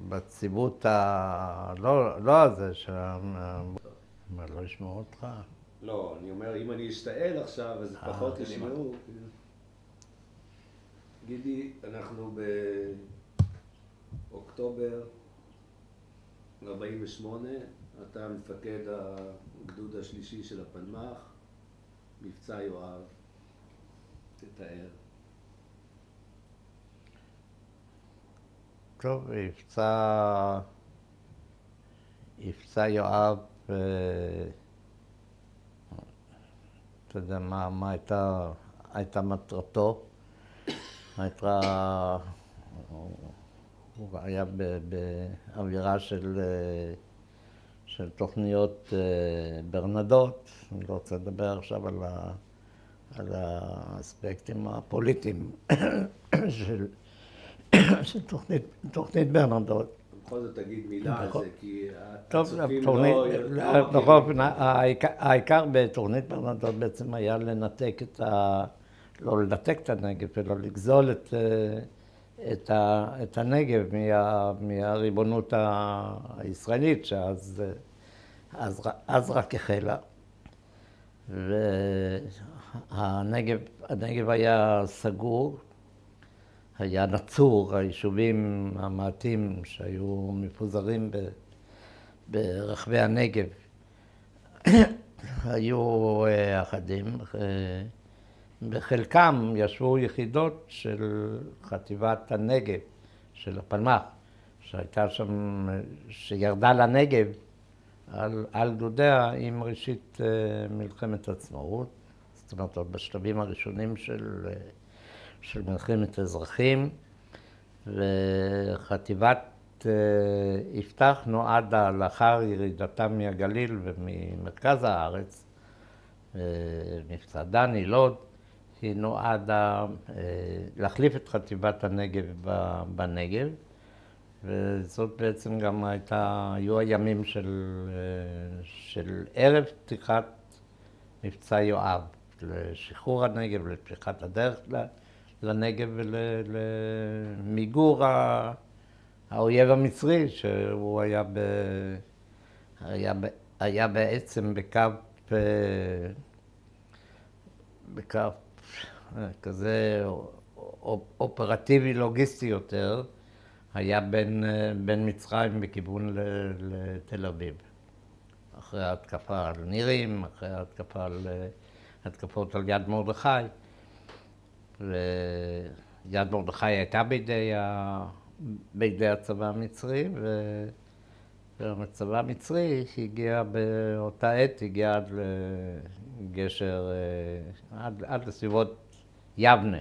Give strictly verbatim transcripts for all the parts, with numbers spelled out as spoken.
בציבות ה... לא, לא הזה, מה, לא ישמעו אותך? לא, אני אומר, אם אני אשתעל עכשיו, אז פחות ישמעו. גידי, אנחנו באוקטובר ארבעים ושמונה, אתה מפקד הגדוד השלישי של הפלמ"ח, מבצע יואב, תתאר. טוב, מבצע... מבצע יואב, אתה יודע מה, מה הייתה, הייתה מטרתו? הייתה... הוא היה באווירה של, של תוכניות ברנדות. אני לא רוצה לדבר עכשיו על, ה, על האספקטים הפוליטיים של, של תוכנית, תוכנית ברנדות. בכל זאת תגיד מילה על זה, כי טוב, הצופים תוכנית, לא... בכל, העיקר בתוכנית ברנדות בעצם היה לנתק את ה... לא לנתק את הנגב, אלא לגזול את... את, ה, את הנגב מה, מהריבונות הישראלית, שאז אז, אז רק החלה. והנגב הנגב היה סגור, היה נצור, היישובים המעטים שהיו מפוזרים ב, ברחבי הנגב היו אחדים. בחלקם ישבו יחידות של חטיבת הנגב, של הפלמ"ח, שהייתה שם, שירדה לנגב על, על גדודיה עם ראשית מלחמת עצמאות, זאת אומרת, עוד בשלבים הראשונים של, של מלחמת אזרחים, וחטיבת יפתח נועדה לאחר ירידתם מהגליל וממרכז הארץ, מבצע דני, לוד, היא נועדה להחליף את חטיבת הנגב בנגב, וזאת בעצם גם הייתה, היו הימים של, של ערב פתיחת מבצע יואב, לשחרור הנגב, לפתיחת הדרך לנגב ולמיגור האויב המצרי, שהוא היה, ב, היה, ב, היה בעצם בקו, בקו כזה אופרטיבי לוגיסטי יותר, היה בין, בין מצרים בכיוון לתל אביב. אחרי ההתקפה על נירים, אחרי ההתקפה על, התקפות על יד מרדכי. ויד מרדכי הייתה בידי, ה, בידי הצבא המצרי, והצבא המצרי הגיע באותה עת, הגיע עד לגשר, עד, עד לסביבות יבנה.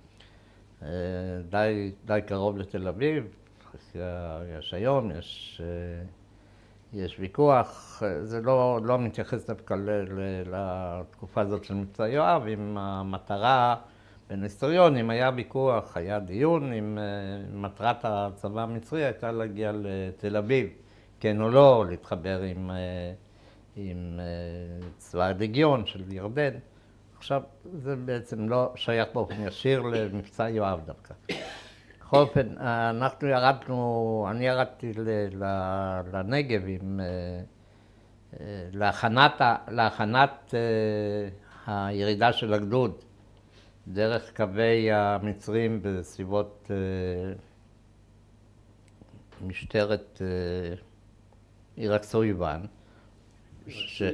די, די קרוב לתל אביב, יש היום, יש, יש ויכוח, זה לא, לא מתייחס דווקא לתקופה הזאת של מבצע יואב, עם המטרה בין היסטוריונים, היה ויכוח, היה דיון, עם מטרת הצבא המצרי הייתה להגיע לתל אביב, כן או לא, להתחבר עם, עם צבא הלגיון של ירדן. עכשיו, זה בעצם לא שייך באופן ישיר למבצע יואב דווקא. בכל אופן, אנחנו ירדנו, אני ירדתי לנגב עם, להכנת, להכנת הירידה של הגדוד, דרך קווי המצרים בסביבות משטרת עיראק סויוון. ש...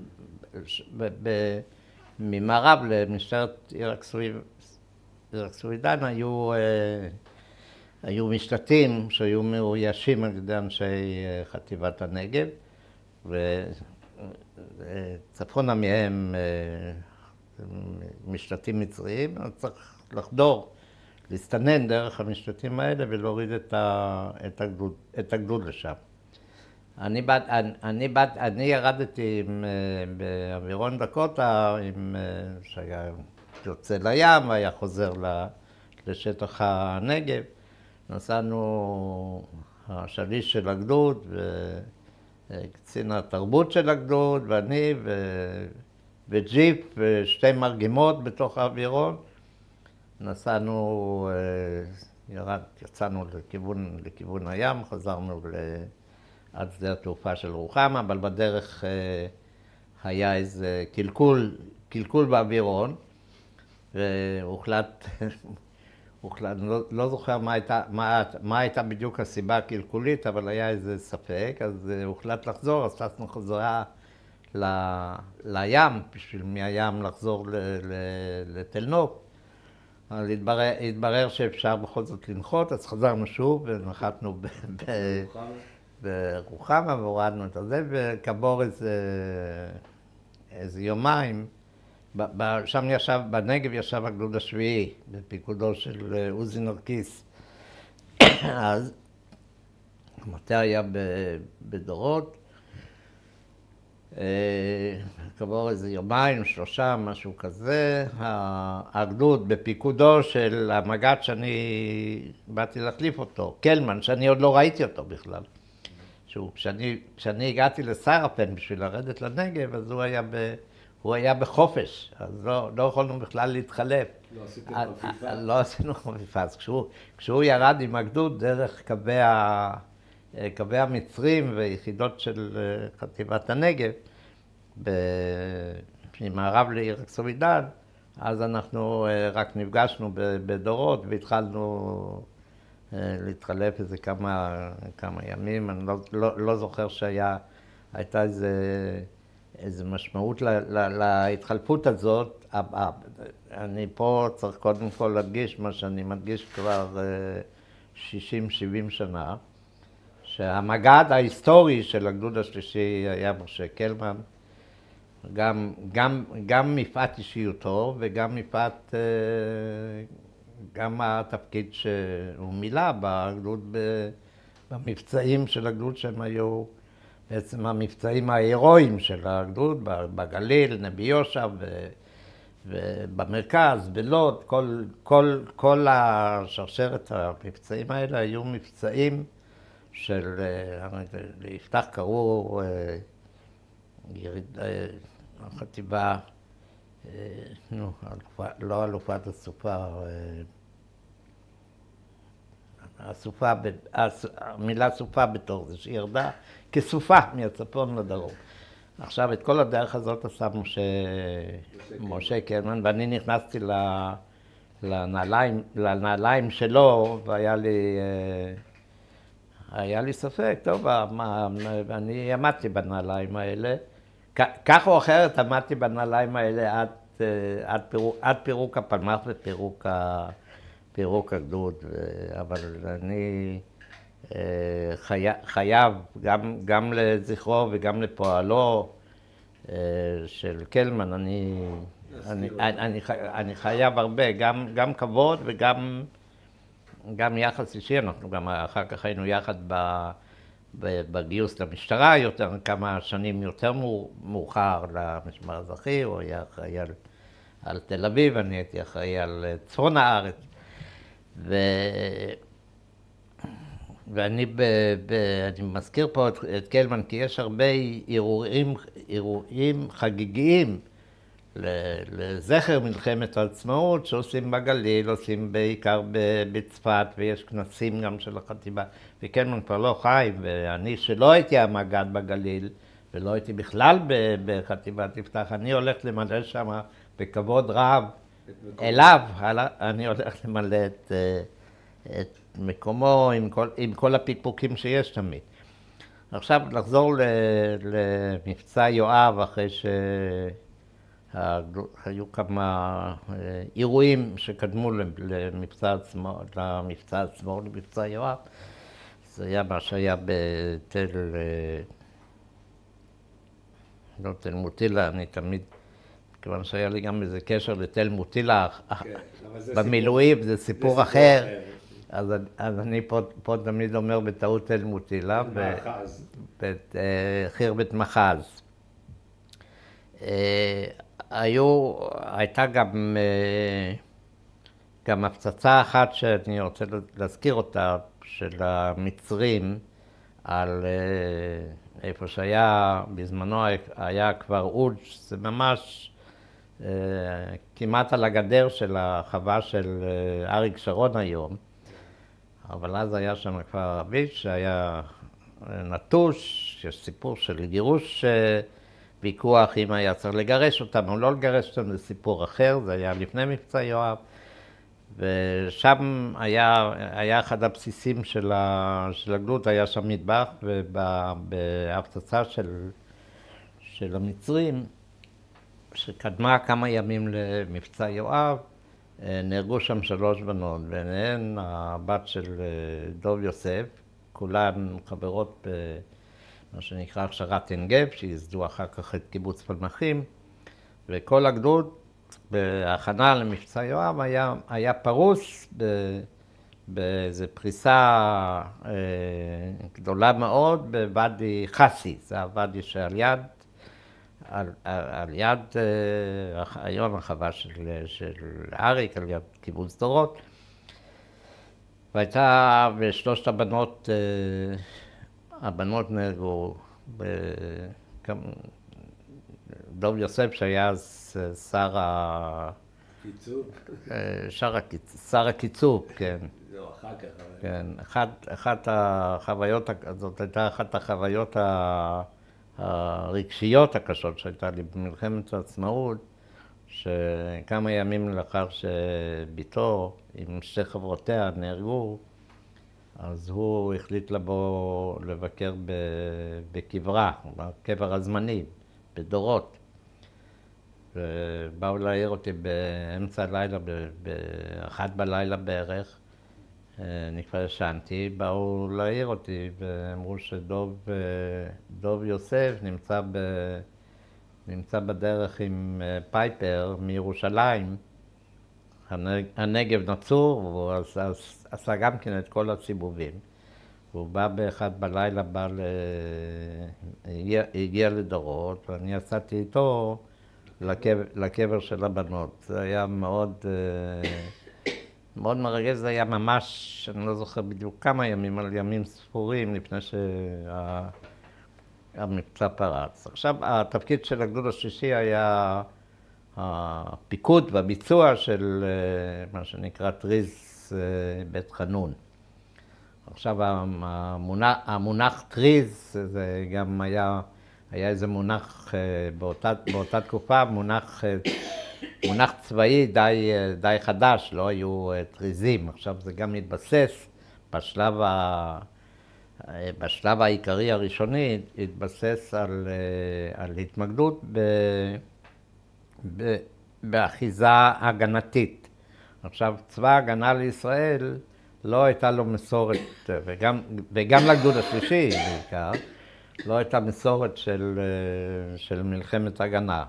ממערב למשטרת עיראק סוידן היו, היו משתתים שהיו מאוישים על ידי אנשי חטיבת הנגב, וצפונה מהם משתתים מצריים, אז צריך לחדור, להסתנן דרך המשתתים האלה ולהוריד את, ה, את, הגדוד, את הגדוד לשם. אני, בד, אני, אני, בד, אני ירדתי עם, באווירון דקוטה, עם, שהיה יוצא לים והיה חוזר לשטח הנגב. נסענו השליש של הגדוד וקצין התרבות של הגדוד ואני ו, וג'יפ ושתי מרגימות בתוך האווירון. נסענו ירד, יצאנו לכיוון, לכיוון הים, חזרנו עד שדה התעופה של רוחמה, אבל בדרך היה איזה קלקול, קלקול באווירון, והוחלט, הוחלט, לא, לא זוכר מה הייתה, מה, מה הייתה בדיוק הסיבה הקלקולית, אבל היה איזה ספק, אז הוחלט לחזור, אז טסנו חזרה ל, לים, בשביל מהים לחזור ל, ל, לתל נוף. אז התברר, התברר שאפשר בכל זאת לנחות, אז חזרנו שוב ונחתנו ב, ב, ברוחמה והורדנו את הזה, וכעבור איזה, איזה יומיים, ב, ב, שם ישב, בנגב ישב הגדוד השביעי, בפיקודו של עוזי נרקיס. אז המטה היה ב, בדורות, כעבור איזה יומיים, שלושה, משהו כזה, הגדוד בפיקודו של המג"ד שאני באתי להחליף אותו, קלמן, שאני עוד לא ראיתי אותו בכלל. שהוא, כשאני, כשאני הגעתי לסרפן בשביל לרדת לנגב, אז הוא היה, ב, הוא היה בחופש, אז לא, לא יכולנו בכלל להתחלף. לא עשיתם חפיפה? לא עשינו חפיפה, אז כשהוא, כשהוא ירד עם הגדוד דרך קווי ה... קווי המצרים ויחידות של חטיבת הנגב, ממערב לעיר סולידד, אז אנחנו רק נפגשנו בדורות והתחלנו להתחלף איזה כמה, כמה ימים. אני לא, לא, לא זוכר שהייתה איזה, איזה משמעות לה, לה, להתחלפות הזאת. אני פה צריך קודם כל להדגיש מה שאני מדגיש כבר שישים שבעים שנה, שהמג"ד ההיסטורי של הגדוד השלישי היה משה קלמן, גם, גם, גם מפאת אישיותו וגם מפאת, גם התפקיד שהוא מילא בגדוד, במבצעים של הגדוד שהם היו בעצם המבצעים ההירואיים של הגדוד, בגליל, נבי יהושע ובמרכז, בלוד, כל, כל, כל השרשרת המבצעים האלה היו מבצעים של, ליפתח קראו יריד, החטיבה, נו, לא אלופת הסופה, הסופה, המילה סופה בתור זה שירדה כסופה מהצפון לדרום. עכשיו את כל הדרך הזאת עשה משה, משה קלמן, ואני נכנסתי לנעליים, לנעליים שלו, והיה לי היה לי ספק, טוב, אני עמדתי בנעליים האלה. כך או אחרת עמדתי בנעליים האלה עד, עד, פירוק, עד פירוק הפלמ"ח ופירוק פירוק הגדוד. אבל אני חי, חייב גם, גם לזכרו וגם לפועלו של קלמן, אני, אני, אני, אני חייב הרבה, גם, גם כבוד וגם גם יחס אישי. אנחנו גם אחר כך היינו יחד בגיוס למשטרה, יותר, כמה שנים יותר מאוחר למשמר האזרחי. הוא היה אחראי על, על תל אביב, אני הייתי אחראי על צפון הארץ. ו... ואני ב, ב, אני מזכיר פה את, את קלמן, כי יש הרבה אירועים, אירועים חגיגיים לזכר מלחמת העצמאות שעושים בגליל, עושים בעיקר בצפת, ויש כנסים גם של החטיבה. וקלמן כבר לא חי, ואני שלא הייתי המג"ד בגליל, ולא הייתי בכלל בחטיבת יפתח, אני הולך למלא שם בכבוד רב אליו, אני הולך למלא את, את מקומו עם כל, עם כל הפיקפוקים שיש תמיד. עכשיו לחזור למבצע יואב, אחרי ש... היו כמה אירועים שקדמו למבצע עצמו, למבצע עצמו, למבצע יואב. זה היה מה שהיה בתל, לא תל מוטילה, אני תמיד, כיוון שהיה לי גם איזה קשר לתל מוטילה במילואים, זה סיפור אחר. אז אני פה תמיד אומר בטעות תל מוטילה, בחרבת מחז. היו, הייתה גם, גם הפצצה אחת שאני רוצה להזכיר אותה, של המצרים, על איפה שהיה, בזמנו היה כבר אוג', זה ממש כמעט על הגדר של החווה של אריק שרון היום. אבל אז היה שם כפר ערבי שהיה נטוש, יש סיפור של גירוש, ויכוח אם היה צריך לגרש אותם או לא לגרש אותם, זה סיפור אחר, זה היה לפני מבצע יואב. ושם היה, היה אחד הבסיסים של, ה, של הגדוד, היה שם מטבח, ובהפצצה של, של המצרים, שקדמה כמה ימים למבצע יואב, נהרגו שם שלוש בנות, ביניהן הבת של דוב יוסף, כולן חברות במה שנקרא הכשרת עין גב, שייסדו אחר כך את קיבוץ פלמחים, וכל הגדוד בהכנה למבצע יואב היה, היה פרוס באיזו פריסה אה, גדולה מאוד בוואדי חסי, זה הוואדי שעל יד, על, על, על יד אה, היום החווה של, של אריק, על יד קיבוץ דורות. והייתה, ושלושת הבנות, אה, הבנות נהרגו, דוב יוסף שהיה אז שר ה... קיצוב? שר הקיצוב, כן. לא, אחר כך. כן, אחת החוויות, זאת הייתה אחת החוויות הרגשיות הקשות שהייתה לי במלחמת העצמאות, שכמה ימים לאחר שביתו עם שתי חברותיה נהרגו, אז הוא החליט לבוא לבקר בקברה, בקבר הזמני, בדורות. ובאו להעיר אותי באמצע הלילה, באחת בלילה בערך, אני כבר ישנתי, באו להעיר אותי ואמרו שדוב דוב יוסף נמצא, ב, נמצא בדרך עם פייפר מירושלים, הנגב נצור, והוא עשה, עשה גם כן את כל הסיבובים. הוא בא באחד בלילה, בא ל... הגיע, הגיע לדורות, ואני יצאתי איתו לקבר, לקבר של הבנות. זה היה מאוד, מאוד מרגש, זה היה ממש, אני לא זוכר בדיוק כמה ימים, על ימים ספורים לפני שהמבצע פרץ. עכשיו, התפקיד של הגדוד השישי היה הפיקוד והביצוע של מה שנקרא טריז בית חנון. עכשיו, המונח, המונח טריז, זה גם היה, היה איזה מונח באותה, באותה תקופה, מונח, מונח צבאי די, די חדש, לא היו טריזים. עכשיו זה גם התבסס בשלב, ה, בשלב העיקרי הראשוני, התבסס על, על התמקדות ב, ב, באחיזה הגנתית. עכשיו, צבא ההגנה לישראל לא הייתה לו מסורת, וגם, וגם לגדוד השלישי בעיקר, לא הייתה מסורת של, של מלחמת הגנה.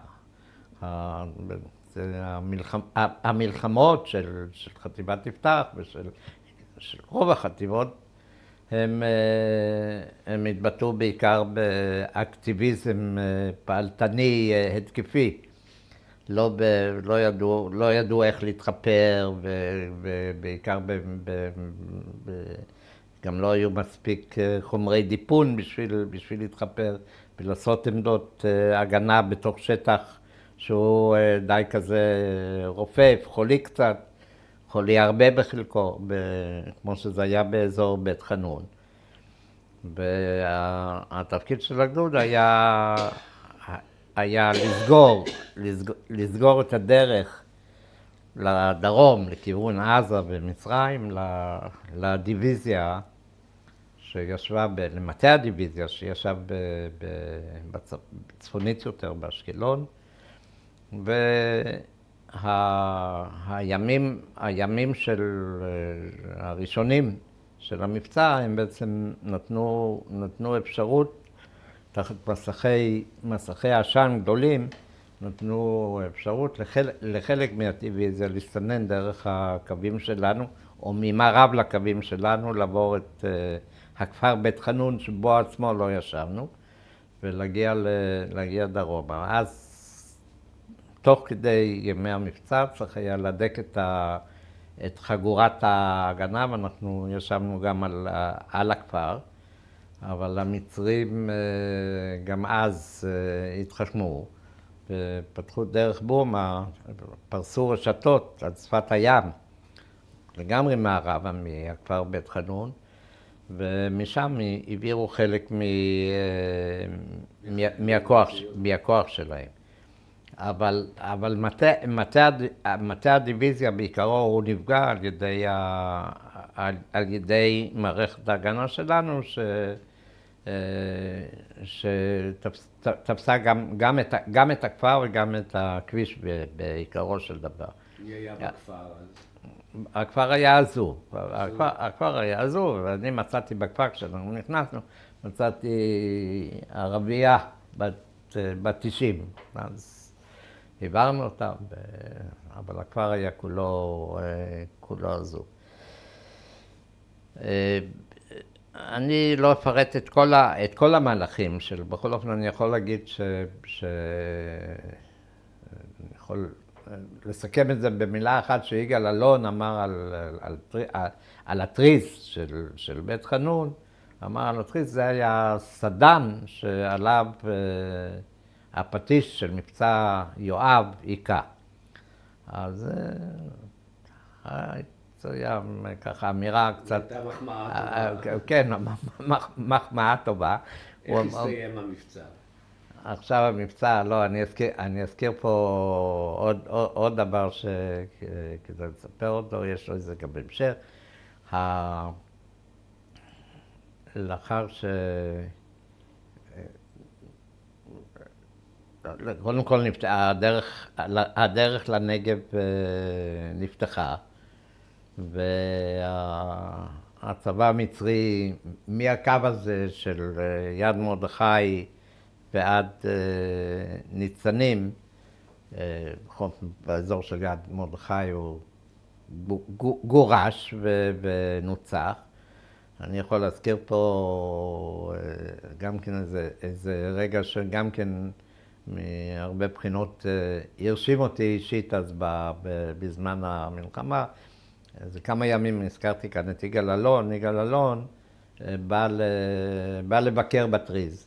המלחמ, המלחמות של, של חטיבת יפתח ושל של רוב החטיבות, הם, הם התבטאו בעיקר באקטיביזם פעלתני התקפי. לא, ב, לא, ידעו, לא ידעו איך להתחפר, ובעיקר ב, ב, ב, גם לא היו מספיק חומרי דיפון בשביל, בשביל להתחפר ולעשות עמדות הגנה בתוך שטח שהוא די כזה רופף, חולי קצת, חולי הרבה בחלקו, ב, כמו שזה היה באזור בית חנון. והתפקיד של הגדוד היה... היה לסגור, לסגור, לסגור את הדרך לדרום, לכיוון עזה ומצרים, לדיוויזיה שישבה, למטה הדיוויזיה שישב בצפונית יותר באשקלון, והימים, הימים של הראשונים של המבצע הם בעצם נתנו, נתנו אפשרות תחת מסכי, מסכי עשן גדולים, נתנו אפשרות לחלק, לחלק מהדיוויזיה להסתנן דרך הקווים שלנו, או ממערב לקווים שלנו, לעבור את uh, הכפר בית חנון, שבו עצמו לא ישבנו, ולהגיע להגיע דרומה. אז, תוך כדי ימי המבצע, צריך היה להדק את, ה, את חגורת ההגנה, ואנחנו ישבנו גם על, על הכפר. אבל המצרים גם אז התחשמו ופתחו דרך בורמה, פרסו רשתות על שפת הים, לגמרי מערבה מהכפר בית חנון, ומשם העבירו חלק מ, מהכוח, מהכוח שלהם. אבל, אבל מטה, מטה, מטה הדיוויזיה בעיקרו הוא נפגע על ידי, ה, על, על ידי מערכת ההגנה שלנו, ש, שתפסה גם, גם, את, גם את הכפר וגם את הכביש בעיקרו של דבר. מי היה בכפר אז? הכפר היה עזוב, הכפר, הכפר היה עזוב, ואני מצאתי בכפר כשאנחנו נכנסנו, מצאתי ערבייה בת, בת תשעים, אז העברנו אותה, אבל הכפר היה כולו, כולו עזוב. אני לא אפרט את כל, ה, את כל המהלכים של, בכל אופן אני יכול להגיד ש... ש... אני יכול לסכם את זה במילה אחת שיגאל אלון אמר על, על, על, על התריס של, של בית חנון, אמר על התריס, זה היה סדן שעליו הפטיש של מבצע יואב היכה. אז זה היה ככה אמירה קצת... הייתה מחמאה טובה. כן, מחמאה טובה. איך הסתיים המבצע? עכשיו המבצע, לא, אני אזכיר, אני אזכיר פה עוד, עוד, עוד דבר שכדאי לספר אותו, יש לו איזה גם בהמשך. ה... לאחר ש... קודם כל נפתחה, הדרך, הדרך לנגב נפתחה, והצבא המצרי, מהקו הזה של יד מרדכי ועד ניצנים, באזור של יד מרדכי הוא גורש ונוצח. אני יכול להזכיר פה גם כן איזה, איזה רגע שגם כן מהרבה בחינות הרשים אותי אישית אז בזמן המלחמה. זה כמה ימים הזכרתי כאן את יגאל אלון, יגאל אלון בא, ל... בא לבקר בתריז.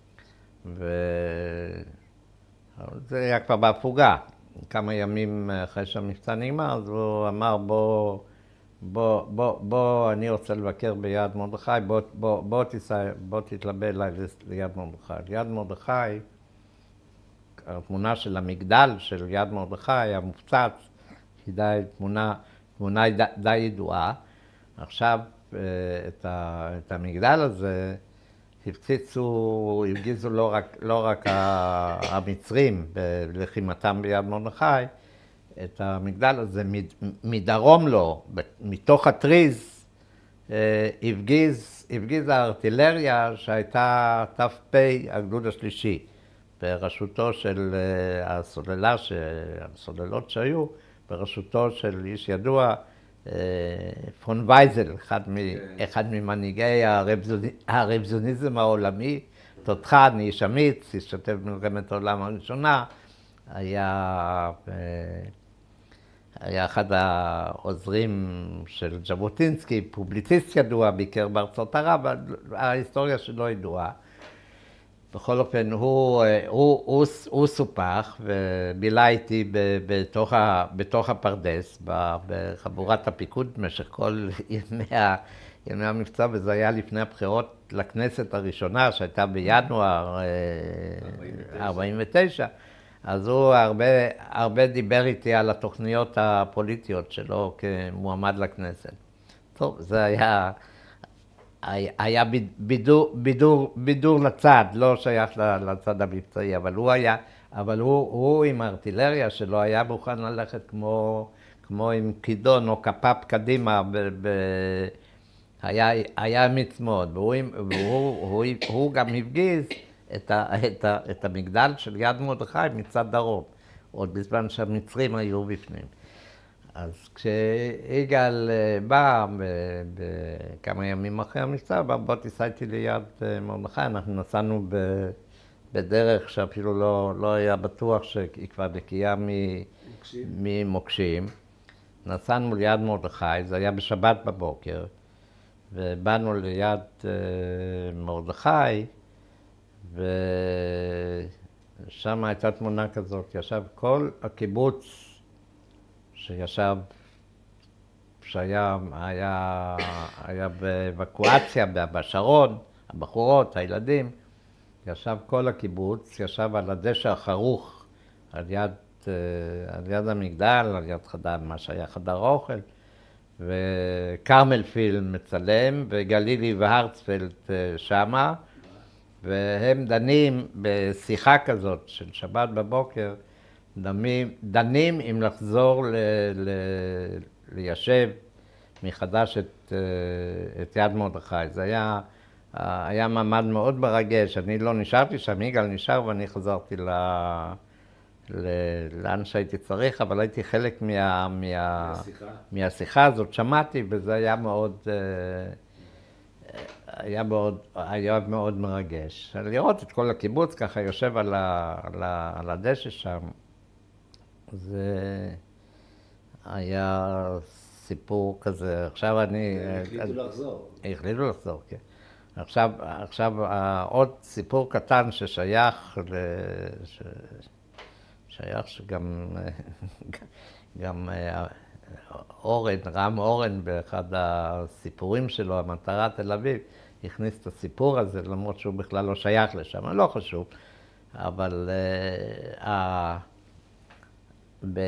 וזה היה כבר בהפוגה. כמה ימים אחרי שהמבצע נגמר, אז הוא אמר בוא, בוא, בוא, בוא, אני רוצה לבקר ביד מרדכי, בוא, בוא, בוא, תסע, בוא תתלבא אליי ליד מרדכי. יד מרדכי, התמונה של המגדל של יד מרדכי המופצץ, היא די, תמונה, תמונה די, די ידועה. עכשיו את, ה, את המגדל הזה הפציצו, הפגיזו לא רק, לא רק המצרים בלחימתם ביד מרדכי, את המגדל הזה מדרום לו, מתוך התריז, הפגיז, הפגיז הארטילריה שהייתה ת"פ הגדוד השלישי, בראשותו של הסוללה, הסוללות שהיו, בראשותו של איש ידוע, פון וייזל, אחד, מ, אחד ממנהיגי הרוויזיוניזם העולמי, תותחן, איש אמיץ, השתתף במלחמת העולם הראשונה, היה, היה אחד העוזרים של ז'בוטינסקי, פובליציסט ידוע, ביקר בארצות ערב, ההיסטוריה שלו ידועה. בכל אופן, הוא, הוא, הוא, הוא סופח ובילה איתי בתוך, בתוך הפרדס, בחבורת הפיקוד במשך כל ימי, ימי המבצע, וזה היה לפני הבחירות לכנסת הראשונה, שהייתה בינואר ארבעים ותשע. אז הוא הרבה, הרבה דיבר איתי על התוכניות הפוליטיות שלו כמועמד לכנסת. טוב, זה היה... היה בידור, בידור, בידור לצד, לא שייך לצד המבצעי, אבל הוא היה, אבל הוא, הוא עם הארטילריה שלו היה מוכן ללכת כמו, כמו עם כידון או כפ"פ קדימה, ב, ב, היה, היה אמיץ מאוד, והוא, והוא, הוא, הוא גם הפגיז את, ה, את, ה, את המגדל של יד מרדכי מצד דרום, עוד בזמן שהמצרים היו בפנים. אז כשיגאל בא בכמה ימים אחרי המבצע, בוא תיסע איתי ליד מרדכי, אנחנו נסענו בדרך שאפילו לא, לא היה בטוח שהיא כבר נקייה ממוקשים. נסענו ליד מרדכי, זה היה בשבת בבוקר, ובאנו ליד מרדכי, ושם הייתה תמונה כזאת, ישב כל הקיבוץ, שישב שהיה היה, היה באבקואציה בשרון, הבחורות, הילדים, ישב כל הקיבוץ, ישב על הדשא החרוך, על יד, על יד המגדל, על יד חדר, מה שהיה חדר האוכל, וקרמלפילד מצלם, וגלילי והרצפלד שמה, והם דנים בשיחה כזאת של שבת בבוקר, דנים, דנים אם לחזור ל, ל, ליישב מחדש את, את יד מרדכי. זה היה, היה מעמד מאוד מרגש. אני לא נשארתי שם, יגאל נשאר ואני חזרתי ל, ל, לאן שהייתי צריך, אבל הייתי חלק מה, מה, מהשיחה. מהשיחה הזאת, שמעתי, וזה היה מאוד... היה מאוד, היה מאוד מרגש. לראות את כל הקיבוץ ככה יושב על, ה, על, ה, על הדשא שם, זה היה סיפור כזה. עכשיו אני... החליטו לחזור. החליטו לחזור, כן. עכשיו, עכשיו עוד סיפור קטן ששייך, ל, ש, שייך שגם גם אורן, רם אורן, באחד הסיפורים שלו, המטרה תל אביב, הכניס את הסיפור הזה, למרות שהוא בכלל לא שייך לשם, לא חשוב. אבל uh, ב...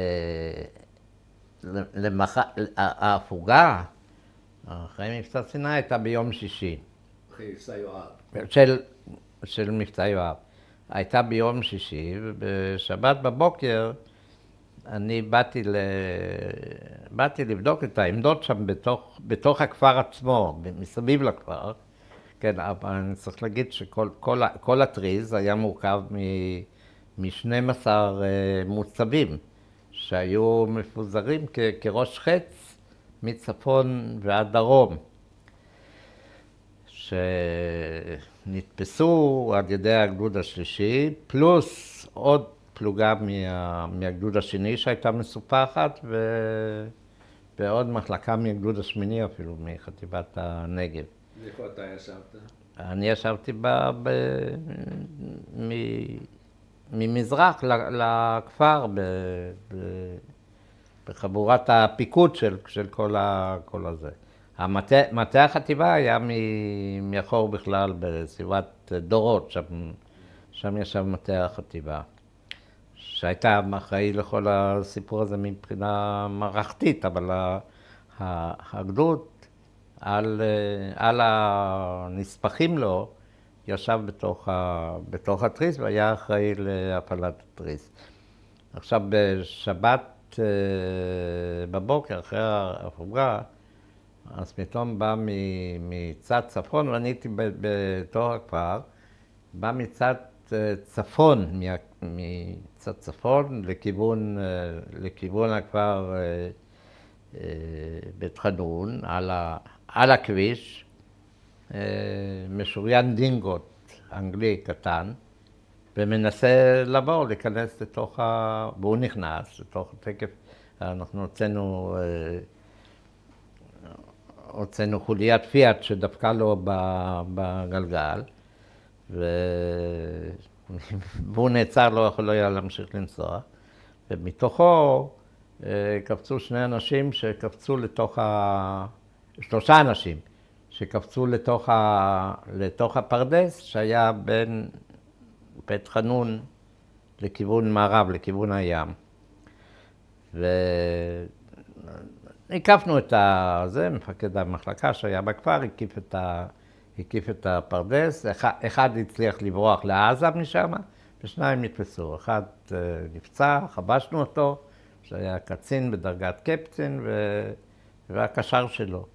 למח... ההפוגה, אחרי מבצע סיני, הייתה ביום שישי. אחרי מבצע יואב. של, של מבצע יואב. הייתה ביום שישי, ובשבת בבוקר, אני באתי, ל... באתי לבדוק את העמדות שם בתוך, בתוך הכפר עצמו, מסביב לכפר. כן, אבל אני צריך להגיד שכל כל, כל הטריז היה מורכב מ-שנים עשר מוצבים, שהיו מפוזרים כ... כראש חץ מצפון ועד דרום, שנתפסו על ידי הגדוד השלישי, פלוס עוד פלוגה מה, מהגדוד השני שהייתה מסופחת, ו... ועוד מחלקה מהגדוד השמיני אפילו, מחטיבת הנגב. איפה אתה ישבת? אני ישבתי ב... ב... מ... ממזרח לכפר, ב... ב... בחבורת הפיקוד של, של כל, ה... כל הזה. המטה, מטה החטיבה היה מ... מאחור בכלל בסביבת דורות, שם, שם ישב מטה החטיבה. שהייתה אחראי לכל הסיפור הזה מבחינה מערכתית, אבל הגדוד על, על הנספחים לו ישב בתוך, ה, בתוך התריס והיה אחראי להפעלת התריס. עכשיו בשבת בבוקר אחרי ההפוגה, אז פתאום בא מצד צפון, ואני הייתי בתוך הכפר, בא מצד צפון, מצד צפון לכיוון, לכיוון הכפר בית חנון, על, ה, על הכביש, משוריין דינגוט אנגלי קטן, ומנסה לבוא, להיכנס לתוך ה... והוא נכנס לתוך תקף, אנחנו הוצאנו, הוצאנו חוליית פיאט שדפקה לו בגלגל, והוא נעצר, לא יכול היה להמשיך לנסוע, ומתוכו קפצו שני אנשים שקפצו לתוך ה... שלושה אנשים שקפצו לתוך, ה... לתוך הפרדס שהיה בין בית חנון לכיוון מערב, לכיוון הים. והקפנו את זה, מפקד המחלקה שהיה בכפר, הקיף את ה... הקיף את הפרדס, אחד הצליח לברוח לעזה משם, ושניים נתפסו. אחד נפצע, חבשנו אותו, שהיה קצין בדרגת קפטן, והקשר שלו.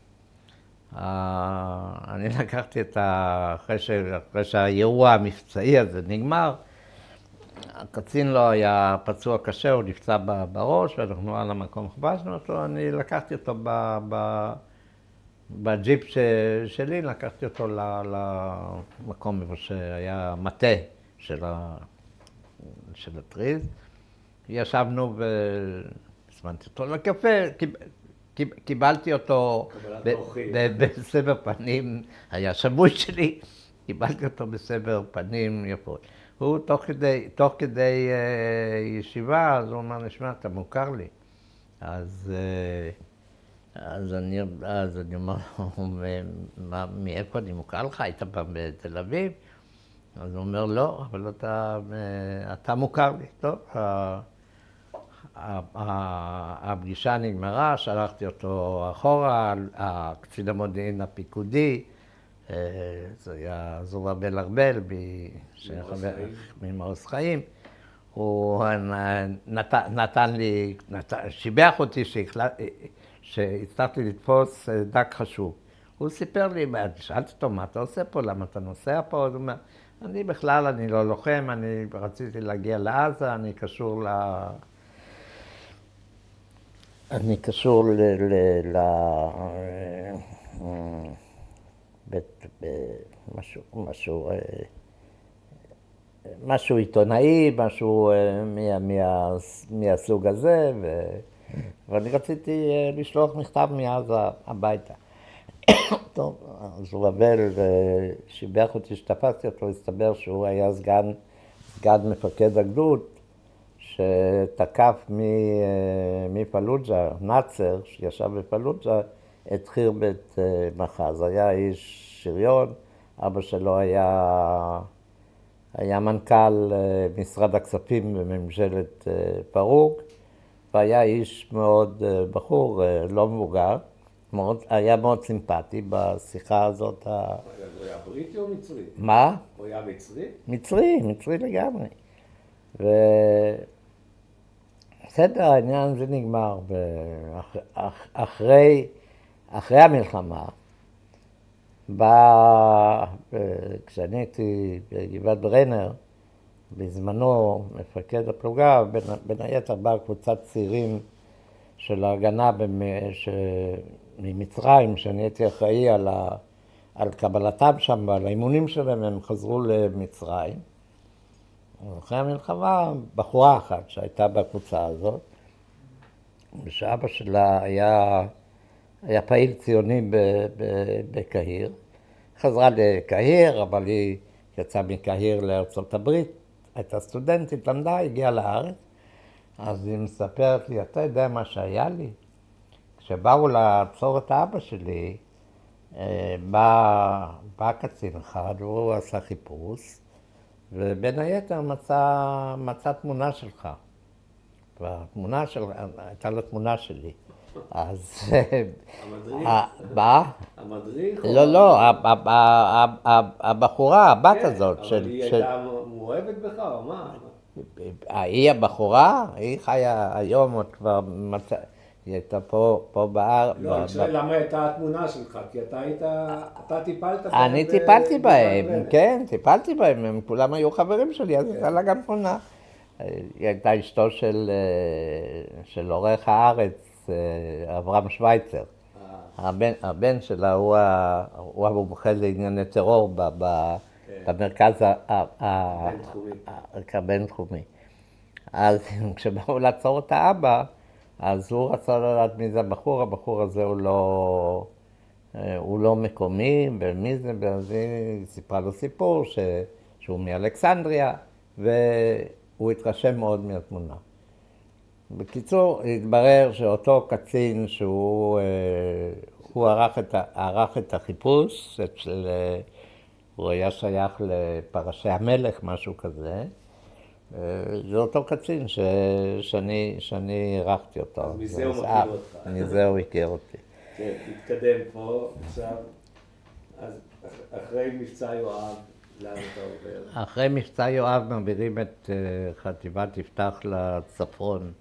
אני לקחתי את ה... אחרי שהאירוע המבצעי הזה נגמר, הקצין לא היה פצוע קשה, הוא נפצע בראש, ואנחנו על המקום חבשנו אותו, אני לקחתי אותו ב... ב... בג'יפ ש... שלי, לקחתי אותו ל... למקום איפה שהיה מטה של, ה... של הטריז. ישבנו והזמנתי אותו לקפה, קיב... קיבלתי אותו ב... ב... בסבר פנים, היה שבוי שלי, קיבלתי אותו בסבר פנים יפות. הוא תוך כדי, תוך כדי uh, ישיבה, אז הוא אמר, נשמע, אתה מוכר לי. אז... Uh, אז אני, אז אני אומר לו, מאיפה אני מוכר לך? היית פעם בתל אביב? אז הוא אומר, לא, אבל אתה, אתה מוכר לי. טוב, הפגישה נגמרה, שלחתי אותו אחורה, הקצין המודיעין הפיקודי, זה היה זורבל ארבל, ממעוז חיים. הוא נתן לי, שיבח אותי שהצלחתי לתפוס דג חשוב. הוא סיפר לי, שאלתי אותו, מה אתה עושה פה? למה אתה נוסע פה? הוא אומר, אני בכלל, אני לא לוחם, אני רציתי להגיע לעזה, אני קשור ל... אני קשור ל... ל... משהו, משהו, משהו עיתונאי, משהו מה, מה, מהסוג הזה, ו... ואני רציתי לשלוח מכתב מעזה הביתה. טוב, אז הוא רבל ושיבח אותי שתפסתי אותו, הסתבר שהוא היה סגן, סגן מפקד הגדוד, שתקף מפלוג'ה, נאצר, שישב בפלוג'ה, את חירבת מחז. היה איש שריון, אבא שלו היה, היה מנכ"ל משרד הכספים בממשלת פרוק, והיה איש מאוד בחור, לא מבוגר, מאוד, היה מאוד סימפטי בשיחה הזאת. הוא היה בריטי או מצרי? מה? הוא היה מצרי? מצרי, מצרי לגמרי. בסדר, העניין הזה נגמר. אחרי, אחרי המלחמה, בא, כשאני הייתי בגבעת ברנר, בזמנו מפקד הפלוגה, בין, בין היתר באה קבוצת צעירים של ההגנה במש... ממצרים, שאני הייתי אחראי על, ה... על קבלתם שם ועל האימונים שלהם, הם חזרו למצרים. אחרי המלחמה, בחורה אחת שהייתה בקבוצה הזאת, ושאבא שלה היה, היה פעיל ציוני ב... ב... בקהיר. חזרה לקהיר, אבל היא יצאה מקהיר לארצות הברית, הייתה סטודנטית, למדה, הגיעה לארץ. אז היא מספרת לי, אתה יודע מה שהיה לי? כשבאו לעצור את האבא שלי, בא, בא קצין אחד, והוא עשה חיפוש, ובין היתר מצא, מצא תמונה שלך. והתמונה של, הייתה לו תמונה שלי. אז... המדריך? מה? המדריך? לא, לא, הבחורה, הבת הזאת. אבל היא הייתה מאוהבת בך, או מה? היא הבחורה, היא חיה היום עוד כבר, היא הייתה פה, פה בארץ. לא, אני שואל למה הייתה התמונה שלך? כי אתה היית, אתה טיפלת בהם. אני טיפלתי בהם, כן, טיפלתי בהם, הם כולם היו חברים שלי, אז הייתה לה גם תמונה. היא הייתה אשתו של, של עורך הארץ, אברהם שוויצר. הבן, הבן שלה הוא, הוא המומחה לענייני טרור ב, ב, במרכז הבינתחומי. אז כשבאו לעצור את האבא, אז הוא רצה לדעת מי זה הבחור, הבחור הזה הוא לא, הוא לא מקומי, ומי זה, ואז היא סיפרה לו סיפור ש, שהוא מאלכסנדריה, והוא התרשם מאוד מהתמונה. בקיצור, התברר שאותו קצין שהוא הוא ערך, את, ערך את החיפוש, של, הוא היה שייך לפרשי המלך, משהו כזה. זה אותו קצין ש, שאני, שאני ערכתי אותו. אז מזה הוא מכיר אותך. מזה הוא הכיר אותי. כן, תתקדם פה עכשיו. אז אחרי מבצע יואב, לאן אתה עובר? אחרי מבצע יואב מעבירים את חטיבת יפתח לצפון,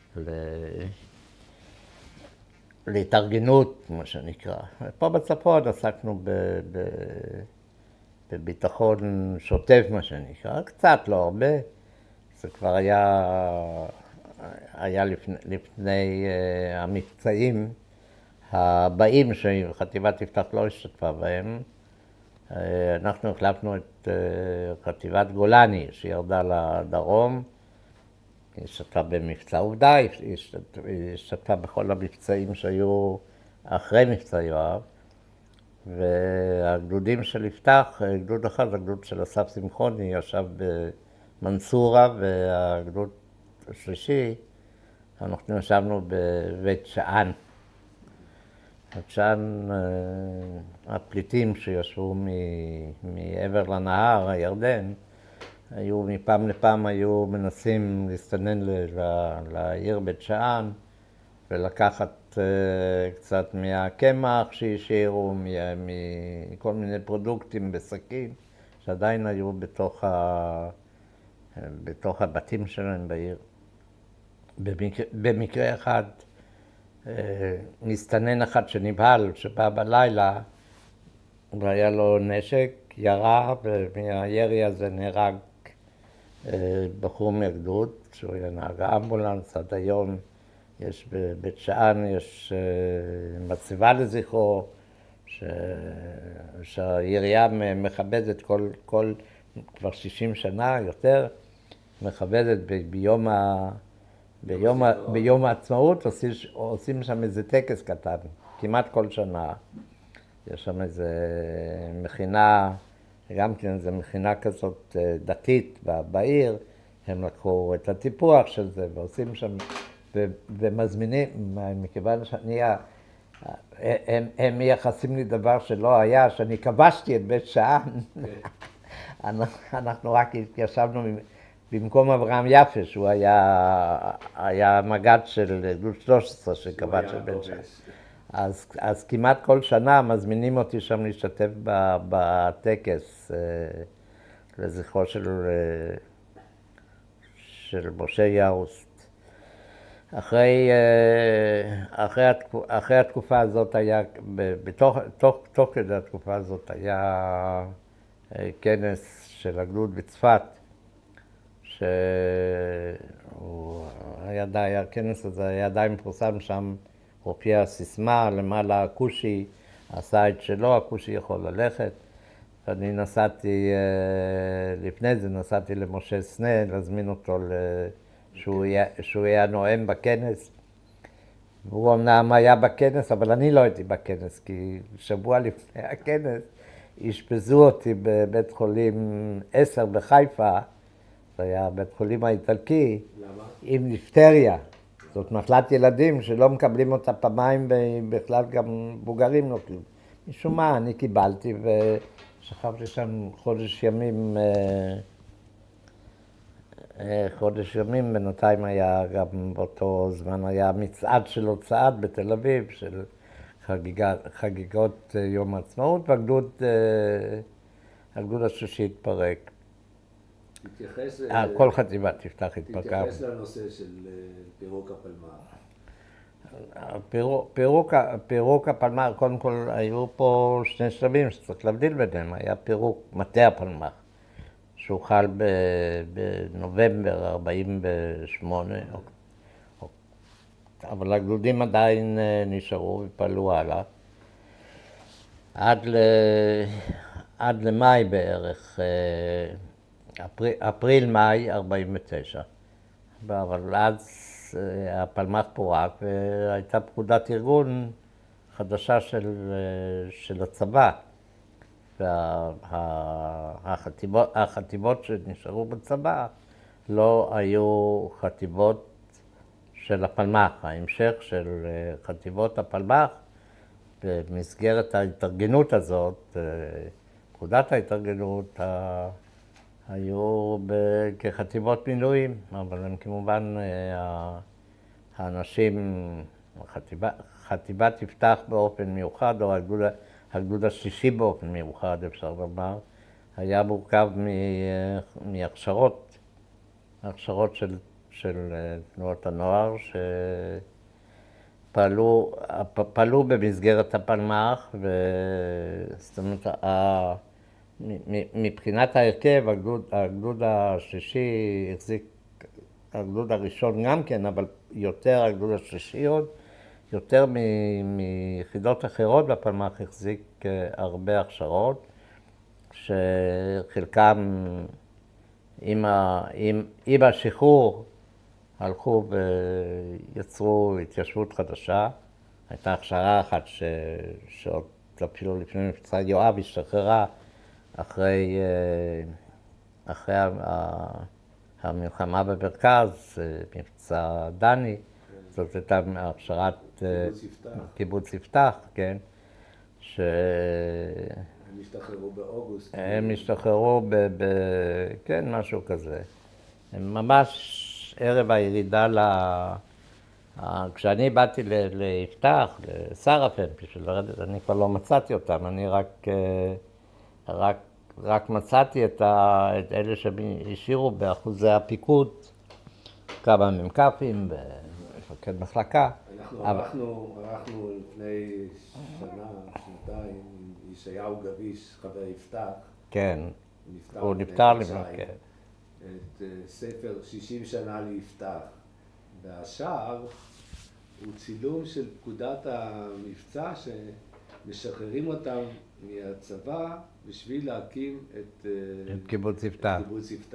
להתארגנות, מה שנקרא. פה בצפון עסקנו ב, ב, בביטחון שוטף, מה שנקרא, קצת, לא הרבה. זה כבר היה, היה לפני, לפני uh, המבצעים הבאים שחטיבת יפתח לא השתתפה בהם. Uh, אנחנו החלפנו את uh, חטיבת גולני שירדה לדרום. היא השתתפה במבצע עובדה, היא השתתפה בכל המבצעים שהיו אחרי מבצע יואב. והגדודים של יפתח, גדוד אחד, הגדוד של אסף שמחוני, ישב במנסורה, והגדוד השלישי, אנחנו ישבנו בבית שאן. בית שאן, הפליטים שישבו מעבר לנהר, הירדן, היו מפעם לפעם היו מנסים להסתנן לעיר בית שאן ולקחת קצת מהקמח שהשאירו, מכל מיני פרודוקטים בשקים שעדיין היו בתוך, ה... בתוך הבתים שלהם בעיר. במקרה, במקרה אחד, מסתנן אחד שנבהל, שבא בלילה, והיה לו נשק, ירה, ומהירי הזה נהרג בחור מהגדוד, שהוא היה נהג האמבולנס. עד היום יש בבית שאן, יש מצבה לזכרו, ש... שהעירייה מכבדת כל, כל, כבר שישים שנה יותר, מכבדת ב... ביום, ה... ביום, ה... ביום העצמאות, עושים, עושים שם איזה טקס קטן, כמעט כל שנה. יש שם איזה מכינה, גם כן איזו מכינה כזאת דתית בעיר, הם לקחו את הטיפוח של זה ועושים שם, ו... ומזמינים, מכיוון שאני... הם, הם מייחסים לי דבר שלא היה, שאני כבשתי את בית שאן. אנחנו רק התיישבנו במקום אברהם יפה, שהוא היה, היה מג"ד של גדוד שלוש עשרה שכבש את בית שאן. אז, אז כמעט כל שנה מזמינים אותי שם להשתתף בטקס לזכרו של, של משה יארוסט. אחרי, אחרי, אחרי התקופה הזאת היה, בתוך, תוך, תוך כדי התקופה הזאת היה כנס של הגדוד בצפת, שהוא היה די, הכנס הזה היה די מפורסם, שם הופיעה סיסמה, למעלה הכושי עשה את שלו, הכושי יכול ללכת. אני נסעתי, לפני זה נסעתי למשה סנה, להזמין אותו ל... שהוא היה, שהוא היה נואם בכנס. והוא אמנם היה בכנס, אבל אני לא הייתי בכנס, כי שבוע לפני הכנס אשפזו אותי בבית חולים עשר בחיפה, זה היה בית חולים האיטלקי, למה? עם ליפטריה. זאת מחלת ילדים שלא מקבלים אותה פעמיים, בכלל גם בוגרים לא כלום. משום מה, אני קיבלתי ושכבתי שם חודש ימים, חודש ימים, בינתיים היה גם באותו זמן היה מצעד של הוצאת בתל אביב, של חגיגה, חגיגות יום העצמאות, והגדוד, הגדוד השלישי התפרק. תתייחס... כל חטיבה תפתח התפרקה. תתייחס לנושא של פירוק הפלמ"ח. פירוק, פירוק, פירוק הפלמ"ח, קודם כל היו פה שני שלבים שצריך להבדיל ביניהם. היה פירוק מטה הפלמ"ח, שהוחל בנובמבר ארבעים ושמונה, אבל הגדודים עדיין נשארו ופעלו הלאה. עד, ל... עד למאי בערך, אפריל, אפריל-מאי ארבעים ותשע. אבל אז הפלמ"ח פורק והייתה פקודת ארגון חדשה של, של הצבא. והחטיבות, החטיבות שנשארו בצבא לא היו חטיבות של הפלמ"ח. ההמשך של חטיבות הפלמ"ח במסגרת ההתארגנות הזאת, פקודת ההתארגנות, היו כחטיבות מילואים, אבל הם כמובן האנשים, החטיבה, חטיבה תפתח באופן מיוחד, או הגדוד, הגדוד השלישי באופן מיוחד, אפשר לומר, היה מורכב מהכשרות, הכשרות של, של תנועות הנוער, שפעלו פעלו במסגרת הפלמ"ח, זאת אומרת, מבחינת ההרכב, הגדוד, הגדוד השלישי החזיק, הגדוד הראשון גם כן, אבל יותר הגדוד השלישי עוד, יותר מיחידות אחרות בפלמ"ח החזיק הרבה הכשרות, שחלקם עם, ה, עם, עם השחרור הלכו ויצרו התיישבות חדשה. הייתה הכשרה אחת ש, שעוד אפילו לפני מבצע יואב השתחררה, אחרי, אחרי המלחמה במרכז, מבצע דני. זאת הייתה הכשרת קיבוץ יפתח. קיבוץ יפתח, כן. ש... הם השתחררו באוגוסט. הם השתחררו ב... ב... כן, משהו כזה. הם ממש ערב הירידה ל... כשאני באתי ל... ליפתח, לסרפן, בשביל לרדת, אני כבר לא מצאתי אותם, אני רק, רק, רק מצאתי את, ה... את אלה שהשאירו באחוזי הפיקוד, כמה ממקפים ומפקד מחלקה. אנחנו ערכנו, ערכנו לפני שנה, שנתיים, עם ישעיהו גביש, חבר יפתח. כן, הוא נפטר לי, כן. את ספר שישים שנה ליפתח. והשאר הוא צילום של פקודת המבצע שמשחררים אותם מהצבא בשביל להקים את, את קיבוץ יפתח. את קיבוץ יפתח.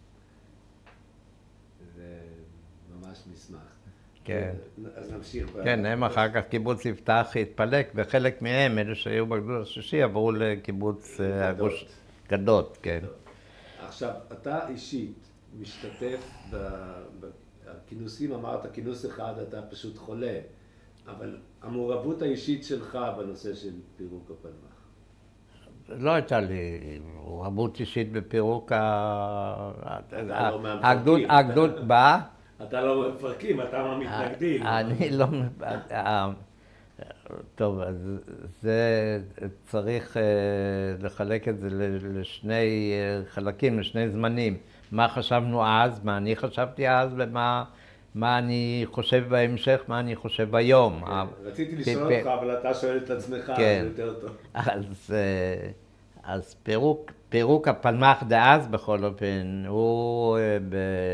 זה ממש מסמך. כן. אז נמשיך. כן, הם אחר כך קיבוץ יפתח התפלק, וחלק מהם, אלה שהיו בגדוד השישי, עברו לקיבוץ הגוש גדות, כן. עכשיו, אתה אישית משתתף בכינוסים, אמרת, כינוס אחד אתה פשוט חולה, אבל המעורבות האישית שלך בנושא של פירוק הפלמ"ח. לא הייתה לי מעורבות אישית בפירוק הגדוד בא. אתה לא מפרקים, אתה מהמתנגדים. אני לא... טוב, אז זה צריך לחלק את זה לשני חלקים, לשני זמנים. מה חשבנו אז, מה אני חשבתי אז, ומה מה אני חושב בהמשך, מה אני חושב היום. רציתי לשאול אותך, אבל אתה שואל את עצמך, זה יותר טוב. אז, אז פירוק, פירוק הפלמ"ח דאז בכל אופן, הוא ב,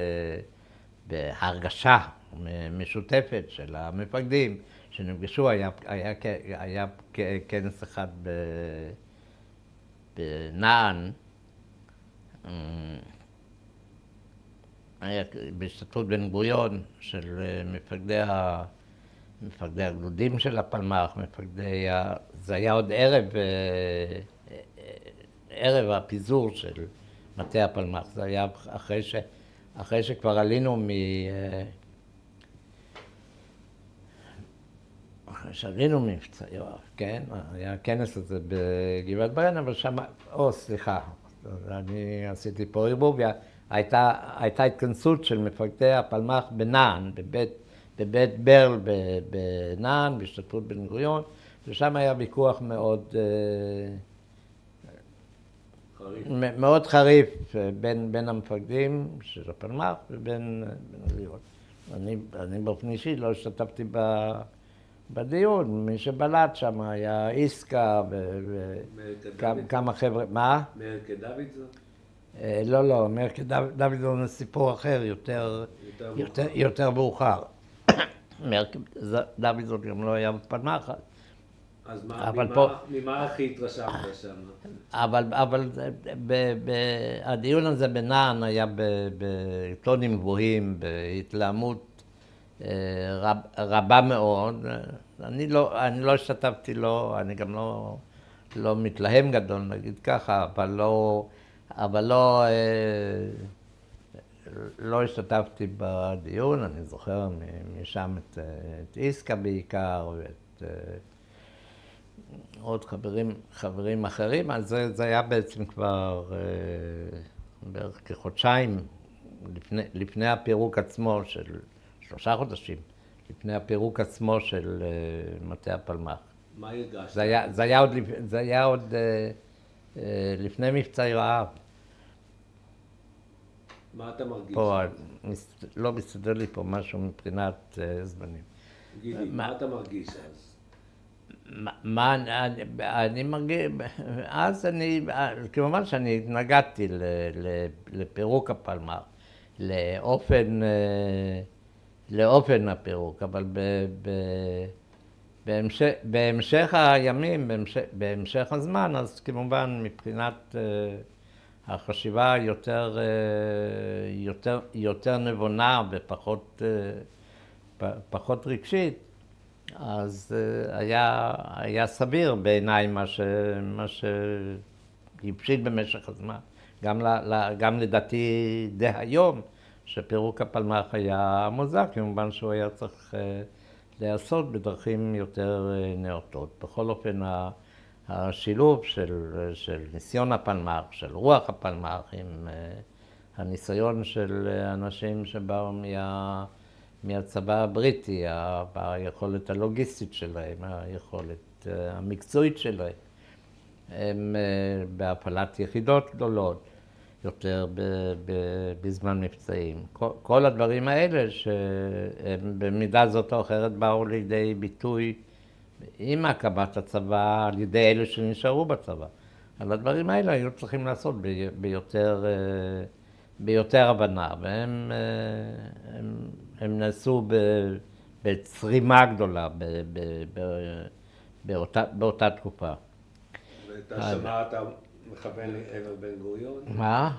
בהרגשה משותפת של המפקדים שנפגשו, היה, היה, היה כנס אחד בנען, היה בהשתתפות בן גוריון של מפקדי, ה, מפקדי הגדודים של הפלמ"ח, מפקדי ה... זה היה עוד ערב, ערב הפיזור של מטה הפלמ"ח, זה היה אחרי, ש, אחרי שכבר עלינו מ... אחרי שעלינו ממבצע יואב, כן? היה הכנס הזה בגבעת ברן, אבל שם... או, סליחה, אני עשיתי פה ערבוביה. הייתה, הייתה התכנסות של מפקדי הפלמ"ח בנען, בבית, בבית ברל בנען, בהשתתפות בן גוריון, ושם היה ויכוח מאוד, חריף. מאוד חריף בין, בין המפקדים של הפלמ"ח ובין בן גוריון. אני, אני באופן אישי לא השתתפתי בדיון, מי שבלט שם היה איסקה וכמה חבר'ה, מה? מאיר כדוידזון? לא, לא, מאיר כדוידזון זה סיפור אחר, יותר, יותר, יותר מאוחר. מאיר כדוידזון גם לא היה בפלמ"ח. אז מה, ממה, פה... ממה הכי התרשמת שם? אבל, אבל ב, ב, הדיון הזה בנען היה בטונים גבוהים, בהתלהמות רב, רבה מאוד. אני לא, אני לא השתתפתי לו, אני גם לא, לא מתלהם גדול, נגיד ככה, אבל לא, אבל לא, לא השתתפתי בדיון. אני זוכר משם את, את איסקה בעיקר ואת עוד חברים, חברים אחרים. אז זה, זה היה בעצם כבר בערך כחודשיים לפני, לפני הפירוק עצמו של שלושה חודשים, לפני הפירוק עצמו של מטה הפלמ"ח. מה הרגשת? זה היה, זה היה עוד, זה היה עוד לפני מבצע יואב. מה אתה מרגיש? פה, לא מסתדר לי פה משהו מבחינת זמנים. גילי, מה אתה מרגיש אז? מה אני, אני מרגיש, אז אני, כמובן שאני התנגדתי לפירוק הפלמ"ח, לאופן, לאופן הפירוק, אבל ב, ב, בהמשך, בהמשך הימים, בהמשך, בהמשך הזמן, אז כמובן מבחינת החשיבה יותר, יותר, יותר נבונה ופחות פחות רגשית, אז היה, היה סביר בעיניי מה ש, מה שהבשיל במשך הזמן. גם, ל, גם לדעתי די היום, שפירוק הפלמ"ח היה מוזר, כמובן שהוא היה צריך להיעשות בדרכים יותר נאותות. בכל אופן, השילוב של, של ניסיון הפלמ"ח, של רוח הפלמ"ח, עם הניסיון של אנשים שבאו מה, מהצבא הבריטי, היכולת הלוגיסטית שלהם, היכולת המקצועית שלהם, הם בהפעלת יחידות גדולות יותר בזמן מבצעים. כל, כל הדברים האלה שהם במידה זאת או אחרת באו לידי ביטוי עם הקמת הצבא על ידי אלה שנשארו בצבא. על הדברים האלה היו צריכים לעשות ביותר, ביותר הבנה, והם הם, הם נעשו בצרימה גדולה ב, ב, ב, באותה, באותה תקופה. ואתה שמע, אתה מכוון לעבר בן גוריון? מה?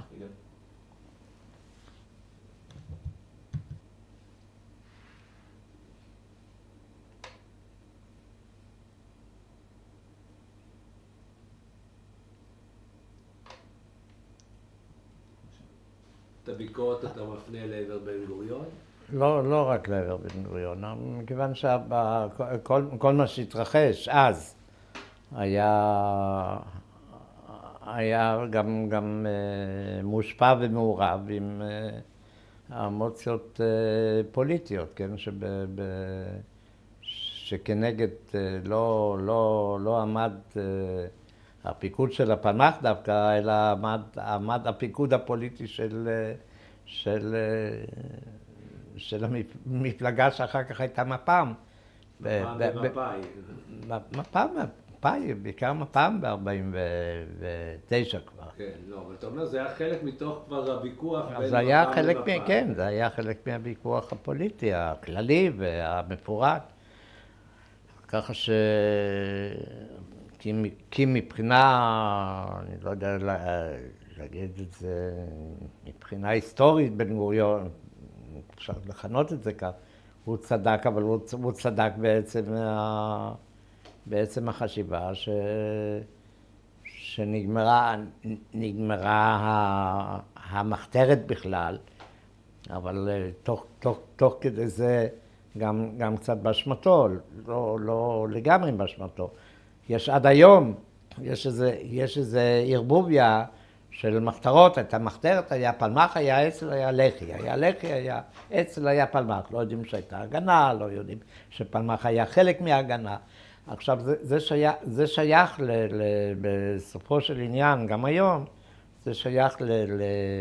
את הביקורת אתה מפנה לעבר בן גוריון? לא, לא רק לעבר בן גוריון, מכיוון שכל מה שהתרחש אז היה, היה גם, גם מושפע ומעורב עם אמוציות פוליטיות, כן? שב, ב, שכנגד לא, לא, לא עמד הפיקוד של הפלמ"ח דווקא, אלא עמד, עמד הפיקוד הפוליטי של, של, של המפלגה שאחר כך הייתה מפ"ם. מפ"ם ומפא"י. מפ"ם, מפא"י, בעיקר מפ"ם ב-ארבעים ותשע כבר. כן, לא, אבל אתה אומר, זה היה חלק מתוך כבר הוויכוח בין זה היה מפ"ם חלק, ומפא"י. כן, זה היה חלק מהוויכוח הפוליטי, הכללי והמפורט. ככה ש... כי, כי מבחינה, אני לא יודע להגיד את זה, מבחינה היסטורית בן גוריון, אפשר לכנות את זה כך, הוא צדק, אבל הוא, הוא צדק בעצם, בעצם החשיבה ש, שנגמרה נגמרה המחתרת בכלל, אבל תוך, תוך, תוך כדי זה גם, גם קצת באשמתו, לא, לא לגמרי באשמתו. יש עד היום, יש איזה, יש איזה ערבוביה של מחתרות, את המחתרת היה פלמ"ח, היה אצ"ל, היה לח"י, היה לח"י, היה אצ"ל, היה פלמ"ח, לא יודעים שהייתה הגנה, לא יודעים שפלמ"ח היה חלק מההגנה. עכשיו, זה, זה שייך, זה שייך ל, ל, בסופו של עניין, גם היום, זה שייך ל, ל,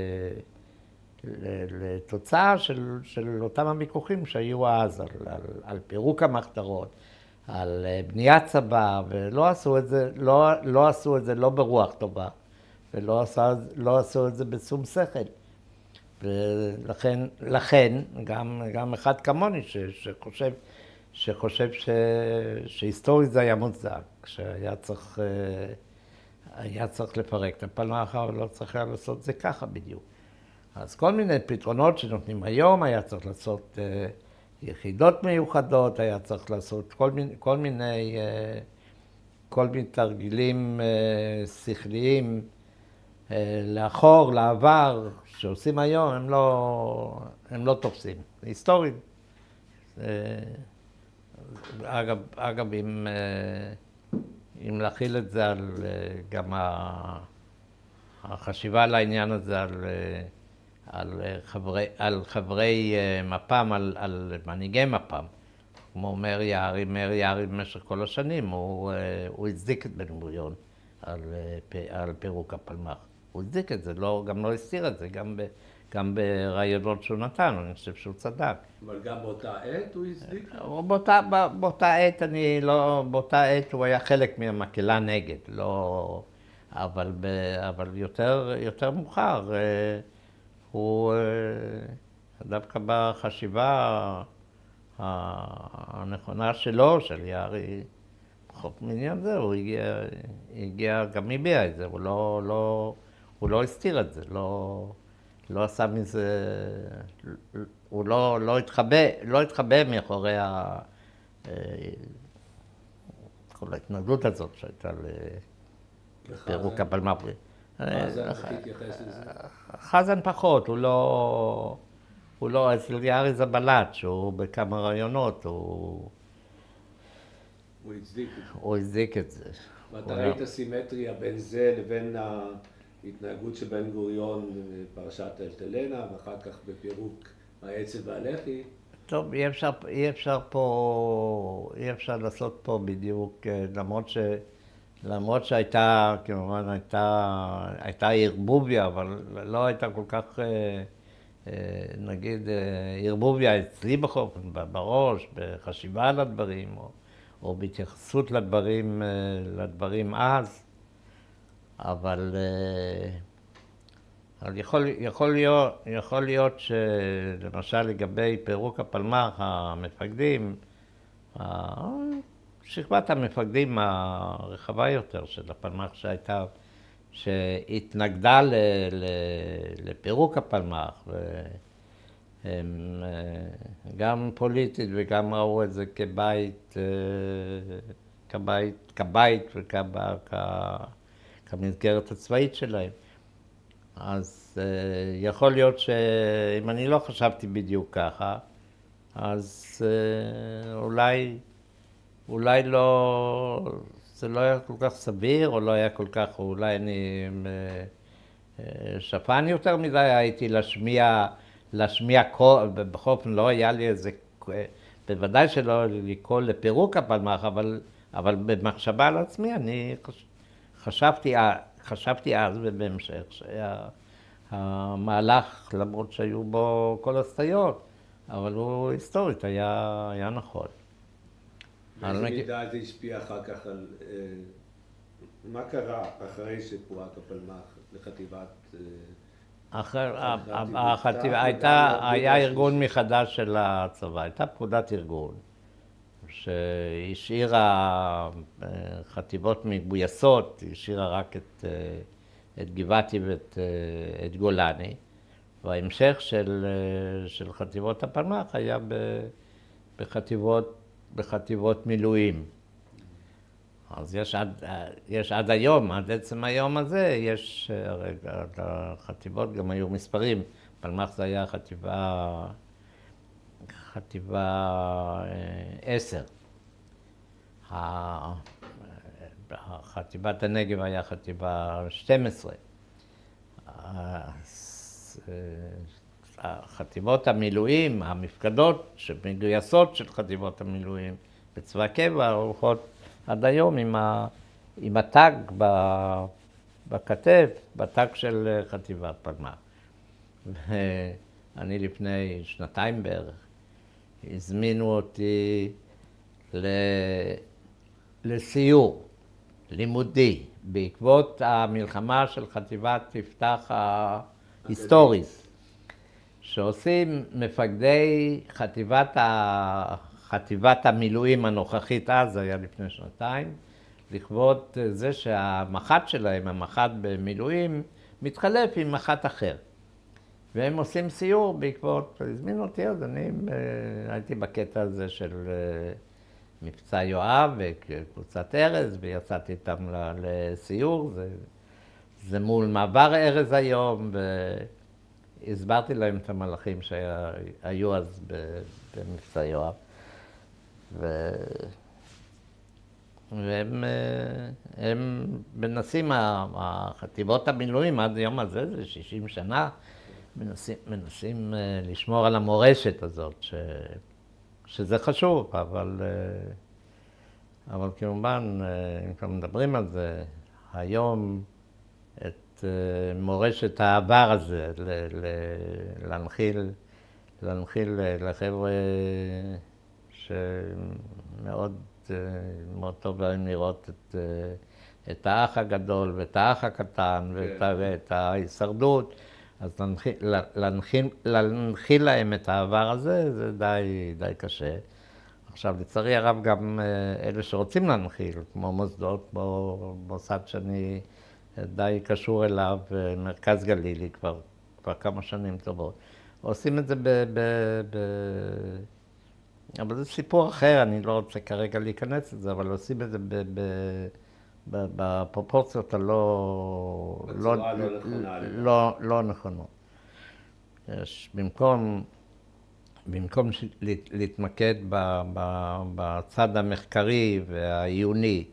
ל, לתוצאה של, של אותם הוויכוחים שהיו אז על, על, על פירוק המחתרות. על בניית צבא, ולא עשו את זה, לא, לא עשו את זה לא ברוח טובה, ולא עשה, לא עשו את זה בשום שכל. ולכן, לכן, גם, גם אחד כמוני ש, שחושב, שחושב ש, שהיסטורית זה היה מוצדק, שהיה צריך, היה צריך לפרק את הפלמ"ח, אבל לא צריך היה לעשות זה ככה בדיוק. אז כל מיני פתרונות שנותנים היום, היה צריך לעשות יחידות מיוחדות, היה צריך לעשות כל מיני, כל מיני, כל מיני תרגילים שכליים לאחור, לעבר, שעושים היום, הם לא, הם לא תופסים. היסטורית. אגב, אגב, אם, אם להכיל את זה על גם החשיבה על העניין הזה, על על חברי, על חברי מפ"ם, על, על מנהיגי מפ"ם. כמו מאיר יערי, מאיר יערי במשך כל השנים, הוא, הוא הצדיק את בן גוריון על, על פירוק הפלמ"ח. הוא הצדיק את זה, לא, גם לא הסתיר את זה, גם, ב, גם ברעיונות שהוא נתן, אני חושב שהוא צדק. אבל גם באותה עת הוא הצדיק? באותה, באותה עת, אני לא, באותה עת הוא היה חלק מהמקהלה נגד, לא, אבל, ב, אבל יותר, יותר מאוחר, הוא דווקא בחשיבה הנכונה שלו, של יערי, פחות מעניין זה, הוא הגיע, הגיע גם הביע את זה, הוא לא, לא, הוא לא הסתיר את זה, לא, לא עשה מזה, הוא לא, לא התחבא, לא התחבא מאחורי ה, כל ההתנגדות הזאת שהייתה לפירוק הפלמ"ח. חזן, איך תתייחס לזה? חזן פחות, הוא לא, הוא לא, אצל יערי זה בלט, שהוא בכמה רעיונות, הוא, הוא הצדיק את זה. הוא הצדיק את זה. ואתה ראית סימטריה בין זה לבין ההתנהגות של בן גוריון בפרשת אלטלנה, ואחר כך בפירוק העצב והלח"י. טוב, אי אפשר, אי אפשר פה, אי אפשר לעשות פה בדיוק, למרות ש... למרות שהייתה, כמובן, הייתה, הייתה ערבוביה, אבל לא הייתה כל כך, נגיד, ערבוביה אצלי בחופן, בראש, בחשיבה על הדברים, או, או בהתייחסות לדברים, לדברים אז. אבל, אבל יכול, יכול להיות, יכול להיות שלמשל לגבי פירוק הפלמ"ח, המפקדים, שכבת המפקדים הרחבה יותר של הפלמ"ח שהייתה, שהתנגדה ל, ל, לפירוק הפלמ"ח, והם גם פוליטית וגם ראו את זה כבית, כבית, כבית וכמסגרת הצבאית שלהם. אז יכול להיות שאם אני לא חשבתי בדיוק ככה, אז אולי אולי לא, זה לא היה כל כך סביר, או לא היה כל כך, או אולי אני שפן יותר מדי, הייתי להשמיע, להשמיע קול, בכל אופן לא היה לי איזה, בוודאי שלא לקרוא לפירוק הפלמ"ח, אבל, אבל במחשבה על עצמי, אני חשבתי, חשבתי אז ובהמשך, שהיה המהלך, למרות שהיו בו כל הסטיות, אבל הוא היסטורית, היה, היה נכון. באיזה מידה זה השפיע אחר כך על... מה קרה אחרי שפורק הפלמ"ח לחטיבת... החטיבה, היה ארגון מחדש של הצבא, הייתה פקודת ארגון, שהשאירה חטיבות מגויסות, השאירה רק את, את גבעתי ואת את גולני, וההמשך של, של חטיבות הפלמ"ח היה בחטיבות בחטיבות מילואים. אז יש עד, יש עד היום, עד עצם היום הזה, יש, רגע, החטיבות גם היו מספרים. פלמ"ח זה היה חטיבה, חטיבה עשר. חטיבת הנגב היה חטיבה שתים עשרה. חטיבות המילואים, המפקדות שמגויסות של חטיבות המילואים בצבא קבע, הולכות עד היום עם, ה, עם הטאג בכתף, בטאג של חטיבת פלמ"ח. ואני לפני שנתיים בערך, הזמינו אותי ל, לסיור לימודי בעקבות המלחמה של חטיבת יפתח ההיסטורית. שעושים מפקדי חטיבת, ה... חטיבת המילואים הנוכחית אז, זה היה לפני שנתיים, לכבוד זה שהמח"ט שלהם, המח"ט במילואים, מתחלף עם מח"ט אחר. והם עושים סיור בעקבות, הזמינו אותי, אז אני הייתי בקטע הזה של מבצע יואב וקבוצת ארז, ויצאתי איתם לסיור, זה, זה מול מעבר ארז היום, ו... הסברתי להם את המהלכים שהיו אז במבצע יואב. ו... והם הם מנסים, החטיבות המילואים עד היום הזה, זה שישים שנה, מנסים, מנסים לשמור על המורשת הזאת, ש... שזה חשוב, אבל, אבל כמובן, אם כבר מדברים על זה, היום את מורשת העבר הזה, להנחיל, להנחיל לחבר'ה שמאוד מאוד טוב להם לראות את, את האח הגדול ואת האח הקטן ואת, ואת ההישרדות, אז להנחיל, להנחיל, להנחיל להם את העבר הזה, זה די, די קשה. עכשיו, לצערי הרב, גם אלה שרוצים להנחיל, כמו מוסדות, כמו מוסד שאני די קשור אליו, מרכז גלילי, כבר, כבר כמה שנים טובות, עושים את זה ב... ב, ב אבל זה סיפור אחר, אני לא רוצה כרגע להיכנס לזה, אבל עושים את זה ב, ב, ב, בפרופורציות הלא... בצורה לא נכונה. לא, לא נכונות. יש, במקום, במקום להתמקד בצד המחקרי והעיוני,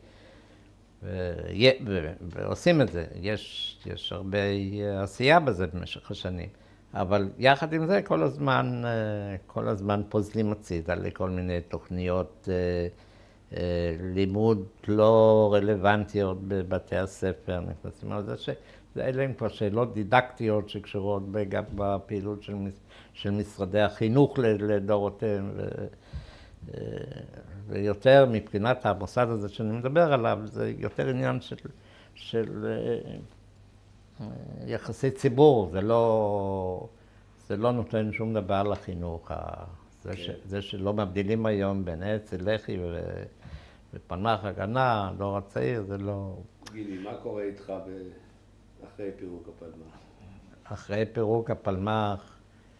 ועושים את זה, יש, יש הרבה עשייה בזה במשך השנים, אבל יחד עם זה כל הזמן, כל הזמן פוזלים הצידה לכל מיני תוכניות לימוד לא רלוונטיות בבתי הספר, נכנסים על זה ש... אלה הן כבר שאלות דידקטיות שקשורות גם בפעילות של, של משרדי החינוך לדורותיהם, ו, ויותר מבחינת המוסד הזה שאני מדבר עליו, זה יותר עניין של, של יחסי ציבור, זה לא, זה לא נותן שום דבר לחינוך. זה, ש, זה שלא מבדילים היום בין אצ"ל, לח"י ו, ופלמ"ח הגנה, הדור הצעיר, זה לא... גילי, מה קורה איתך ב... אחרי פירוק הפלמ"ח? אחרי פירוק הפלמ"ח,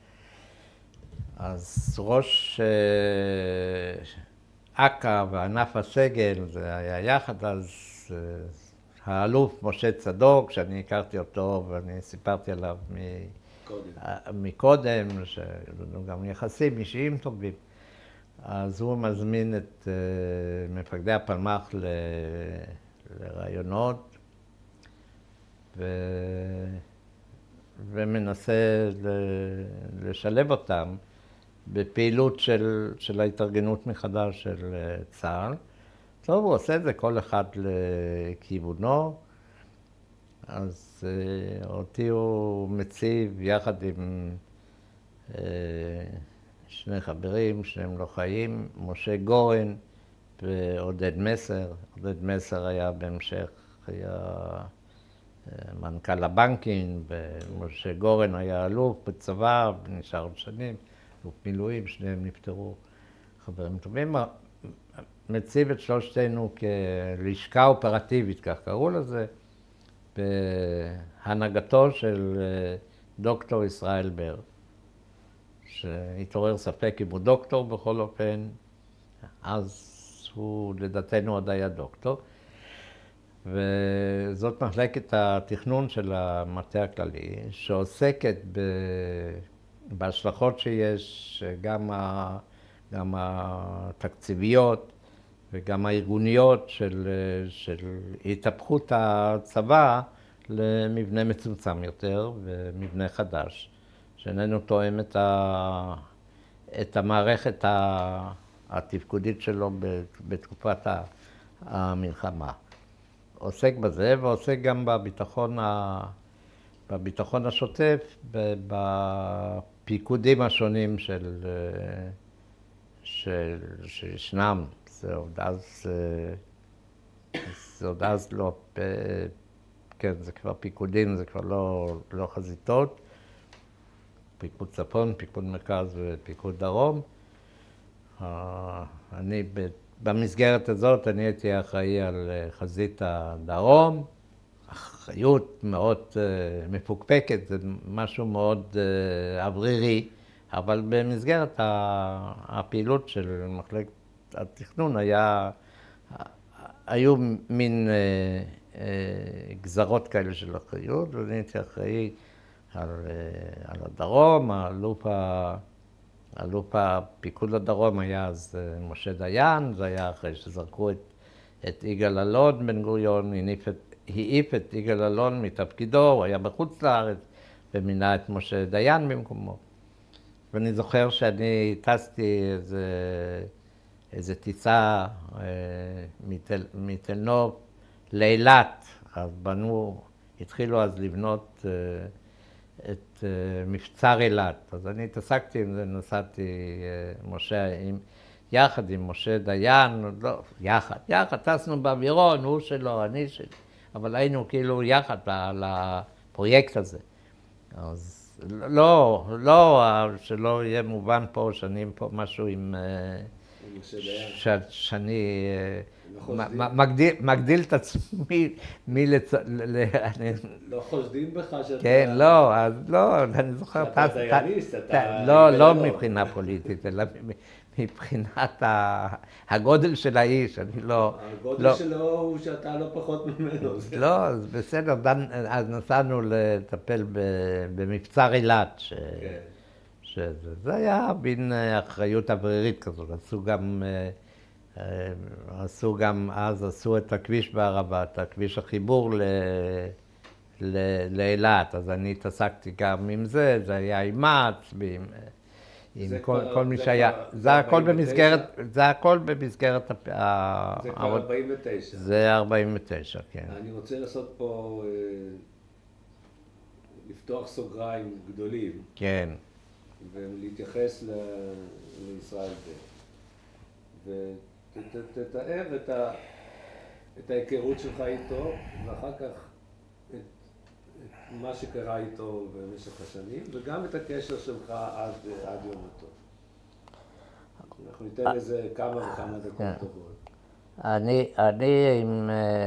אז ראש אכ"א וענף הסגל, זה היה יחד, אז האלוף משה צדוק, שאני הכרתי אותו ואני סיפרתי עליו קודם. מקודם, שהיו גם יחסים אישיים טובים, אז הוא מזמין את מפקדי הפלמ"ח לרעיונות, ו... ומנסה לשלב אותם בפעילות של, של ההתארגנות מחדש של צה"ל. טוב, הוא עושה את זה כל אחד לכיוונו, אז אותי הוא מציב יחד עם שני חברים, שניהם לא חיים, משה גורן ועודד מסר. עודד מסר היה בהמשך, היה מנכ"ל הבנקים, ומשה גורן היה אלוף בצבא, נשאר עוד שנים, אלוף מילואים, שניהם נפטרו, חברים טובים. מציב את שלושתנו כלשכה אופרטיבית, כך קראו לזה, בהנהגתו של דוקטור ישראל בר, שהתעורר ספק אם הוא דוקטור בכל אופן, אז הוא לדעתנו עוד היה דוקטור. וזאת מחלקת התכנון של המטה הכללי, שעוסקת בהשלכות שיש, גם, ה, גם התקציביות וגם הארגוניות של, של התהפכות הצבא למבנה מצומצם יותר ומבנה חדש, שאיננו תואם את, ה, את המערכת התפקודית שלו בתקופת המלחמה. עוסק בזה, ועוסק גם בביטחון, ה... בביטחון השוטף, בפיקודים השונים של... של... שישנם. זה עוד אז... זה עוד אז לא... כן, זה כבר פיקודים, זה כבר לא, לא חזיתות. פיקוד צפון, פיקוד מרכז ופיקוד דרום. אני ב... במסגרת הזאת אני הייתי אחראי על חזית הדרום, אחריות מאוד uh, מפוקפקת, זה משהו מאוד uh, אוורירי, אבל במסגרת הפעילות של מחלקת התכנון היה, היו מין uh, uh, גזרות כאלה של אחריות, ואני הייתי אחראי על, uh, על הדרום, האלוף ה... אלוף הפיקוד הדרום היה אז משה דיין, זה היה אחרי שזרקו את, את יגאל אלון, בן גוריון העיף את יגאל אלון מתפקידו, הוא היה בחוץ לארץ, ומינה את משה דיין במקומו. ואני זוכר שאני טסתי איזה, איזה טיסה אה, מתל, מתל נוף לאילת, אז בנו, התחילו אז לבנות אה, את מבצר אילת. אז אני התעסקתי עם זה, נסעתי משה, עם, יחד עם משה דיין, לא, יחד, יחד, טסנו באווירון, הוא שלו, אני שלי, אבל היינו כאילו יחד על הפרויקט הזה. אז לא, לא, שלא יהיה מובן פה, שאני פה משהו עם... ש, שאני מגדיל, מגדיל את עצמי מלצ... לא חושדים בך שאתה... כן, לא, אז לא, אני זוכר... שאתה דייניסט, אתה... לא, לא מבחינה פוליטית, אלא מבחינת הגודל של האיש, אני לא... הגודל שלו הוא שאתה לא פחות ממנו. לא, אז בסדר, אז נסענו לטפל במבצר אילת, שזה, זה היה בין אחריות אווירית כזאת, עשו גם, עשו גם, אז עשו את הכביש בערבה, את הכביש החיבור ל... לאילת, אז אני התעסקתי גם עם זה, זה היה עם מע"צ, ועם עם כל, כבר, כל מי שהיה, זה, זה הכל במסגרת, זה הכל במסגרת, זה כבר ארבעים ותשע. זה ארבעים ותשע, כן. אני רוצה לעשות פה, לפתוח סוגריים גדולים. כן. ולהתייחס לישראל בר. ותתאר את, ה, את ההיכרות שלך איתו, ואחר כך את, את מה שקרה איתו במשך השנים, וגם את הקשר שלך עד, עד יום מותו. אנחנו ניתן לזה כמה וכמה דקות טובות. אני, אני עם,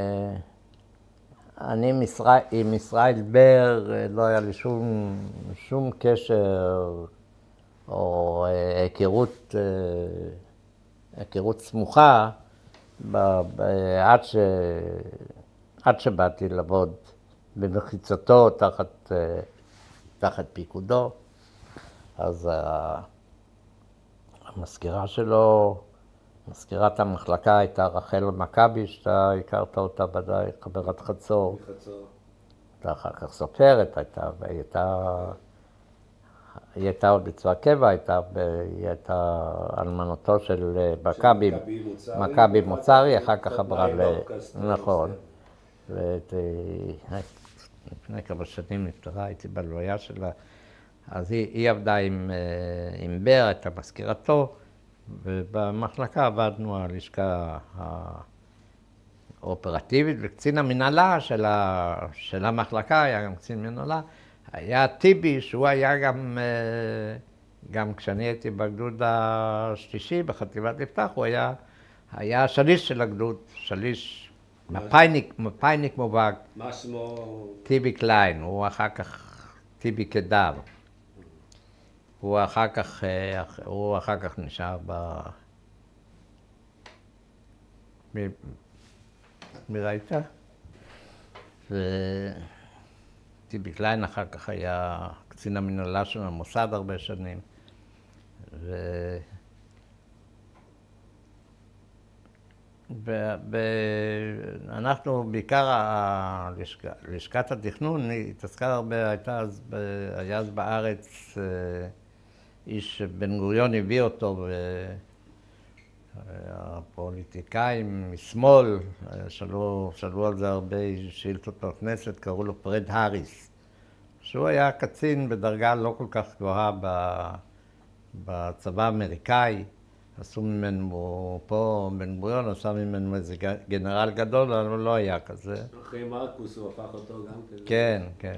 אני עם ישראל, עם ישראל בר, לא היה לי שום, שום קשר או היכרות, היכרות סמוכה ב, ב, עד, ש, עד שבאתי לעבוד במחיצתו תחת, תחת פיקודו. אז המזכירה שלו, מזכירת המחלקה הייתה רחל מכבי, שאתה הכרת אותה ודאי, חברת חצור. חצור. הייתה אחר כך סופרת, הייתה, והיא הייתה, היא הייתה עוד בצבא קבע, הייתה, היא הייתה אלמנתו של מכבי, מכבי מוצרי, אחר כך עברה ל... נכון. לפני כמה שנים נפטרה, הייתי בלוויה שלה, אז היא, היא עבדה עם, עם בר, הייתה מזכירתו, ובמחלקה עבדנו על הלשכה האופרטיבית, וקצין המנהלה של, ה, של המחלקה, היה גם קצין מנהלה, היה טיבי, שהוא היה גם, גם כשאני הייתי בגדוד השלישי, בחטיבת יפתח, הוא היה, היה שליש של הגדוד, שליש, מפאיניק, מפאיניק מובהק. מה שמו? טיבי קליין, הוא אחר כך טיבי קדר. הוא אחר כך, הוא אחר כך נשאר ב... מי, מי ראית? וטיבי קליין אחר כך היה קצין המנהלה של המוסד הרבה שנים. ו... ואנחנו, בעיקר הלשכ... לשכת התכנון, התעסקה הרבה, הייתה אז, היה אז בארץ איש בן גוריון הביא אותו, והפוליטיקאים משמאל שאלו, שאלו על זה הרבה שאילתות בכנסת, קראו לו פרד האריס, שהוא היה קצין בדרגה לא כל כך גבוהה בצבא האמריקאי. עשו ממנו, פה בן גוריון עשה ממנו איזה גנרל גדול, אבל הוא לא היה כזה. אחרי מרקוס הוא הפך אותו גם כזה. כן, כן.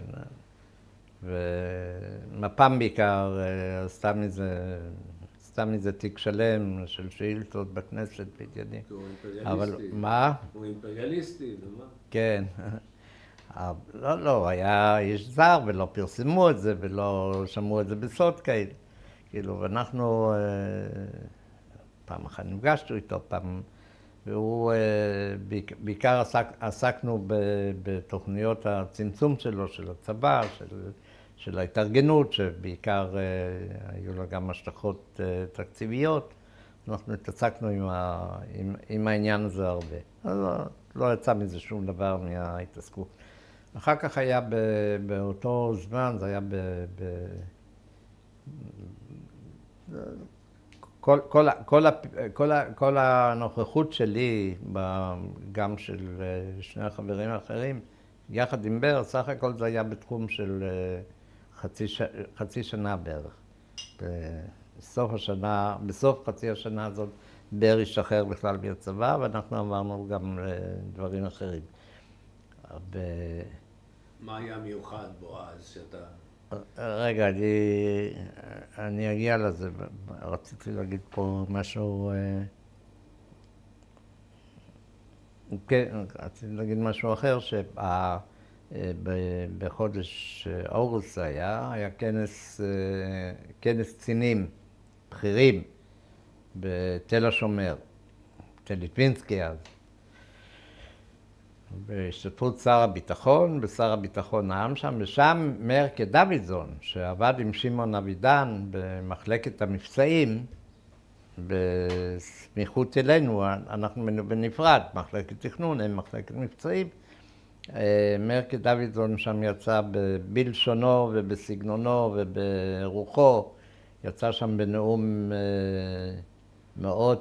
ומפ"ם בעיקר עשתה מזה, עשתה מזה תיק שלם של שאילתות בכנסת בעניינים. הוא אימפריאליסטי. אבל מה? הוא אימפריאליסטי, ומה? כן. לא, לא, היה איש זר ולא פרסמו את זה ולא שמעו את זה בסוד כאלה. כאילו, ואנחנו... פעם אחת נפגשנו איתו, פעם, והוא, בעיקר עסק, עסקנו בתוכניות הצמצום שלו, של הצבא, של, של ההתארגנות, שבעיקר היו לה גם השלכות תקציביות. אנחנו התעסקנו עם, ה, עם, עם העניין הזה הרבה. אז לא, לא יצא מזה שום דבר מההתעסקות. אחר כך היה ב, באותו זמן, זה היה ב... ב כל, כל, כל, כל, כל הנוכחות שלי, גם של שני החברים האחרים, יחד עם בר, סך הכל זה היה בתחום של חצי, ש... חצי שנה בערך. בסוף השנה, בסוף חצי השנה הזאת, בר השתחרר בכלל מהצבא, ואנחנו עברנו גם לדברים אחרים. ב... מה היה מיוחד בו אז שאתה... רגע, אני, אני אגיע לזה, רציתי להגיד פה משהו, כן, רציתי להגיד משהו אחר, שבחודש אוגוסט היה, היה כנס, כנס קצינים בכירים בתל השומר, תל ליטווינסקי אז. בהשתתפות שר הביטחון, ושר הביטחון נאם שם, ושם מאיר דוידזון, שעבד עם שמעון אבידן במחלקת המבצעים, בסמיכות אלינו, אנחנו בנפרד, מחלקת תכנון, הם מחלקת מבצעים. מאיר דוידזון שם יצא בלשונו ובסגנונו וברוחו, יצא שם בנאום מאוד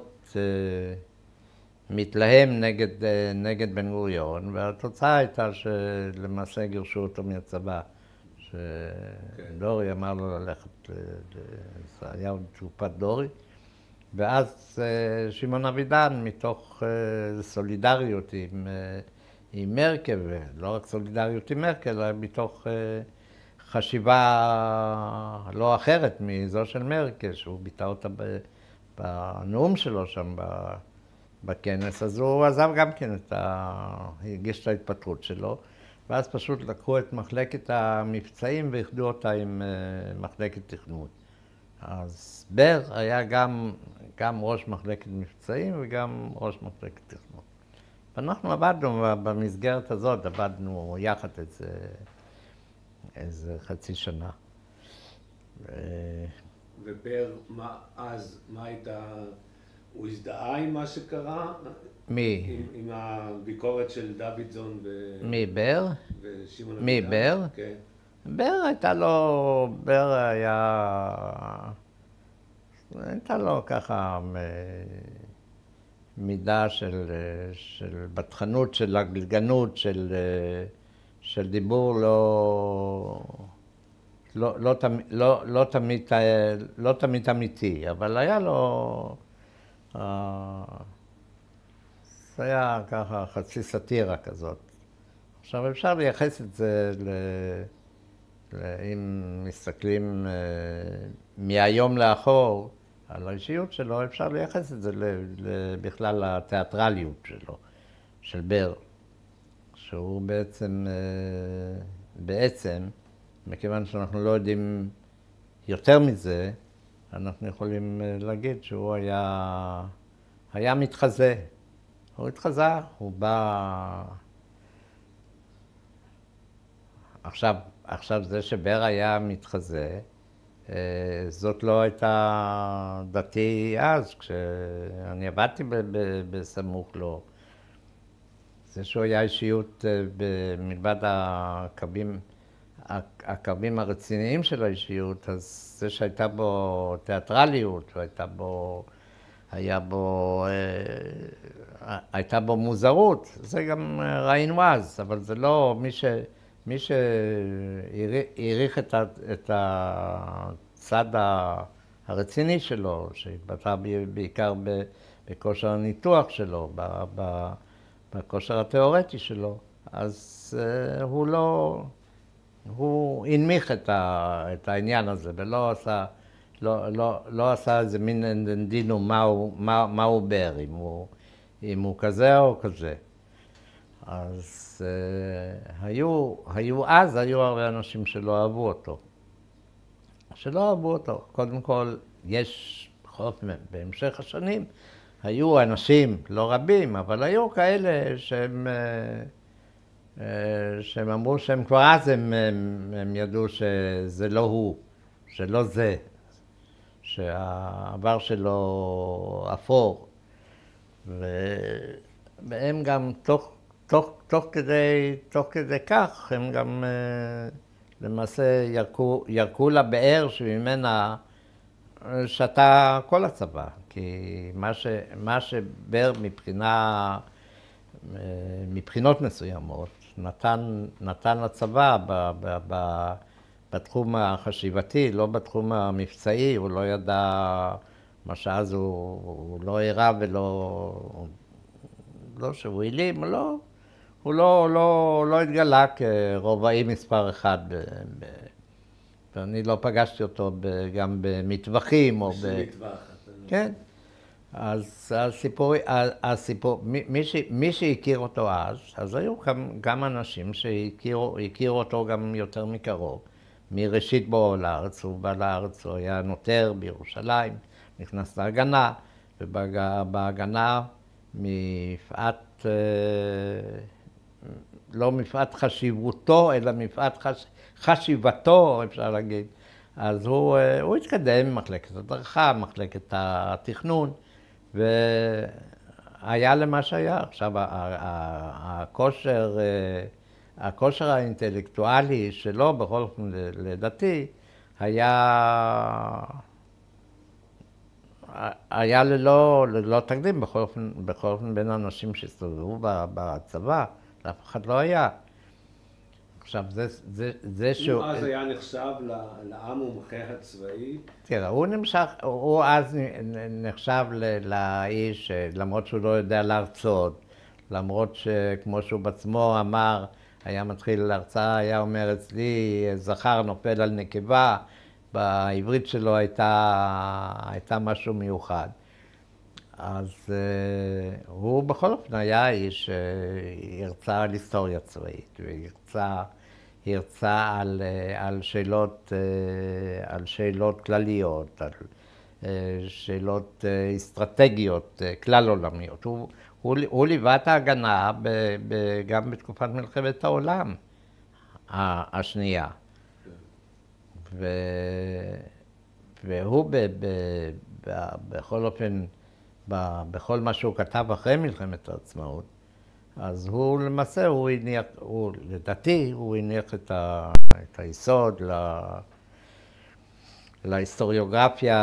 מתלהם נגד, נגד בן גוריון, והתוצאה הייתה שלמעשה גירשו אותו מהצבא, שדורי אמר לו ללכת, זה היה עוד תקופת דורי, ואז שמעון אבידן מתוך סולידריות עם, עם מרקל, ולא רק סולידריות עם מרקל, אלא מתוך חשיבה לא אחרת מזו של מרקל, שהוא ביטא אותה בנאום שלו שם בכנס, אז הוא עזב גם כן את ה... הגיש את ההתפטרות שלו, ואז פשוט לקחו את מחלקת המבצעים ואיחדו אותה עם מחלקת תכנון. אז בר היה גם, גם ראש מחלקת מבצעים וגם ראש מחלקת תכנון. ואנחנו עבדנו במסגרת הזאת, עבדנו יחד איזה, איזה חצי שנה. ובר, מה אז, מה הייתה... הוא הזדהה עם מה שקרה? מי? עם, עם הביקורת של דוידזון ו... מי, בר? ושמעון אבידן? מי, בר? כן. בר הייתה לו, בר היה... הייתה לו ככה מידה של, של בטחנות, של הגלגנות, של, של דיבור לא... לא, לא, לא, לא, תמיד, לא תמיד אמיתי, אבל היה לו... זה היה ככה חצי סאטירה כזאת. עכשיו אפשר לייחס את זה, ל... אם מסתכלים מהיום לאחור על האישיות שלו, אפשר לייחס את זה בכלל לתיאטרליות שלו, של בר, שהוא בעצם, בעצם, מכיוון שאנחנו לא יודעים יותר מזה, אנחנו יכולים להגיד שהוא היה, היה מתחזה. הוא התחזה, הוא בא... עכשיו, עכשיו זה שבר היה מתחזה, זאת לא הייתה דתי אז, כשאני עבדתי בסמוך לו. זה שהוא היה אישיות מלבד הקווים, הקווים הרציניים של האישיות, אז זה שהייתה בו תיאטרליות, והייתה בו, היה בו, הייתה בו מוזרות, זה גם ראינו אז, אבל זה לא מי ש... מי שהעריך את, את הצד הרציני שלו, שהתבטא בעיקר בכושר הניתוח שלו, בכושר התיאורטי שלו, אז הוא לא, הוא הנמיך את, את העניין הזה ולא עשה, לא, לא, לא עשה איזה מין אנדנדינו מהו, מה, מהו בר, אם הוא, אם הוא כזה או כזה. אז uh, היו, היו, אז היו הרבה אנשים שלא אהבו אותו. שלא אהבו אותו. קודם כל, יש, בכל אופן, בהמשך השנים, היו אנשים, לא רבים, אבל היו כאלה שהם, uh, uh, שהם אמרו שהם כבר אז הם, הם, הם ידעו שזה לא הוא, שלא זה, שהעבר שלו אפור. והם גם תוך תוך, תוך, כדי, תוך כדי כך הם גם למעשה ירקו, ירקו לבאר שממנה שתה כל הצבא. כי מה, ש, מה שבר מבחינה, מבחינות מסוימות נתן, נתן לצבא ב, ב, ב, בתחום החשיבתי, לא בתחום המבצעי, הוא לא ידע מה שאז הוא, הוא לא הראה ולא, לא שהוא אילים, לא. הוא לא, לא, לא התגלה כרובעי מספר אחד, ב, ב, ואני לא פגשתי אותו ב, גם במטווחים או ב... מטווח. כן. אז הסיפור, הסיפור, מי, ש, מי שהכיר אותו אז, אז היו גם, גם אנשים שהכירו הכירו אותו גם יותר מקרוב. מראשית בואו לארץ, הוא בא לארץ, הוא היה נותר בירושלים, נכנס להגנה, ובהגנה מפאת... לא מפאת חשיבותו, אלא מפאת חש... חשיבתו, אפשר להגיד. אז הוא, הוא התקדם במחלקת הדרכה, מחלקת התכנון, והיה למה שהיה. עכשיו, הכושר, הכושר האינטלקטואלי שלו, בכל אופן לדעתי, היה, היה ללא, ללא תקדים, בכל אופן, בכל אופן בין האנשים שהסתובבו בצבא, לאף אחד לא היה. עכשיו, זה, זה, זה שהוא... הוא אז היה נחשב לעם המומחה הצבאי? תראה, הוא נמשך, הוא אז נחשב לאיש, למרות שהוא לא יודע להרצות, למרות שכמו שהוא בעצמו אמר, היה מתחיל להרצאה, היה אומר אצלי, זכר נופל על נקבה, בעברית שלו הייתה, הייתה משהו מיוחד. אז uh, הוא בכל אופן היה איש שהרצה על היסטוריה צבאית, והרצה הרצה על, על, שאלות, על שאלות כלליות, על שאלות אסטרטגיות כלל עולמיות. הוא, הוא, הוא ליווה את ההגנה ב, ב, גם בתקופת מלחמת העולם השנייה. ו, והוא ב, ב, ב, בכל אופן, ב, בכל מה שהוא כתב אחרי מלחמת העצמאות, אז הוא למעשה, הוא הניח, הוא, לדעתי, הוא הניח את, ה, את היסוד לה, להיסטוריוגרפיה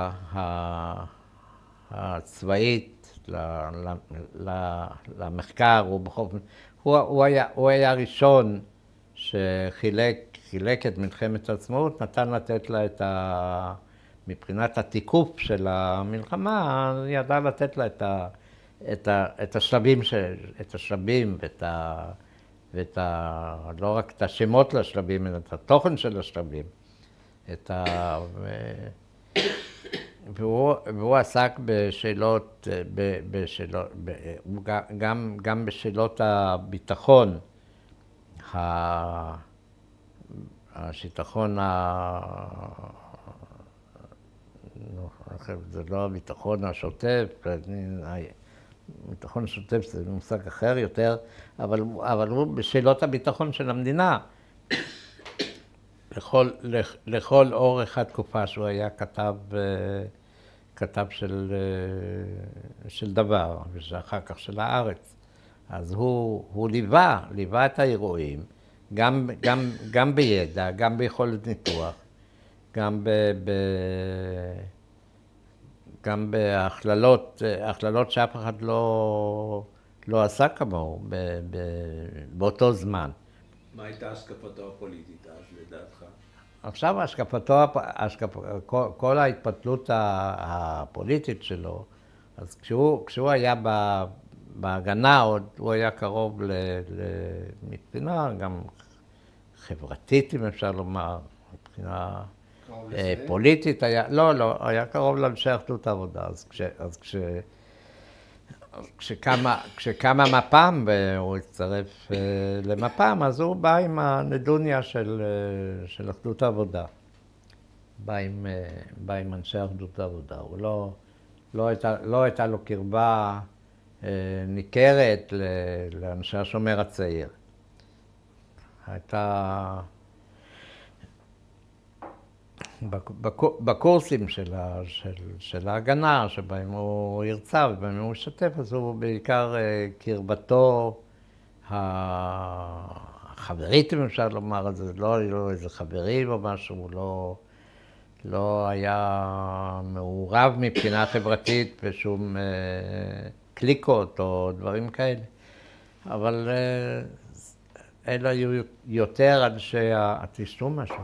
הצבאית, ל, ל, ל, למחקר, הוא בכל אופן, הוא, הוא, היה, הוא היה הראשון שחילק חילק את מלחמת העצמאות, נתן לתת לה את ה... מבחינת התיקוף של המלחמה, ידע לתת לה את ה... את, ה, את השלבים, ש, את השלבים ואת ה, ואת ה, לא רק את השמות לשלבים, אלא את התוכן של השלבים. את ה, ו, והוא, והוא עסק בשאלות, ב, בשאלות, ב, גם, גם בשאלות הביטחון, השיטחון ה... זה לא הביטחון השוטף, ביטחון שוטף זה מושג אחר יותר, אבל, אבל הוא בשאלות הביטחון של המדינה. לכל, לכל אורך התקופה שהוא היה כתב, כתב של, של דבר, ואחר כך של הארץ. אז הוא, הוא ליווה, ליווה את האירועים, גם, גם, גם בידע, גם ביכולת ניתוח, גם ב... ב גם בהכללות, הכללות שאף אחד לא, לא עשה כמוהו ב, ב, באותו זמן. מה הייתה השקפתו הפוליטית אז, לדעתך? עכשיו, השקפתו, השקפ, כל, כל ההתפתלות הפוליטית שלו, אז כשהוא, כשהוא היה ב, בהגנה, עוד הוא היה קרוב ל, ל, מבחינה גם חברתית, אם אפשר לומר, מבחינה... פוליטית היה, לא, לא, היה קרוב לאנשי אחדות העבודה, אז כש, אז כש, כשקמה, כשקמה מפ"ם והוא הצטרף למפ"ם, אז הוא בא עם הנדוניה של, של אחדות העבודה. בא עם, בא עם אנשי אחדות העבודה. הוא לא, לא הייתה, לא הייתה לו קרבה ניכרת לאנשי השומר הצעיר. הייתה... בקורסים של, של, של ההגנה, שבהם הוא הרצה ובהם הוא השתתף, אז הוא בעיקר קרבתו החברית, אם אפשר לומר את זה, לא היה לו איזה חברים או משהו, הוא לא, לא היה מעורב מבחינה חברתית בשום קליקות או דברים כאלה. אבל אלה היו יותר אנשי התשלום משהו.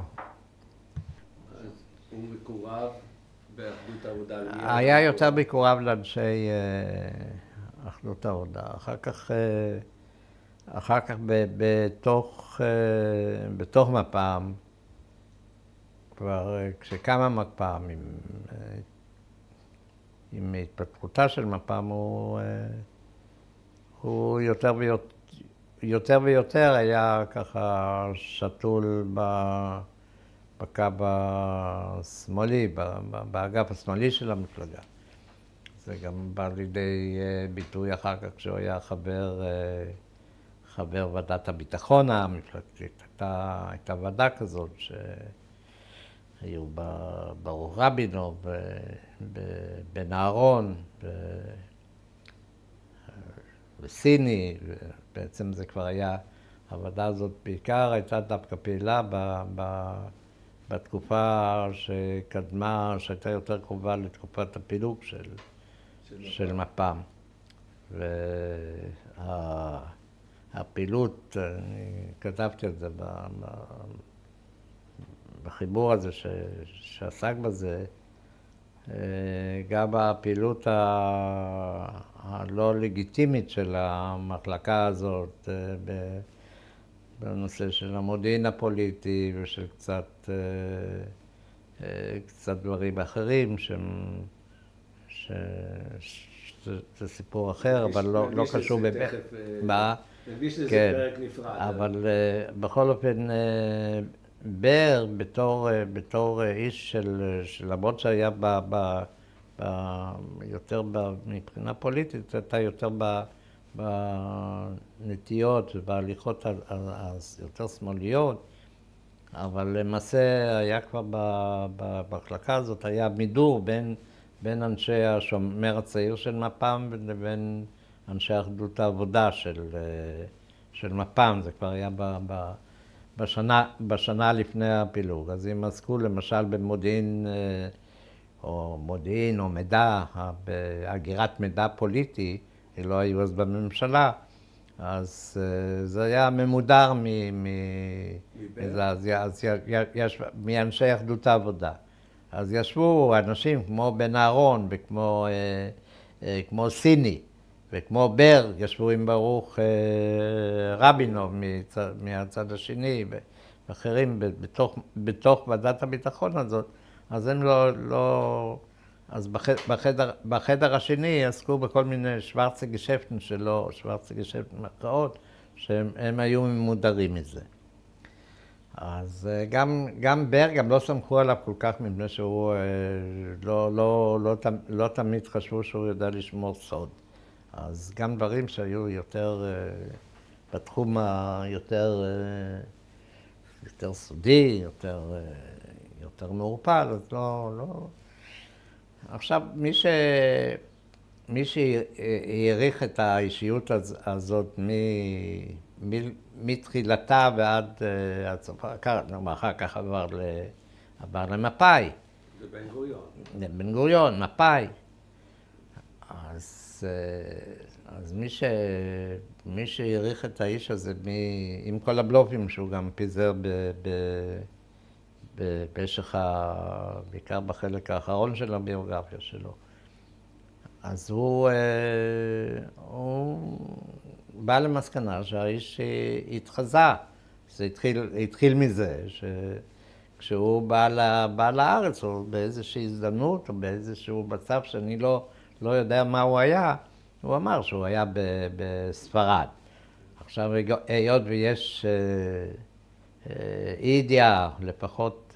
הוא מקורב באחדות העבודה? היה יותר מקורב לאנשי אחדות העבודה. אחר כך, אחר כך בתוך, בתוך מפ"ם, כבר כשקמה מפ"ם, עם, עם התפתחותה של מפ"ם, הוא, הוא יותר ויותר, יותר ויותר היה ככה שתול ב... בקו השמאלי, באגף השמאלי של המפלגה. זה גם בא לידי ביטוי אחר כך כשהוא היה חבר, חבר ועדת הביטחון המפלגתית. הייתה, הייתה ועדה כזאת שהיו בה ברוך רבינוב, בן אהרון, וסיני, בעצם זה כבר היה, הוועדה הזאת בעיקר הייתה דווקא פעילה ב, ב, בתקופה שקדמה, שהייתה יותר קרובה לתקופת הפילוג של, של, של מפ"ם. והפעילות, אני כתבתי את זה ב, ב, בחיבור הזה ש, שעסק בזה, גם הפעילות הלא לגיטימית של המחלקה הזאת בנושא של המודיעין הפוליטי ושל קצת, קצת דברים אחרים שהם, ש... זה סיפור אחר, אבל לא, לא קשור בבית. נגיש לזה פרק נפרד. אבל בכל אופן, בר בתור, בתור איש של, למרות שהיה ב, ב, ב, יותר ב, מבחינה פוליטית, הייתה יותר ב, בנטיות ובהליכות היותר שמאליות, אבל למעשה היה כבר במחלקה הזאת, היה מידור בין, בין אנשי השומר הצעיר של מפ"ם לבין אנשי אחדות העבודה של, של מפ"ם, זה כבר היה ב, ב, בשנה, בשנה לפני הפילוג. אז אם עסקו למשל במודיעין, או מודיעין או מידע, בהגירת מידע פוליטי, לא היו אז בממשלה, אז זה היה ממודר מ, מ, אז, אז יש, מאנשי אחדות העבודה. אז ישבו אנשים כמו בן אהרון וכמו כמו סיני וכמו בר, ישבו עם ברוך רבינוב מהצד השני ואחרים בתוך, בתוך ועדת הביטחון הזאת. אז הם לא, לא, אז בחדר, בחדר השני עסקו בכל מיני שוורצה גשפטן שלו, שוורצה גשפטן מכרעות, שהם היו ממודרים מזה. אז גם, גם בר, גם לא סמכו עליו כל כך, מפני שהוא לא, לא, לא, לא תמיד חשבו שהוא יודע לשמור סוד. אז גם דברים שהיו יותר, בתחום היותר, יותר סודי, יותר, יותר מעורפל, אז לא, לא. עכשיו, מי ש... מי שהעריך את האישיות הזאת מתחילתה ועד הסופה, אחר כך עבר למפא"י. זה בן גוריון. בן גוריון, מפא"י. אז, אז מי, ש... מי שהעריך את האיש הזה, מ... עם כל הבלופים שהוא גם פיזר ב... ב... במשך, ה... בעיקר בחלק האחרון של הביוגרפיה שלו, אז הוא, הוא בא למסקנה שהאיש התחזה. זה התחיל, התחיל מזה שכשהוא בא, לה, בא לארץ, או באיזושהי הזדמנות, או באיזשהו מצב שאני לא, לא יודע מה הוא היה, הוא אמר שהוא היה ב, בספרד. עכשיו, היות ויש אי ידיעה, לפחות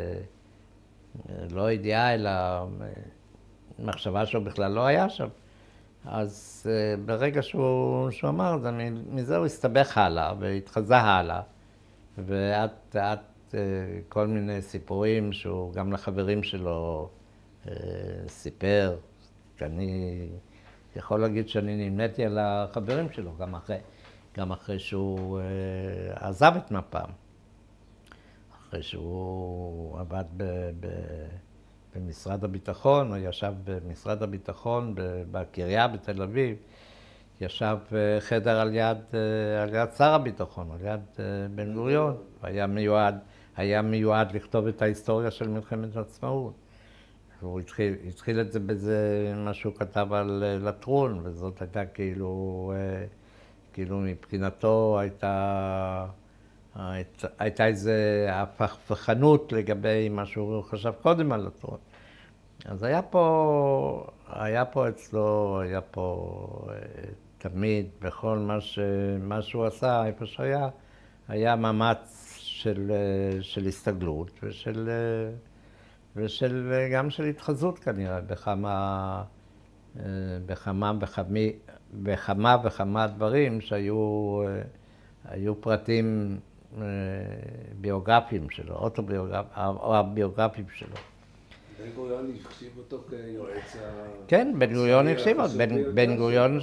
לא ידיעה, אלא מחשבה שהוא בכלל לא היה שם. אז uh, ברגע שהוא, שהוא אמר את זה, מזה הוא הסתבך הלאה והתחזה הלאה. ועד עד, uh, כל מיני סיפורים שהוא גם לחברים שלו uh, סיפר. אני יכול להגיד שאני נמניתי על החברים שלו, גם אחרי, גם אחרי שהוא uh, עזב את מפ"ם. אחרי שהוא עבד ב... ב במשרד הביטחון, הוא ישב במשרד הביטחון בקריה בתל אביב, ישב חדר על יד, על יד שר הביטחון, על יד בן גוריון, והיה מיועד, היה מיועד לכתוב את ההיסטוריה של מלחמת העצמאות. הוא התחיל, התחיל את זה בזה, מה שהוא כתב על לטרון, וזאת הייתה כאילו, כאילו מבחינתו הייתה, הייתה איזו הפכפכנות לגבי מה שהוא חשב קודם על לטרון. אז היה פה, היה פה אצלו, היה פה תמיד, בכל מה, ש, מה שהוא עשה, איפה שהיה, היה מאמץ של, של הסתגלות ושל, ושל, גם של התחזות כנראה, בכמה, בכמה, בכמה, בכמה וכמה דברים שהיו היו פרטים ביוגרפיים שלו, אוטוביוגרפיים שלו. בן גוריון החשיב אותו כיועץ ה... כן, בן גוריון החשיב אותו. בן גוריון,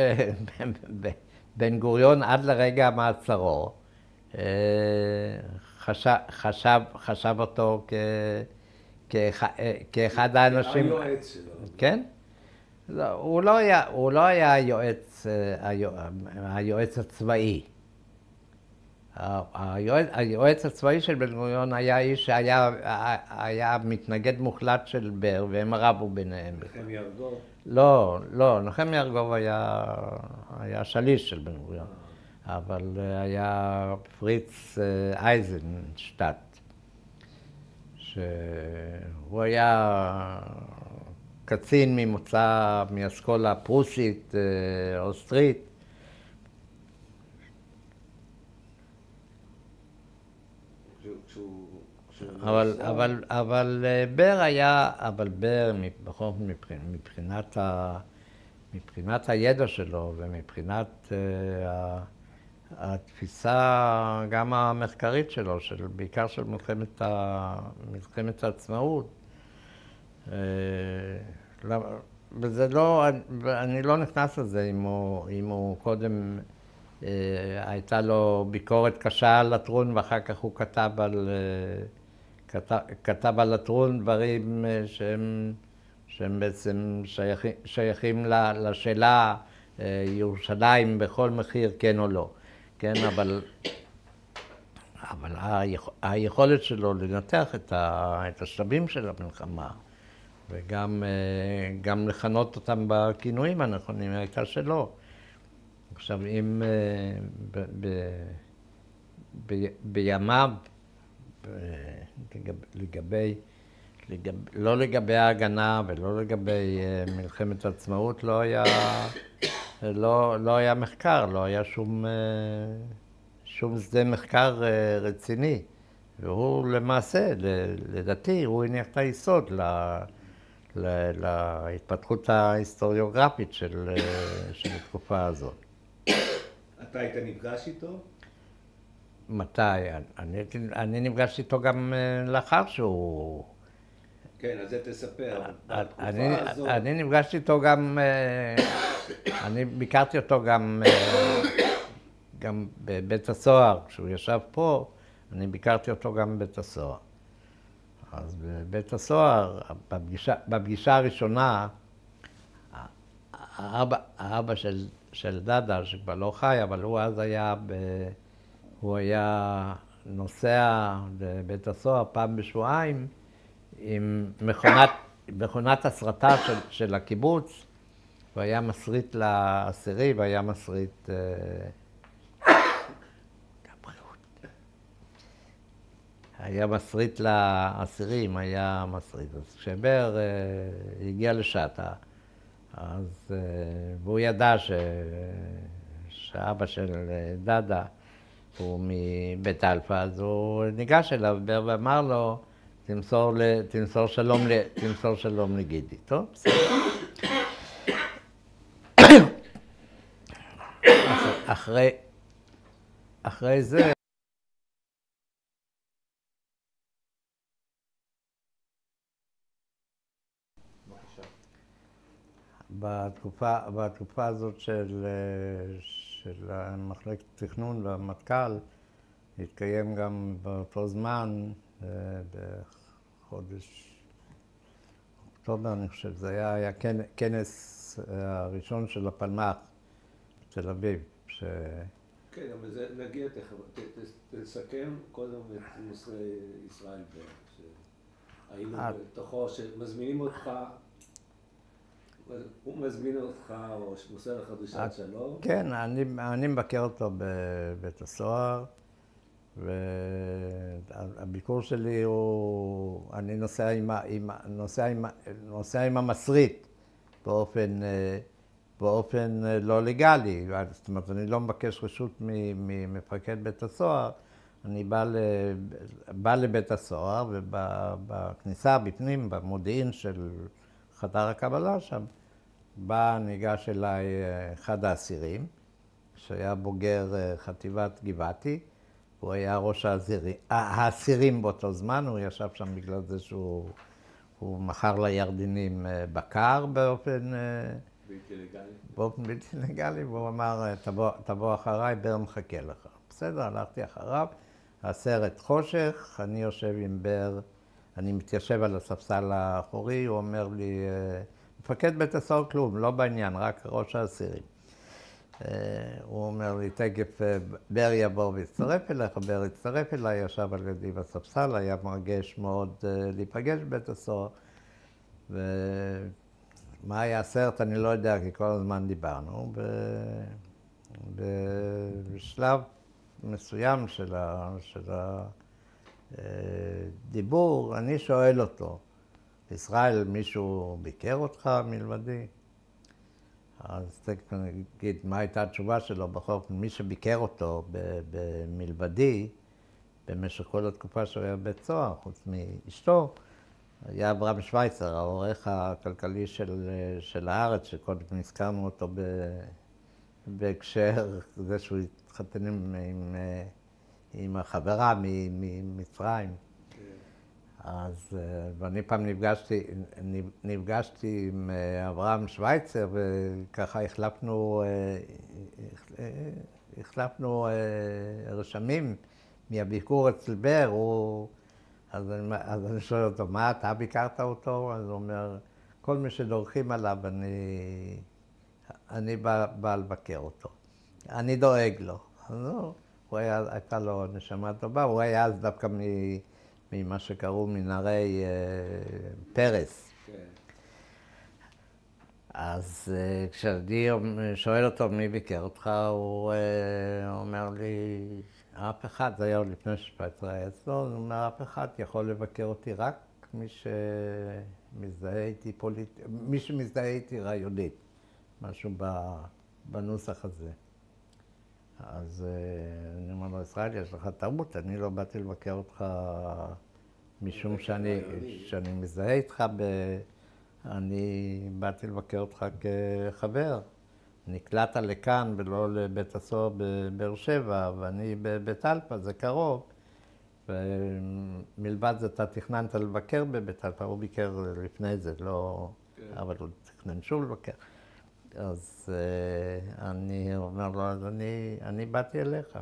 בן גוריון עד לרגע מעצרו חשב, חשב אותו כאחד האנשים... היועץ שלו. כן? הוא לא היה, הוא לא היה היועץ, היועץ הצבאי. היועץ, היועץ הצבאי של בן גוריון היה איש שהיה היה מתנגד מוחלט של בר, והם רבו ביניהם. נחמיה ארגוב? לא, לא, נחמיה ארגוב היה, היה שליש של בן גוריון, אבל היה פריץ אייזנשטט, שהוא היה קצין ממוצא, מאסכולה פרוסית, אוסטרית. אבל, אבל, אבל בר היה, אבל בר, בכל מבחינת, ה, מבחינת הידע שלו ומבחינת uh, התפיסה גם המחקרית שלו, של, בעיקר של מלחמת, ה, מלחמת העצמאות, uh, וזה לא, אני לא נכנס לזה אם הוא, אם הוא קודם uh, הייתה לו ביקורת קשה על לטרון ואחר כך הוא כתב על... Uh, כתב, כתב על לטרון דברים שהם, שהם בעצם שייכים, שייכים לשאלה ירושלים בכל מחיר, כן או לא. כן, אבל, אבל היכולת שלו לנתח את, ה, את השלבים של המלחמה, וגם גם לכנות אותם בכינויים הנכונים, הייתה שלו. עכשיו, אם ב, ב, ב, בימיו, לגבי, לגב, לא לגבי ההגנה ולא לגבי מלחמת העצמאות, לא היה, לא, לא היה מחקר, לא היה שום, שום שדה מחקר רציני. והוא למעשה, לדעתי, הוא הניח את היסוד לה, לה, להתפתחות ההיסטוריוגרפית של, של התקופה הזאת. אתה היית נפגש איתו? מתי? אני, אני נפגשתי איתו גם לאחר שהוא... כן, אז זה תספר. אני, הזאת... אני נפגשתי איתו גם... אני ביקרתי אותו גם, גם בבית הסוהר. כשהוא ישב פה, אני ביקרתי אותו גם בבית הסוהר. אז בבית הסוהר, בפגישה, בפגישה הראשונה, האבא, האבא של, של דדה, שכבר לא חי, אבל הוא אז היה ב... הוא היה נוסע לבית הסוהר פעם בשבועיים עם מכונת, מכונת הסרטה של, של הקיבוץ, והיה מסריט לאסירי והיה מסריט... היה מסריט לאסירים, היה מסריט. אז כשבר הגיע לשעתה, אז... והוא ידע ש... שאבא של דדה הוא מבית אלפא, אז הוא ניגש אליו ואמר לו, תמסור, ל... תמסור, שלום, ל... תמסור שלום לגידי. טוב, בסדר. אחרי, אחרי זה... בתקופה, בתקופה הזאת של... של מחלקת תכנון והמטכ"ל, התקיים גם באותו זמן, בחודש אוקטובר, אני חושב, זה היה, היה כנס הראשון של הפלמ"ח בתל אביב. ש... כן, אבל זה נגיע תכף, תסכם קודם את נושא ישראל בר, שהיינו בתוכו, שמזמינים אותך, הוא מזמין אותך או מוסר לך דרישת שלום? כן, אני, אני מבקר אותו בבית הסוהר, והביקור שלי הוא, אני נוסע עם, עם, נוסע עם, נוסע עם המסריט באופן, באופן לא לגלי. זאת אומרת, אני לא מבקש רשות ממפקד בית הסוהר, אני בא, ל, בא לבית הסוהר, ובכניסה בפנים, במודיעין של חדר הקבלה שם, בא, ניגש אליי אחד האסירים, שהיה בוגר חטיבת גבעתי, הוא היה ראש האסירים, האסירים באותו זמן, הוא ישב שם בגלל זה שהוא הוא מכר לירדנים בקר באופן בלתי לגלי. באופן בלתי לגלי, והוא אמר, תבוא, תבוא אחריי, בר מחכה לך. בסדר, הלכתי אחריו, הסרט חושך, אני יושב עם בר, אני מתיישב על הספסל האחורי, הוא אומר לי, מפקד בית הסוהר כלום, לא בעניין, רק ראש האסירים. הוא אומר לי, תכף בר יבוא ויצטרף אליך, בר יצטרף אליי, ישב על ידי בספסל, היה מרגש מאוד להיפגש בבית הסוהר. ומה היה הסרט, אני לא יודע, כי כל הזמן דיברנו. בשלב מסוים של הדיבור, אני שואל אותו, ישראל, מישהו ביקר אותך מלבדי? אז תכף אני אגיד מה הייתה התשובה שלו. בכל אופן, מי שביקר אותו במלבדי, במשך כל התקופה שהוא היה בבית סוהר, חוץ מאשתו, היה אברהם שוויצר, העורך הכלכלי של, של הארץ, שקודם הזכרנו אותו ב, בהקשר זה שהוא התחתן עם, עם, עם החברה ממצרים. אז, ואני פעם נפגשתי, נפגשתי עם אברהם שוויצר, וככה החלפנו, החלפנו רשמים מהביקור אצל בר. הוא, אז, אני, אז אני שואל אותו, מה, אתה ביקרת אותו? אז הוא אומר, כל מי שדורכים עליו, אני, אני בא, בא לבקר אותו. אני דואג לו. אז הוא, הוא היה, הייתה לו נשמה טובה, הוא היה אז דווקא מ... ממה שקראו מנהרי פרס. אז כשאני שואל אותו מי ביקר אותך, הוא אומר לי, אף אחד, זה היה עוד לפני שוויצר היה אצלו, הוא אומר, אף אחד יכול לבקר אותי רק מי שמזדהה איתי פוליטית, מי שמזדהה איתי רעיונית, משהו בנוסח הזה. אז אני אומר לו, ישראל, יש לך טעות, אני לא באתי לבקר אותך משום שאני, שאני מזדהה איתך, ב... אני באתי לבקר אותך כחבר. נקלעת לכאן ולא לבית הסוהר בבאר שבע, ואני בבית אלפא, זה קרוב. ומלבד זה אתה תכננת לבקר בבית אלפא, הוא ביקר לפני זה, לא... אבל הוא תכנן שוב לבקר. אז uh, אני אומר לו, אז אני, אני באתי אליך.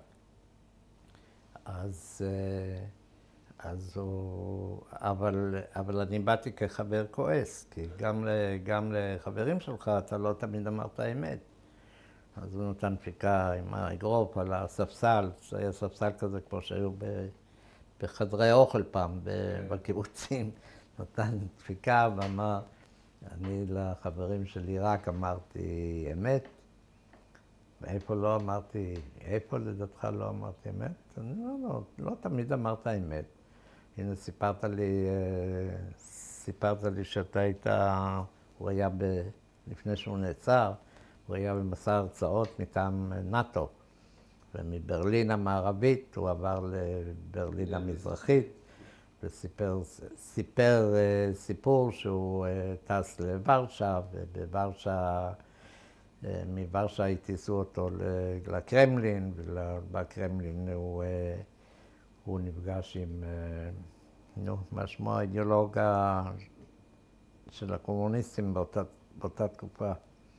אז, uh, אז הוא, אבל, אבל אני באתי כחבר כועס, כי גם, גם לחברים שלך אתה לא תמיד אמרת האמת. אז הוא נותן דפיקה עם האגרוף על הספסל, זה היה ספסל כזה כמו שהיו ב, בחדרי אוכל פעם, בקיבוצים. נותן דפיקה ואמר, אני לחברים שלי רק אמרתי אמת, ואיפה לא אמרתי, איפה לדעתך לא אמרתי אמת? אני לא, לא, לא תמיד אמרת אמת. הנה סיפרת לי, סיפרת לי שאתה היית, הוא היה ב, לפני שהוא נעצר, הוא היה במסע הרצאות מטעם נאט"ו, ומברלין המערבית הוא עבר לברלין המזרחית, וסיפר סיפר, סיפור שהוא טס לוורשה, ובוורשה, מוורשה הטיסו אותו לקרמלין, ובקרמלין הוא, הוא נפגש עם, נו, מה שמו האידיאולוג של הקומוניסטים באותה, באותה תקופה.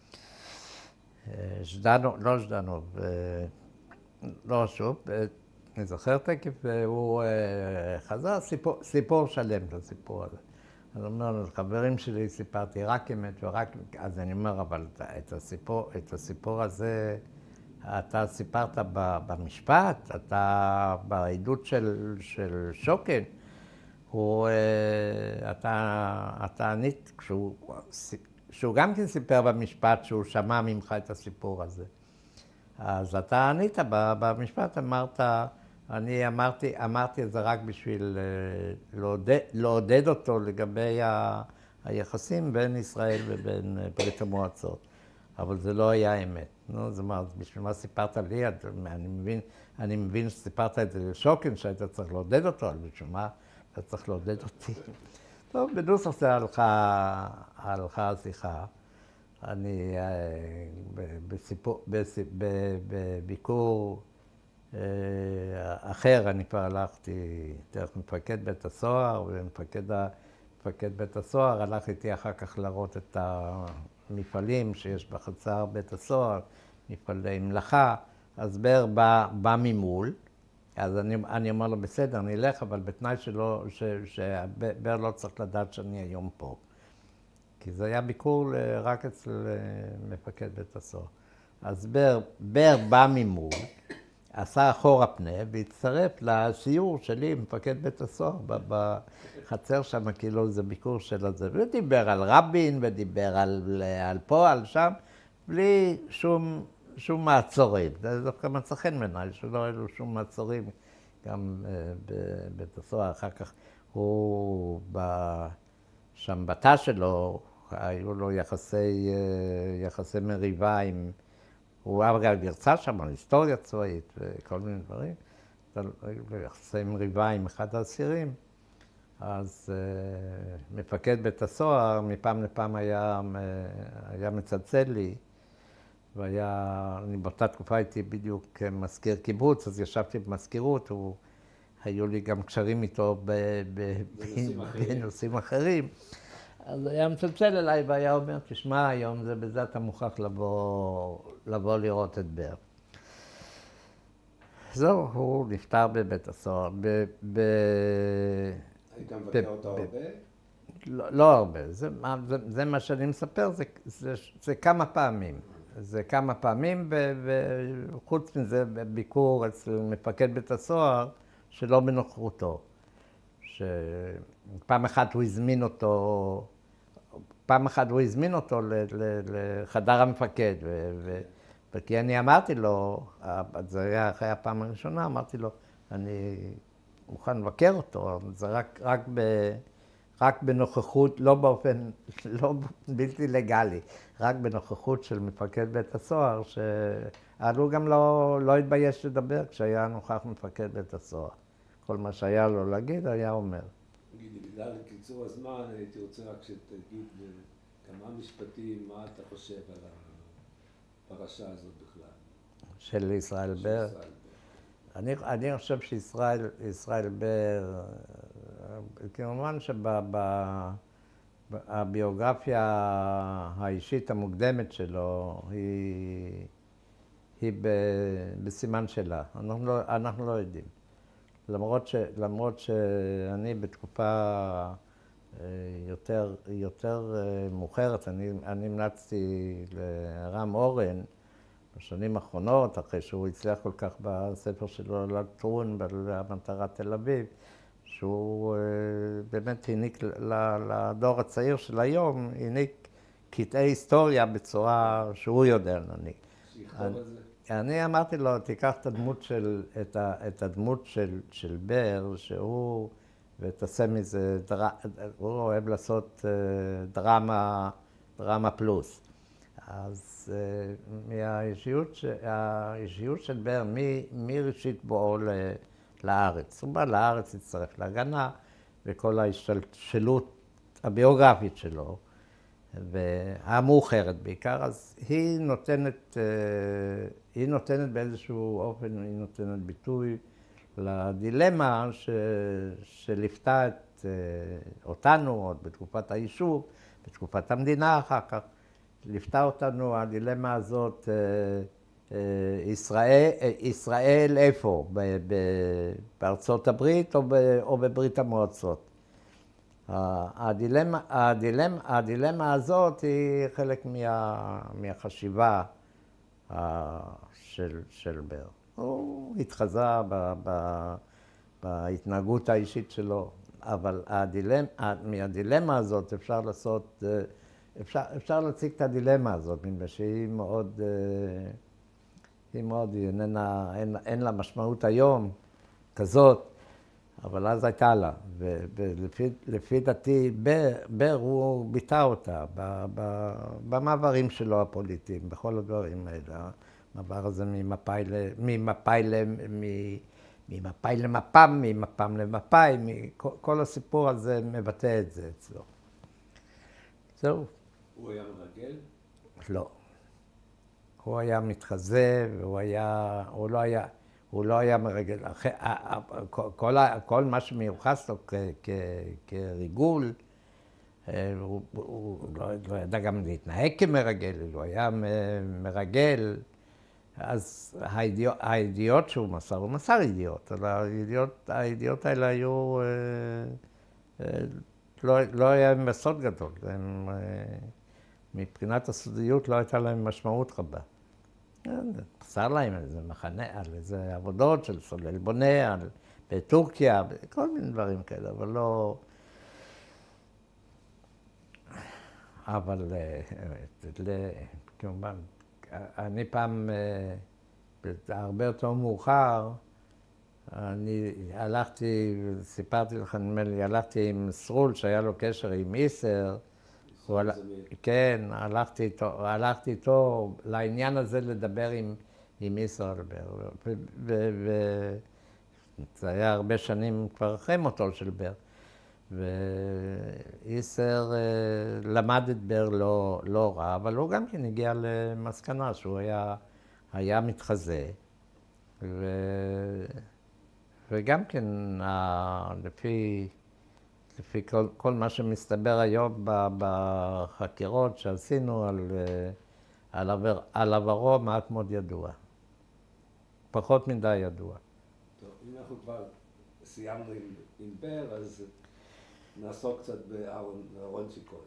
ז'דנוב, לא ז'דנוב, לא שוב, אני זוכר תקף, והוא חזר, סיפור, סיפור שלם את הסיפור הזה. אז הוא אומר, לחברים שלי סיפרתי רק אמת ורק... אז אני אומר, אבל את הסיפור, את הסיפור הזה אתה סיפרת במשפט, אתה בעדות של, של שוקן, הוא, אתה, אתה ענית, כשהוא, שהוא גם כן סיפר במשפט שהוא שמע ממך את הסיפור הזה. אז אתה ענית במשפט, אמרת, אני אמרתי, אמרתי את זה רק בשביל לעודד, לעודד אותו לגבי ה, היחסים בין ישראל ובין ברית המועצות. אבל זה לא היה אמת. נו, זאת אומרת, בשביל מה סיפרת לי? אני מבין, אני מבין שסיפרת את זה לשוקן, שהיית צריך לעודד אותו, אבל בשביל מה אתה צריך לעודד אותי? טוב, בנוסח זה הלכה, הלכה השיחה. אני בסיפור, בביקור אחר, אני כבר הלכתי דרך מפקד בית הסוהר, ומפקד בית הסוהר הלך איתי אחר כך לראות את המפעלים שיש בחצר בית הסוהר, מפעלי מלאכה. אז בר בא, בא ממול, אז אני, אני אומר לו, בסדר, אני אלך, אבל בתנאי שלא, ש, שבר לא צריך לדעת שאני היום פה. כי זה היה ביקור רק אצל מפקד בית הסוהר. אז בר, בר בא ממול, עשה אחורה פנה, והצטרף לסיור שלי עם מפקד בית הסוהר בחצר שם, כאילו זה ביקור של הזה. ודיבר על רבין, ודיבר על, על פה, על שם, בלי שום, שום מעצורים. זה דווקא מצא חן בעיניי, שלא היו לו שום מעצורים, גם בבית הסוהר. אחר כך הוא, שם בתא שלו, היו לו יחסי, יחסי מריבה עם... הוא אגב הרצה שם על היסטוריה צבאית וכל מיני דברים. היו לו יחסי מריבה עם אחד האסירים. אז uh, מפקד בית הסוהר מפעם לפעם היה, היה מצלצל לי, והיה, אני באותה תקופה הייתי בדיוק מזכיר קיבוץ, אז ישבתי במזכירות, הוא, היו לי גם קשרים איתו ב, ב, בנושאים, אחרים. בנושאים אחרים. אז היה מצלצל אליי והיה אומר, תשמע, היום זה בזה אתה מוכרח לבוא, לבוא לראות את בר. זהו, הוא נפטר בבית הסוהר. ב, ב, היית מבקר אותו הרבה? לא, לא הרבה. זה, זה, זה מה שאני מספר, זה, זה, זה כמה פעמים. זה כמה פעמים, וחוץ מזה, בביקור אצל מפקד בית הסוהר, שלא בנוכחותו. שפעם אחת הוא הזמין אותו, פעם אחת הוא הזמין אותו לחדר המפקד, וכי אני אמרתי לו, זה היה אחרי הפעם הראשונה, אמרתי לו, אני מוכן לבקר אותו, זה רק, רק, ב, רק בנוכחות, לא באופן, לא בלתי לגלי, רק בנוכחות של מפקד בית הסוהר, שהוא גם לא, לא התבייש לדבר כשהיה נוכח מפקד בית הסוהר. כל מה שהיה לו להגיד, היה אומר. תגידי, בגלל קיצור הזמן, הייתי רוצה רק שתגיד כמה משפטים, מה אתה חושב על הפרשה הזאת בכלל? של ישראל בר? אני, אני חושב שישראל ישראל בר, כמובן שהביוגרפיה האישית המוקדמת שלו היא, היא בסימן שלה. אנחנו לא, אנחנו לא יודעים. למרות ש, למרות שאני בתקופה יותר, יותר מאוחרת, אני, אני המלצתי לרם אורן בשנים האחרונות, אחרי שהוא הצליח כל כך בספר שלו לטרון, במטרה תל אביב, שהוא באמת העניק לדור הצעיר של היום, העניק קטעי היסטוריה בצורה שהוא יודע להעניק. שיכתוב על זה. אני אמרתי לו, תיקח את הדמות של, את, ה, את הדמות של, של בר, שהוא, ותעשה מזה, דר, הוא אוהב לעשות דרמה, דרמה פלוס. אז מהאישיות, האישיות של בר, מראשית בואו לארץ. הוא בא לארץ, הצטרף להגנה, וכל ההשתלשלות הביוגרפית שלו, והמאוחרת בעיקר, אז היא נותנת, היא נותנת באיזשהו אופן, היא נותנת ביטוי לדילמה ש, שליפתה את אותנו, עוד בתקופת היישוב, בתקופת המדינה אחר כך, ליפתה אותנו הדילמה הזאת, ישראל, ישראל איפה? בארצות הברית או, או בברית המועצות? הדילמה, הדילמה, הדילמה הזאת היא חלק מה, מהחשיבה של, של בר. הוא התחזה ב, ב, בהתנהגות האישית שלו, אבל הדילמה, מהדילמה הזאת אפשר לעשות, אפשר, אפשר להציג את הדילמה הזאת, מפני שהיא מאוד, היא מאוד, איננה, אין, אין לה משמעות היום כזאת, אבל אז הייתה לה, ולפי דעתי, בר, בר הוא ביטא אותה במעברים שלו הפוליטיים, בכל הדברים האלה. המעבר הזה ממפאי למפ"ם, ממפ"ם למפאי, כל הסיפור הזה מבטא את זה אצלו. זהו. הוא היה מרגל? לא. הוא היה מתחזה, והוא היה, הוא לא היה, הוא לא היה מרגל. אחרי, כל, כל מה שמיוחס לו כ, כ, כריגול, הוא, הוא לא, לא ידע גם להתנהג כמרגל, הוא היה מרגל. אז הידיעות, הידיעות שהוא מסר, הוא מסר ידיעות, אבל הידיעות, הידיעות האלה היו, לא, לא היה עם בסוד גדול. הם, מבחינת הסודיות לא הייתה להם משמעות רבה. מסר להם על איזה מחנה, על איזה עבודות של סולל בונה, על, בטורקיה, כל מיני דברים כאלה, אבל לא... אבל כמובן, אני פעם, הרבה יותר מאוחר, אני הלכתי, סיפרתי לך, נדמה לי, הלכתי עם סרול שהיה לו קשר עם איסר, הל... כן, הלכתי איתו, הלכתי איתו לעניין הזה לדבר עם, עם איסר אלבר, וזה היה הרבה שנים כבר אחרי מותו של בר. ואיסר למד את בר לא, לא רע, אבל הוא גם כן הגיע למסקנה שהוא היה, היה מתחזה. ו... וגם כן, לפי, לפי כל, כל מה שמסתבר היום בחקירות שעשינו על, על, עבר, על עברו, מעט מאוד ידוע. פחות מדי ידוע. טוב, אם אנחנו כבר סיימנו עם, עם בר, אז נעסוק קצת באהרונצ'יק כהן.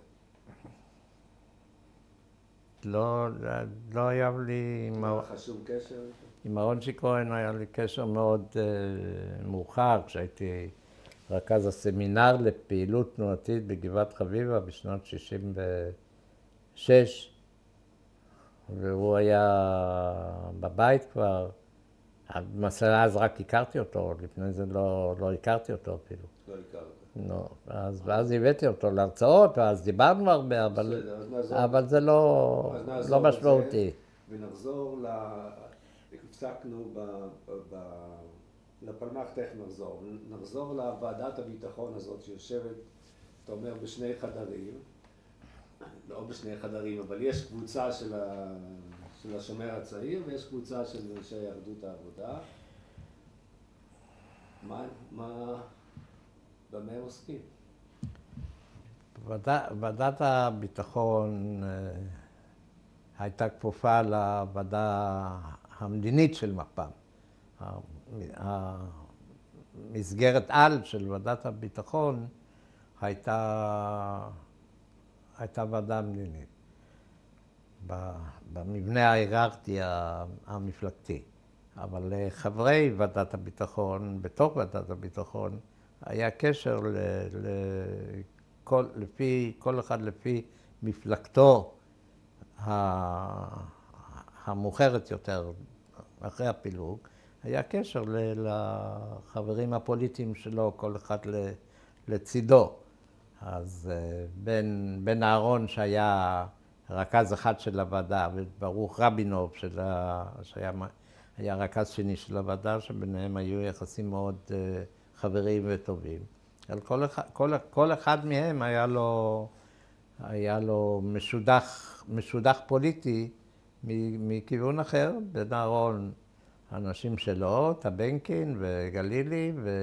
לא, לא היה לי... לא היה לך שום קשר? עם אהרונצ'יק כהן היה לי קשר מאוד uh, מאוחר, כשהייתי רכז הסמינר לפעילות תנועתית בגבעת חביבה בשנות שישים ושש, והוא היה בבית כבר. למעשה אז רק הכרתי אותו, לפני זה לא, לא הכרתי אותו אפילו. לא הכרתי. לא, אז, ואז הבאתי אותו להרצאות, ואז דיברנו הרבה, אבל, אבל זה לא, לא משמעותי. ונחזור ל... הפסקנו ב... ב... לפלמ"ח, תכף נחזור. נחזור לוועדת הביטחון הזאת שיושבת, אתה אומר, בשני חדרים. לא בשני חדרים, אבל יש קבוצה של, ה... של השומר הצעיר, ויש קבוצה של אנשי יהדות העבודה. מה... מה... במה הם עוסקים? ועדת הביטחון הייתה כפופה לוועדה המדינית של מפ"ם. המסגרת על של ועדת הביטחון הייתה, הייתה ועדה מדינית, במבנה ההיררכי המפלגתי. אבל לחברי ועדת הביטחון, בתוך ועדת הביטחון, היה קשר ל, לכל, לפי, כל אחד לפי מפלגתו המאוחרת יותר, אחרי הפילוג, היה קשר לחברים הפוליטיים שלו, כל אחד לצידו. אז בן, בן אהרון שהיה רכז אחד של הוועדה, וברוך רבינוב שלה, שהיה היה רכז שני של הוועדה, שביניהם היו יחסים מאוד חברים וטובים. על כל אחד, כל, כל אחד מהם היה לו, היה לו משודח, משודח פוליטי מכיוון אחר. בן אהרון, האנשים שלו, טבנקין וגלילי ו,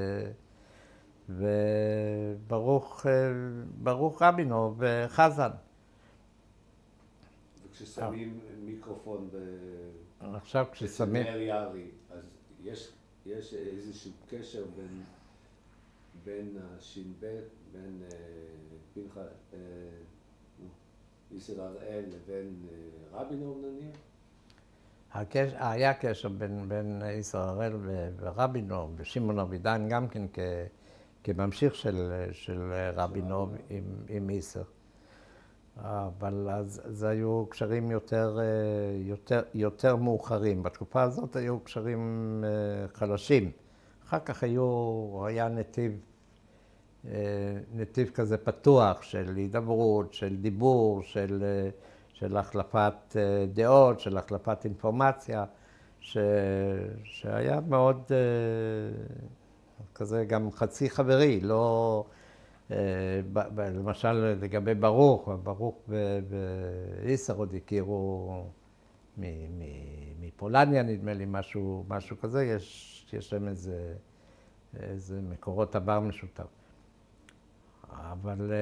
וברוך ברוך רבינוב וחזן. וכששמים מיקרופון ב... עכשיו כששמים... אצל מאיר יערי, אז יש, יש איזשהו קשר בין, בין הש"ב, בין אה, פנחס, אה, איסר הראל לבין אה, רבינוב נניח? הקש... היה קשר בין, בין איסר הראל ורבינוב, ושמעון אבידן גם כן כ... כממשיך של, של רבינוב עם, עם איסר. אבל אז זה היו קשרים יותר, יותר, יותר מאוחרים. בתקופה הזאת היו קשרים חלשים. אחר כך היו, היה נתיב, נתיב כזה פתוח של הידברות, של דיבור, של, של החלפת דעות, של החלפת אינפורמציה, ש, שהיה מאוד כזה גם חצי חברי, לא... למשל לגבי ברוך, ברוך ואיסרוד הכירו מפולניה, נדמה לי, משהו, משהו כזה, יש, יש להם איזה, איזה מקורות עבר משותף. אבל,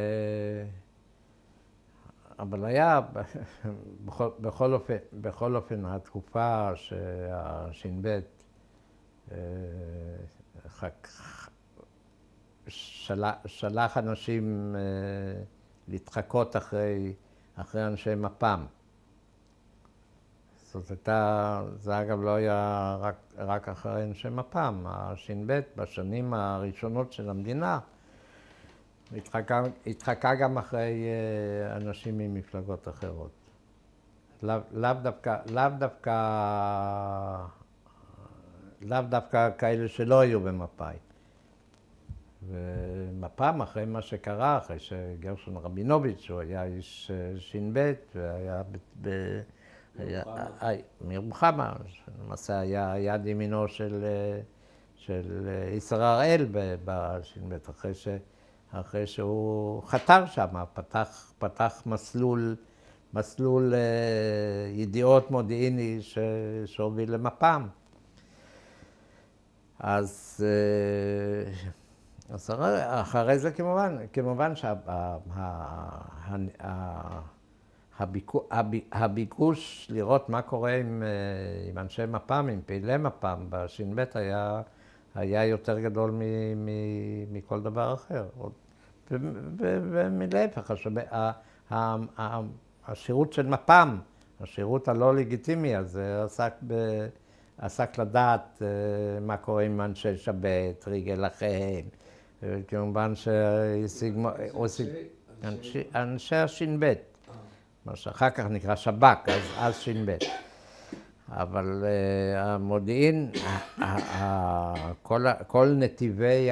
אבל היה, בכל, בכל אופן, בכל אופן, התקופה שהש"ב שלח, שלח אנשים להתחקות אחרי, אחרי אנשי מפ"ם. זאת הייתה, זה אגב לא היה רק, רק אחרי אנשי מפ"ם. הש"ב בשנים הראשונות של המדינה התחקה, התחקה גם אחרי אנשים ממפלגות אחרות. לאו, לאו דווקא, לאו דווקא, לאו דווקא כאלה שלא היו במפא"י. ומפ"ם, אחרי מה שקרה, אחרי שגרשון רבינוביץ', שהוא היה איש ש"ב, והיה ב... מירוחמה, למעשה היה יד ימינו של, של איסר הראל בש"ב, אחרי, ש, אחרי שהוא חתר שם, פתח, פתח מסלול, מסלול ידיעות מודיעיני ש, שהוביל למפ"ם. אז, אז אחרי זה כמובן, כמובן שהביקוש לראות מה קורה עם, עם אנשי מפ"ם, עם פעילי מפ"ם בש"ב היה, היה יותר גדול מ, מ, מכל דבר אחר. ומלהפך, השירות של מפ"ם, השירות הלא לגיטימי הזה, עסק ב... עסק לדעת מה קורה עם אנשי שבת, רגל החיים, כמובן שהשיג... אנשי הש"ב, מה שאחר כך נקרא שב"כ, אז אז ש"ב. אבל המודיעין, כל נתיבי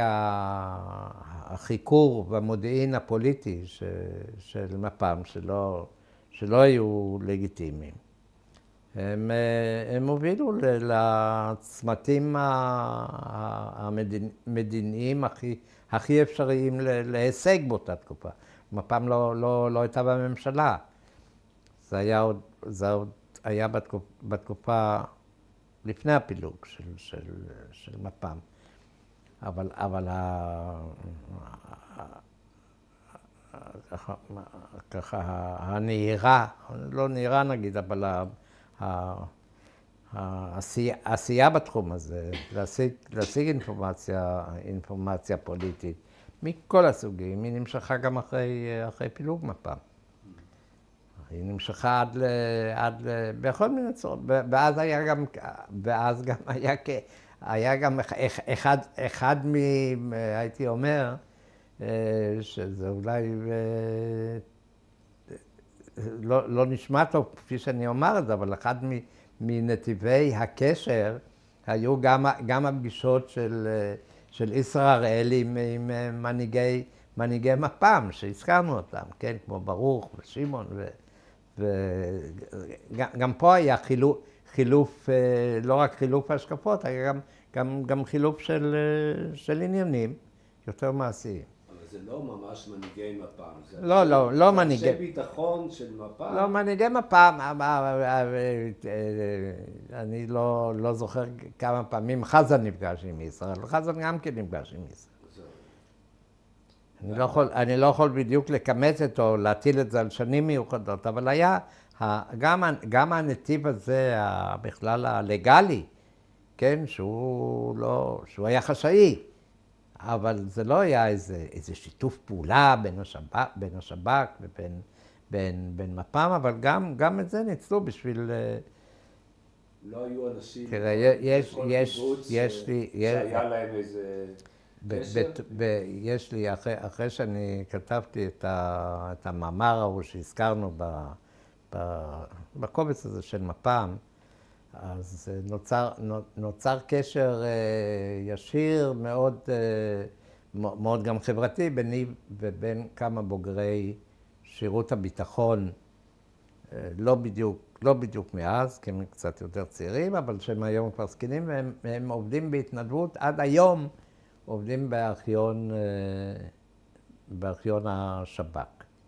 החיקור והמודיעין הפוליטי של מפ"ם, שלא היו לגיטימיים, הם, הם הובילו לצמתים המדיניים הכי, הכי אפשריים להישג באותה תקופה. מפ"ם לא, לא, לא הייתה בממשלה. זה היה, עוד, זה עוד היה בתקופה, בתקופה לפני הפילוג של, של, של מפ"ם. אבל, אבל ה, ככה, הנהירה, לא נהירה נגיד, אבל העשייה בתחום הזה, להשיג, להשיג אינפורמציה, אינפורמציה פוליטית מכל הסוגים, היא נמשכה גם אחרי, אחרי פילוג מפ"ם. היא נמשכה עד ל... עד ל... בכל מיני צורות, ואז היה גם, ואז גם היה, היה גם אחד, אחד מ... הייתי אומר, שזה אולי לא, לא נשמע טוב כפי שאני אומר את זה, אבל אחד מנתיבי הקשר היו גם, גם הפגישות של, של איסר הראל עם, עם מנהיגי, מנהיגי מפ"ם, שהזכרנו אותם, כן? כמו ברוך ושמעון, וגם פה היה חילוף, חילוף, לא רק חילוף השקפות, היה גם, גם, גם חילוף של, של עניינים יותר מעשיים. זה לא ממש מנהיגי מפ"ם. לא, לא, לא מנהיגי. אנשי ביטחון של מפ"ם. לא, מנהיגי מפ"ם, אני לא, לא זוכר כמה פעמים חזן נפגש עם ישראל, חזן גם כן נפגש עם ישראל. אני לא יכול, אני לא יכול בדיוק לכמת את או להטיל את זה על שנים מיוחדות, אבל היה, גם, גם הנתיב הזה, בכלל הלגלי, כן, שהוא לא, שהוא היה חשאי. אבל זה לא היה איזה, איזה שיתוף פעולה בין השב"כ, בין השב"כ ובין בין, בין מפ"ם, אבל גם, גם את זה ניצלו בשביל... לא היו אנשים תראה, יש, יש, יש לי... שהיה להם איזה קשר? יש לי, אחרי, אחרי שאני כתבתי את, ה, את המאמר ההוא שהזכרנו ב, ב, בקובץ הזה של מפ"ם, אז נוצר, נוצר קשר ישיר, מאוד, מאוד גם חברתי, ביני ובין כמה בוגרי שירות הביטחון, לא בדיוק, לא בדיוק מאז, כי הם קצת יותר צעירים, אבל שהם היום כבר זקנים, והם הם עובדים בהתנדבות, עד היום עובדים בארכיון, בארכיון השב"כ.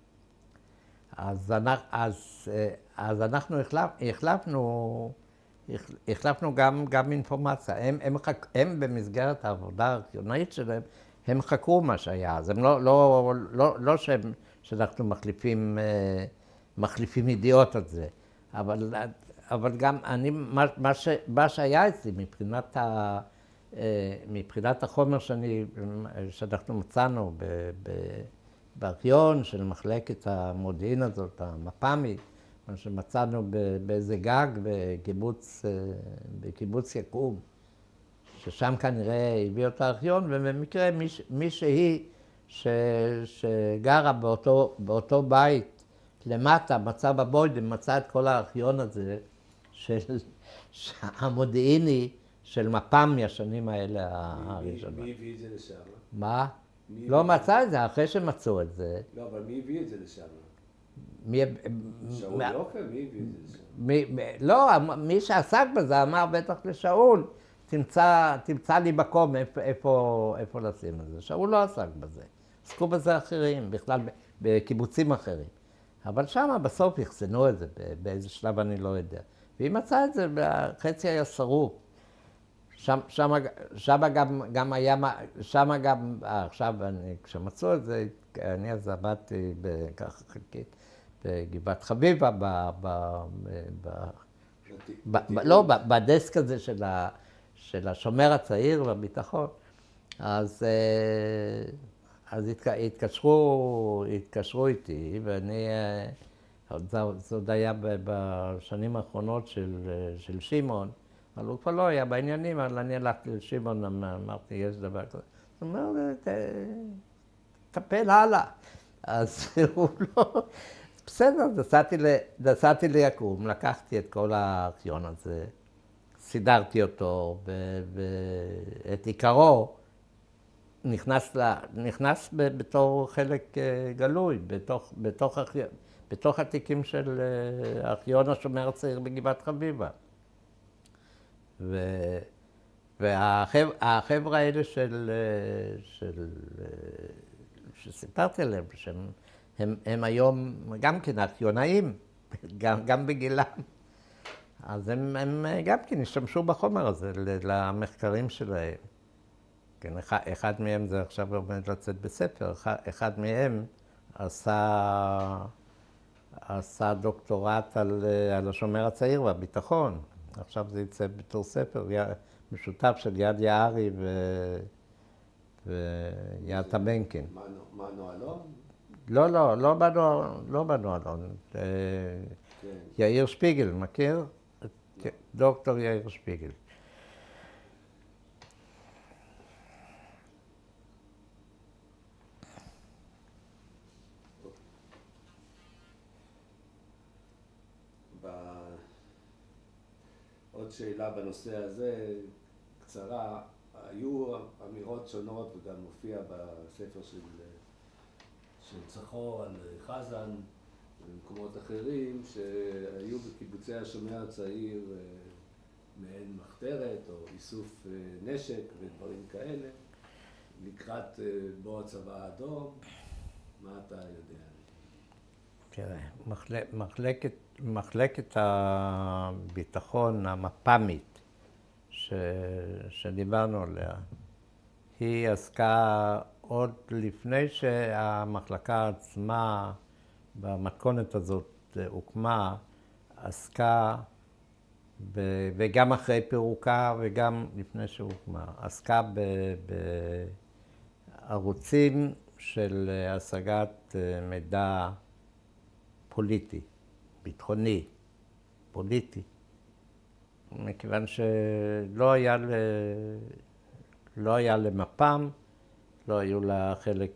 אז, אז, אז אנחנו החלפ, החלפנו, החלפנו גם, גם אינפורמציה. הם, הם, הם במסגרת העבודה הארכיונאית שלהם, הם חקרו מה שהיה. אז הם לא, לא, לא, לא שהם, שאנחנו מחליפים, מחליפים ידיעות על זה. אבל, אבל גם אני, מה, מה, ש, מה שהיה אצלי מבחינת, ה, מבחינת החומר שאני, שאנחנו מצאנו ב, ב, בארכיון של מחלקת המודיעין הזאת, המפ"מית, מה שמצאנו באיזה גג בקיבוץ, בקיבוץ יקום, ששם כנראה הביא אותה הארכיון, ובמקרה מישהי ש, שגרה באותו, באותו בית למטה, מצא בבוידם, מצא את כל הארכיון הזה של המודיעיני של מפ"ם מהשנים האלה הראשונות. מי הביא את זה לשם? מה? לא מצא את זה, אחרי שמצאו את זה. לא, אבל מי הביא את זה לשם? מי... שאול יוקר? מי הביא את זה לשם? מי... לא, מי שעסק בזה אמר בטח לשאול, תמצא, תמצא לי מקום איפה, איפה, איפה לשים את זה. שאול לא עסק בזה. עסקו בזה אחרים, בכלל בקיבוצים אחרים. אבל שם בסוף יחסנו את זה, באיזה שלב אני לא יודע. והיא מצאה את זה, בחצי היה שרוף. שם, שם, שם גם, גם היה, שם גם, עכשיו, אני, כשמצאו את זה, אני אז עבדתי בככה חלקית, בגבעת חביבה, ב, ב, ב, ב, ב, לא, בדסק הזה של, ה, של השומר הצעיר והביטחון. אז, אז התקשרו, התקשרו איתי, ואני, זה עוד היה בשנים האחרונות של, של שמעון, אבל הוא כבר לא היה בעניינים, אבל אני הלכתי לשמעון, אמרתי, יש דבר כזה. הוא אומר, תטפל הלאה. אז הוא לא... בסדר, נסעתי ליקום, לקחתי את כל הארכיון הזה, סידרתי אותו, ואת עיקרו נכנס, נכנס בתור חלק גלוי, בתוך, בתוך, בתוך התיקים של ארכיון השומר הצעיר בגבעת חביבה. ו... והחבר'ה האלה של, של, שסיפרתי עליהם, שהם הם, הם היום גם כן ארכיונאים, גם, גם בגילם, אז הם, הם גם כן השתמשו בחומר הזה למחקרים שלהם. כן, אחד, אחד מהם זה עכשיו עומד לצאת בספר, אחד, אחד מהם עשה, עשה דוקטורט על, על השומר הצעיר והביטחון. עכשיו זה יצא בתור ספר משותף של יד יערי ויד טבנקין. מה נועלון? לא, לא, לא בנועלון, לא בנועלון. יאיר שפיגל, מכיר? דוקטור יאיר שפיגל. עוד שאלה בנושא הזה, קצרה, היו אמירות שונות וגם מופיע בספר של, של צחור על חזן ובמקומות אחרים, שהיו בקיבוצי השומר הצעיר מעין מחתרת או איסוף נשק ודברים כאלה, לקראת בוא הצבא האדום. מה אתה יודע? תראה, מחלקת מחלקת הביטחון המפ"מית ש... שדיברנו עליה, היא עסקה עוד לפני שהמחלקה עצמה במתכונת הזאת הוקמה, עסקה, ב... וגם אחרי פירוקה וגם לפני שהוקמה, עסקה ב... בערוצים של השגת מידע פוליטי. ביטחוני, פוליטי, מכיוון שלא היה, ל... לא היה למפ"ם, לא היו לה חלק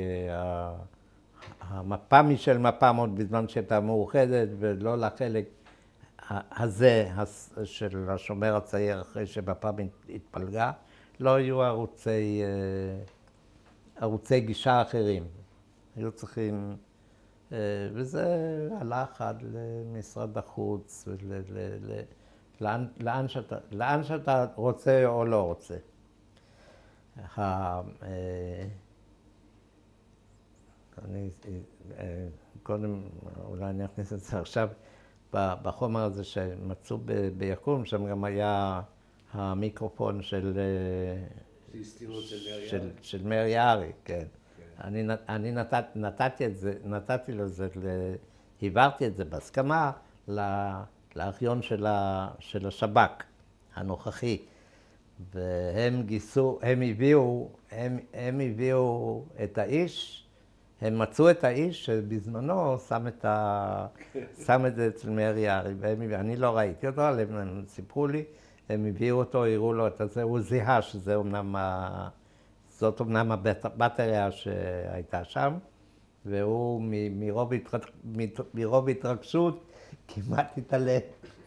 המפ"מי של מפ"ם עוד בזמן שהייתה מאוחדת, ולא לחלק הזה של השומר הצעיר אחרי שמפ"ם התפלגה, לא היו ערוצי, ערוצי גישה אחרים. היו צריכים... וזה הלך עד למשרד החוץ, לאן, לאן, שאתה, לאן שאתה רוצה או לא רוצה. אני קודם, אולי אני אכניס את זה עכשיו, בחומר הזה שמצאו ביקום, שם גם היה המיקרופון של... של, של מאיר יערי, כן. אני, אני נת, נתתי את זה, נתתי לזה, העברתי את זה בהסכמה לארכיון של, של השב"כ הנוכחי. והם גיסו, הם הביאו, הם, הם הביאו את האיש, הם מצאו את האיש שבזמנו שם את, ה, שם את זה אצל מאיר יערי. אני לא ראיתי אותו, הם, הם סיפרו לי, הם הביאו אותו, הראו לו את זה, הוא זיהה שזה אומנם, זאת אומנם הבטריה שהייתה שם, והוא מרוב, התרג, מרוב התרגשות כמעט התעלם.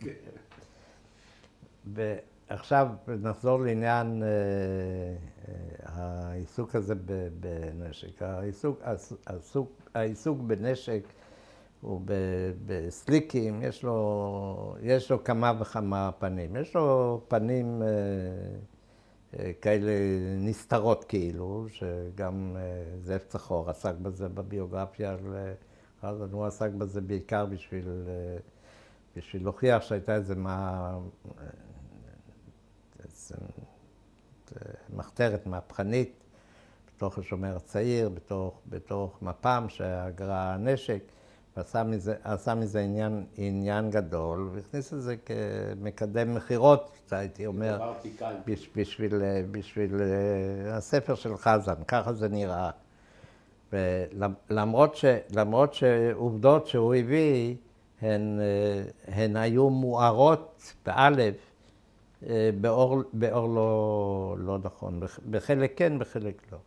ועכשיו נחזור לעניין העיסוק הזה בנשק. העיסוק, העיסוק, העיסוק בנשק הוא בסליקים, יש לו, יש לו כמה וכמה פנים. יש לו פנים כאלה נסתרות כאילו, שגם זאב צחור עסק בזה בביוגרפיה, אז הוא עסק בזה בעיקר בשביל, בשביל להוכיח שהייתה איזה מה, איזה מחתרת מהפכנית בתוך השומר הצעיר, בתוך, בתוך מפ"ם שאגרה נשק, ועשה מזה, עשה מזה עניין, עניין גדול, והכניס את זה כמקדם מכירות, הייתי אומר, בשביל, בשביל הספר של חזן, ככה זה נראה. ולמרות ש, למרות שעובדות שהוא הביא, הן, הן היו מוארות באלף, באור, באור לא, לא נכון, בחלק כן, בחלק לא.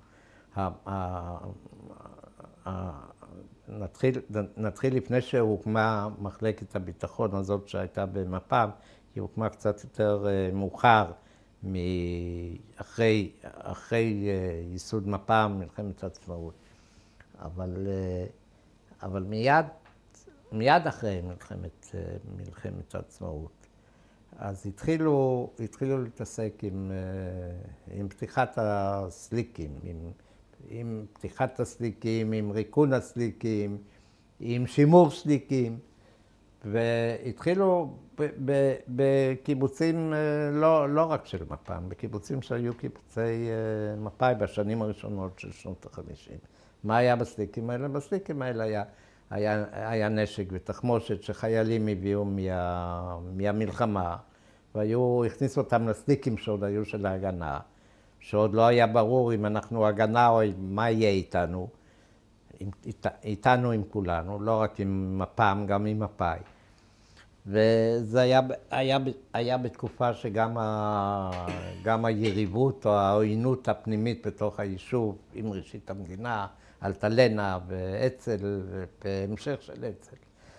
נתחיל, נתחיל לפני שהוקמה מחלקת הביטחון הזאת שהייתה במפ"ם, היא הוקמה קצת יותר מאוחר, אחרי, אחרי ייסוד מפ"ם, מלחמת העצמאות. אבל, אבל מיד, מיד אחרי מלחמת, מלחמת העצמאות, אז התחילו, התחילו להתעסק עם, עם פתיחת הסליקים, עם, עם פתיחת הסליקים, עם ריקון הסליקים, עם שימור סליקים, והתחילו בקיבוצים לא, לא רק של מפ"ם, בקיבוצים שהיו קיבוצי מפא"י בשנים הראשונות של שנות החמישים. מה היה בסליקים האלה? בסליקים האלה היה, היה, היה נשק ותחמושת שחיילים הביאו מה, מהמלחמה, והיו, הכניסו אותם לסליקים שעוד היו של ההגנה, שעוד לא היה ברור אם אנחנו הגנה או מה יהיה איתנו, אית, איתנו עם כולנו, לא רק עם מפ"ם, גם עם מפא"י. וזה היה, היה, היה בתקופה שגם ה, גם היריבות או העוינות הפנימית בתוך היישוב עם ראשית המדינה, אלטלנה ואצ"ל ובהמשך של אצ"ל.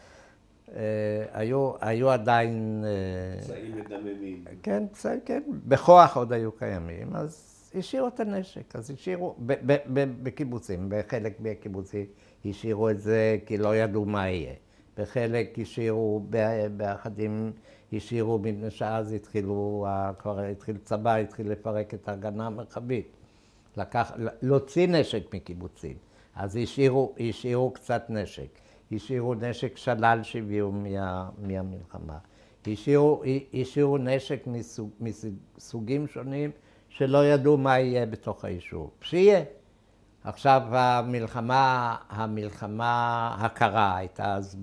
היו, היו עדיין... פצעים מדממים. כן, פצעים, כן. בכוח עוד היו קיימים, אז השאירו את הנשק. אז השאירו, ב, ב, ב, בקיבוצים, בחלק מהקיבוצים השאירו את זה כי לא ידעו מה יהיה. בחלק השאירו, באחדים השאירו, מפני שאז התחילו, כבר התחיל צבא, התחיל לפרק את ההגנה המרחבית. לקח, להוציא נשק מקיבוצים. אז השאירו, השאירו קצת נשק. השאירו נשק שלל שהביאו מה, מהמלחמה. השאירו, השאירו נשק מסוג, מסוגים שונים שלא ידעו מה יהיה בתוך היישוב. שיהיה. עכשיו המלחמה, המלחמה הקרה הייתה אז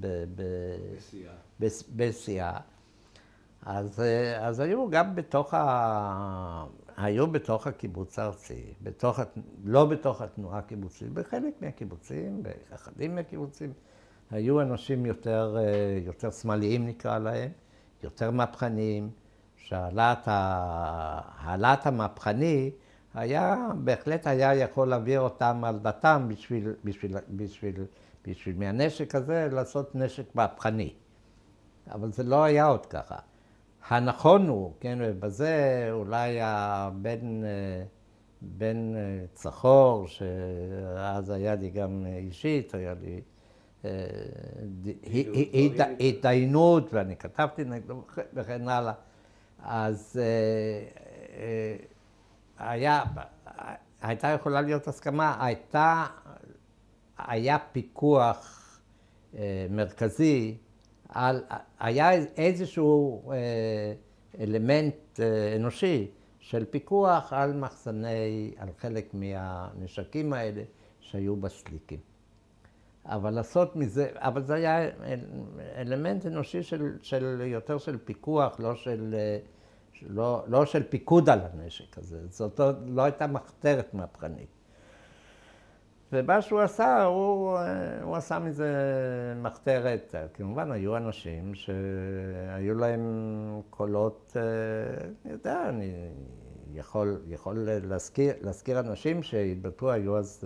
בשיאה. אז, אז היו גם בתוך, ה, היו בתוך הקיבוץ הארצי, בתוך, לא בתוך התנועה הקיבוצית, בחלק מהקיבוצים, באחדים מהקיבוצים, היו אנשים יותר, יותר שמאליים נקרא להם, יותר מהפכניים, שהעלאת המהפכני היה, בהחלט היה יכול להעביר אותם על דתם בשביל, בשביל, בשביל, בשביל מהנשק הזה לעשות נשק מהפכני. אבל זה לא היה עוד ככה. הנכון הוא, כן, ובזה אולי הבן, בן צחור, שאז היה לי גם אישית, היה לי התדיינות, ואני כתבתי נגדו וכן הלאה. אז היה, הייתה יכולה להיות הסכמה, הייתה, היה פיקוח מרכזי, על, היה איזשהו אלמנט אנושי של פיקוח על מחסני, על חלק מהנשקים האלה שהיו בסליקים. אבל לעשות מזה, אבל זה היה אלמנט אנושי של, של יותר של פיקוח, לא של, לא, לא של פיקוד על הנשק הזה. זאת לא הייתה מחתרת מהפכנית. ומה שהוא עשה, הוא, הוא עשה מזה מחתרת. כמובן, היו אנשים שהיו להם קולות, אני יודע, אני יכול, יכול להזכיר, להזכיר אנשים שהתבטאו, היו אז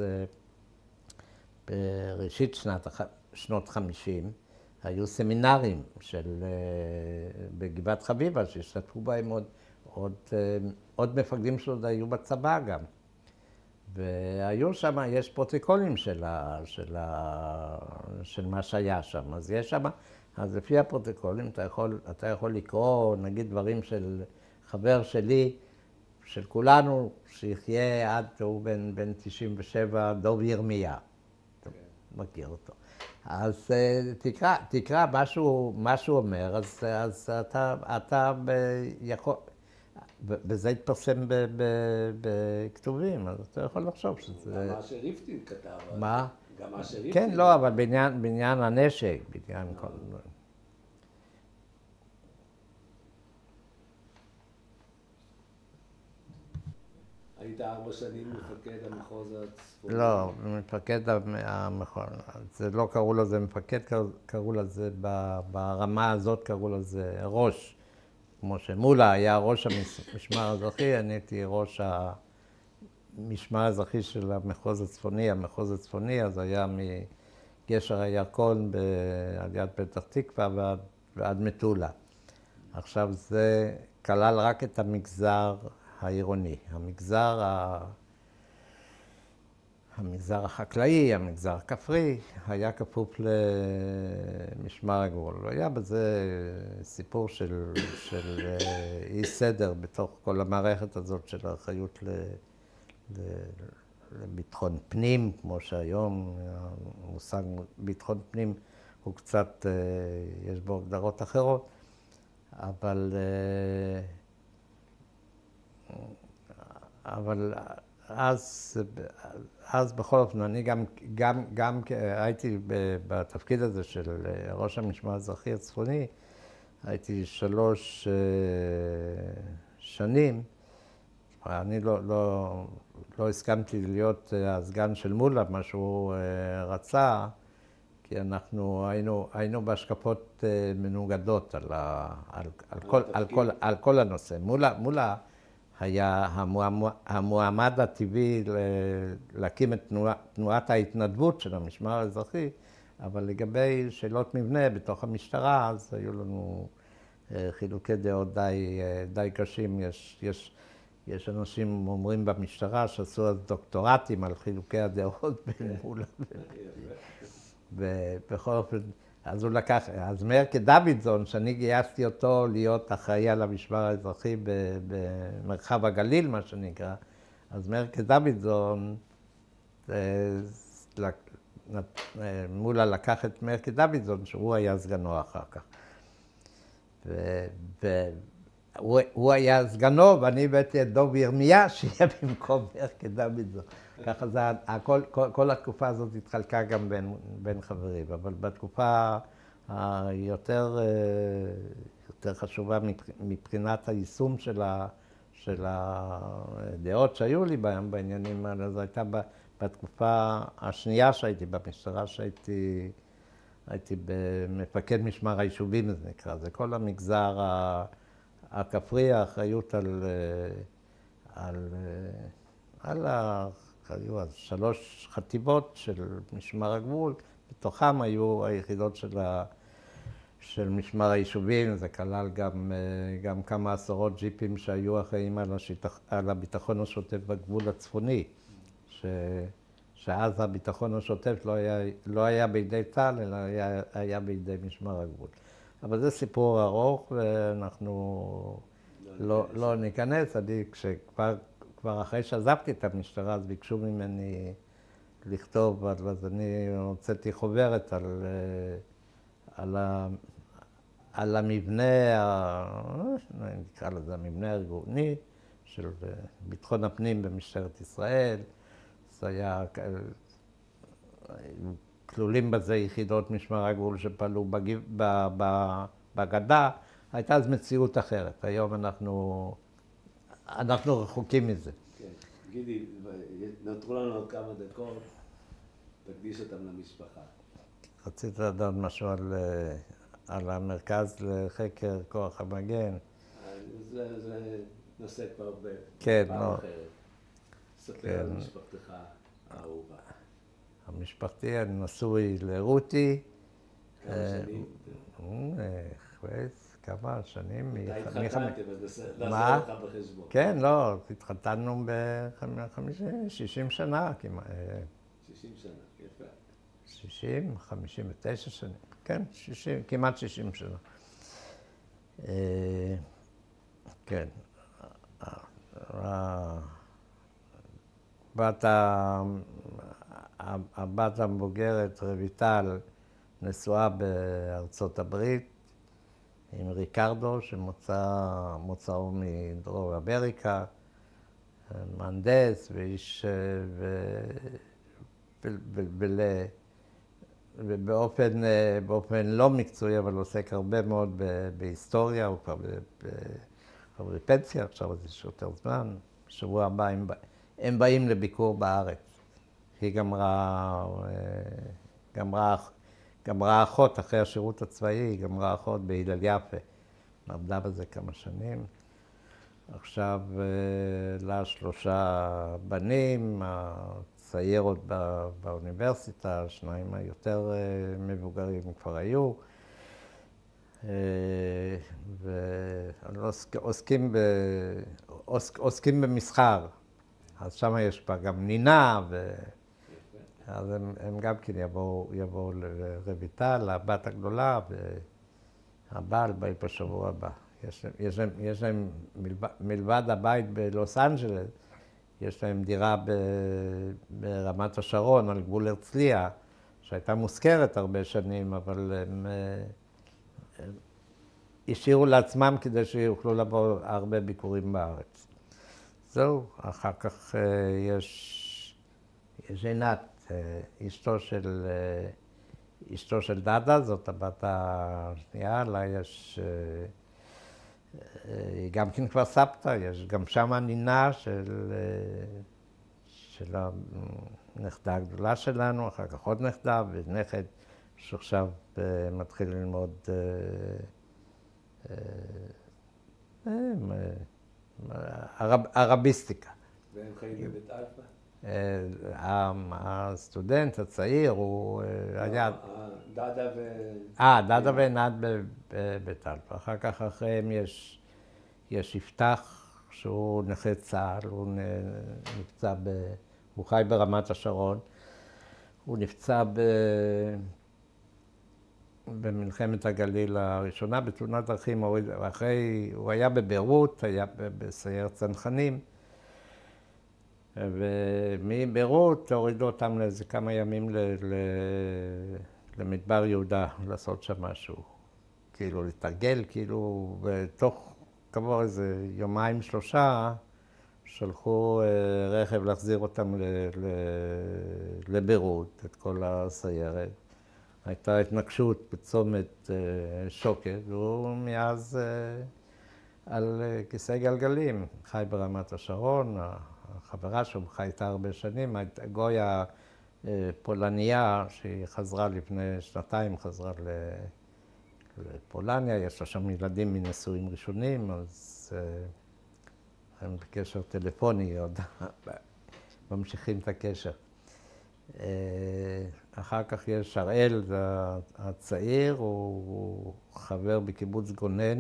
בראשית שנת, שנות חמישים, היו סמינרים של, בגבעת חביבה, שהשתתפו בהם עוד, עוד, עוד מפקדים שעוד היו בצבא גם. והיו שם, יש פרוטוקולים של, ה, של, ה, של מה שהיה שם. אז יש שם, אז לפי הפרוטוקולים אתה יכול, אתה יכול לקרוא, נגיד דברים של חבר שלי, של כולנו, שיחיה עד הוא בן, בן תשעים ושבע, דוב ירמיה. אתה מכיר אותו. אז תקרא, תקרא משהו, משהו אומר, אז, אז אתה, אתה יכול... וזה התפרסם בכתובים, אז אתה יכול לחשוב שזה... גם אשר ריפטין כתב. מה? גם אשר ריפטין. כן, לא, אבל בעניין, בעניין הנשק, בעניין כל... היית ארבע שנים מפקד המחוז הצפוני? לא, מפקד המחוז, זה לא קראו לזה מפקד, קראו לזה, ברמה הזאת קראו לזה ראש. כמו שמולה היה ראש המשמר האזרחי, אני הייתי ראש המשמר האזרחי של המחוז הצפוני. המחוז הצפוני אז היה מגשר הירקון על יד פתח תקווה ועד, ועד מטולה. עכשיו זה כלל רק את המגזר העירוני. המגזר, ה... המגזר החקלאי, המגזר הכפרי, היה כפוף למשמר הגבול. היה בזה סיפור של, של אי סדר בתוך כל המערכת הזאת של האחריות ל, ל, לביטחון פנים, כמו שהיום המושג ביטחון פנים הוא קצת, יש בו הגדרות אחרות, אבל, אבל אז, אז בכל אופן, אני גם, גם, גם הייתי בתפקיד הזה של ראש המשמר האזרחי הצפוני, הייתי שלוש שנים. אני לא, לא, לא הסכמתי להיות הסגן של מולה, מה שהוא רצה, כי אנחנו היינו, היינו בהשקפות מנוגדות על, ה, על, על, כל, על, כל, על כל הנושא. מולה, מולה היה המועמד הטבעי להקים את תנועה, תנועת ההתנדבות של המשמר האזרחי, אבל לגבי שאלות מבנה בתוך המשטרה, אז היו לנו חילוקי דעות די, די קשים. יש, יש, יש אנשים אומרים במשטרה שעשו אז דוקטורטים על חילוקי הדעות בין מולה. ובכל אופן, אז הוא לקח, אז מרקה דוידזון, שאני גייסתי אותו להיות אחראי על המשמר האזרחי במרחב הגליל, מה שנקרא, אז מרקה דוידזון, מולה לקח את מרקה דוידזון, שהוא היה סגנו אחר כך. והוא היה סגנו, ואני הבאתי את דוב ירמיה, שיהיה במקום מרקה דוידזון. ככה זה, כל, כל, כל התקופה הזאת התחלקה גם בין, בין חברים, אבל בתקופה היותר יותר חשובה מבחינת היישום של, ה, של הדעות שהיו לי בהם בעניינים האלה, זו הייתה בתקופה השנייה שהייתי במשטרה, שהייתי הייתי במפקד משמר היישובים, זה נקרא, זה כל המגזר הכפרי, האחריות על, על, על ה... היו אז שלוש חטיבות של משמר הגבול, בתוכם היו היחידות של, ה... של משמר היישובים, זה כלל גם, גם כמה עשרות ג'יפים שהיו אחראים על, השיתח... על הביטחון השוטף בגבול הצפוני, ש... שאז הביטחון השוטף לא היה, לא היה בידי צה"ל, אלא היה, היה בידי משמר הגבול. אבל זה סיפור ארוך, ואנחנו לא, לא ניכנס. אני כשכבר... כבר אחרי שעזבתי את המשטרה, אז ביקשו ממני לכתוב, אז אני הוצאתי חוברת על, על, ה, על המבנה, ה, נקרא לזה המבנה הארגוני של ביטחון הפנים במשטרת ישראל. זה היה, כלולים בזה יחידות משמר הגבול שפעלו בגב, ב, ב, בגדה. הייתה אז מציאות אחרת. היום אנחנו, אנחנו רחוקים מזה. כן. גידי, נותרו לנו עוד כמה דקות, תקדיש אותם למשפחה. רציתי לדעת משהו על, על המרכז לחקר כוח המגן. זה, זה נושא כבר כן, בפעם לא. אחרת. ספר כן. על משפחתך האהובה. המשפחתי, אני נשוי לרותי. כמה שנים? כמה שנים? מתי מ- התחתנתם, אז מה? נעזור לך בחשבון. כן, לא, התחתנו ב-חמישים, שישים שנה כמעט. שישים שנה, יפה. שישים, חמישים ותשע שנים. כן, שישים, כמעט שישים שנה. אה, כן. הבת ה- הבת המבוגרת, רויטל, נשואה בארצות הברית עם ריקרדו, שמוצאו מדרום אמריקה, מהנדס ואיש, ובאופן באופן לא מקצועי, אבל עוסק הרבה מאוד בהיסטוריה, הוא כבר בפנסיה, עכשיו אז יש יותר זמן. בשבוע הבא הם, הם באים לביקור בארץ. היא גמרה, גמרה, גמרה אחות אחרי השירות הצבאי, היא גמרה אחות בהלל יפה. עבדה בזה כמה שנים. עכשיו לה שלושה בנים, הצעיר עוד בא, באוניברסיטה, השניים היותר מבוגרים כבר היו. ועוסקים ב, עוסק, עוסקים במסחר. אז שם יש בה גם נינה, ו... אז הם, הם גם כן יבואו, יבואו לרויטל, הבת הגדולה, והבעל בא בשבוע הבא. יש, יש להם, יש להם מלבד, מלבד הבית בלוס אנג'לס, יש להם דירה ב, ברמת השרון, על גבול הרצליה, שהייתה מוזכרת הרבה שנים, אבל הם, הם השאירו לעצמם כדי שיוכלו לבוא הרבה ביקורים בארץ. זהו, אחר כך יש, יש עינת, אשתו של, אשתו של דדה, זאת הבת השנייה, לה יש, היא גם כן כבר סבתא, יש גם שם נינה של, של הנכדה הגדולה שלנו, אחר כך עוד נכדה ונכד שעכשיו מתחיל ללמוד ערביסטיקה. והם חיים בבית אלפא? הסטודנט הצעיר הוא היה... דדה ו... אה, דדה ועינת בבית אלפא. אחר כך אחריהם יש, יש יפתח, שהוא נכה צה"ל, הוא נפצע ב... הוא חי ברמת השרון. הוא נפצע ב... במלחמת הגליל הראשונה, בתאונת דרכים, אחרי... הוא היה בביירות, היה בסיירת צנחנים. ומביירות הורידו אותם לאיזה כמה ימים ל... ל... למדבר יהודה, לעשות שם משהו. כאילו לתרגל, כאילו, בתוך כעבור איזה יומיים שלושה, שלחו רכב להחזיר אותם ל... ל... לביירות, את כל הסיירת. הייתה התנגשות בצומת שוקת, והוא מאז על כיסא גלגלים. חי ברמת השרון, החברה שלו חייתה הרבה שנים, גויה פולניה, שהיא חזרה לפני שנתיים, חזרה לפולניה, יש לה שם ילדים מנישואים ראשונים, אז הם בקשר טלפוני, עוד ממשיכים את הקשר. אחר כך יש הראל, הצעיר, הוא חבר בקיבוץ גונן.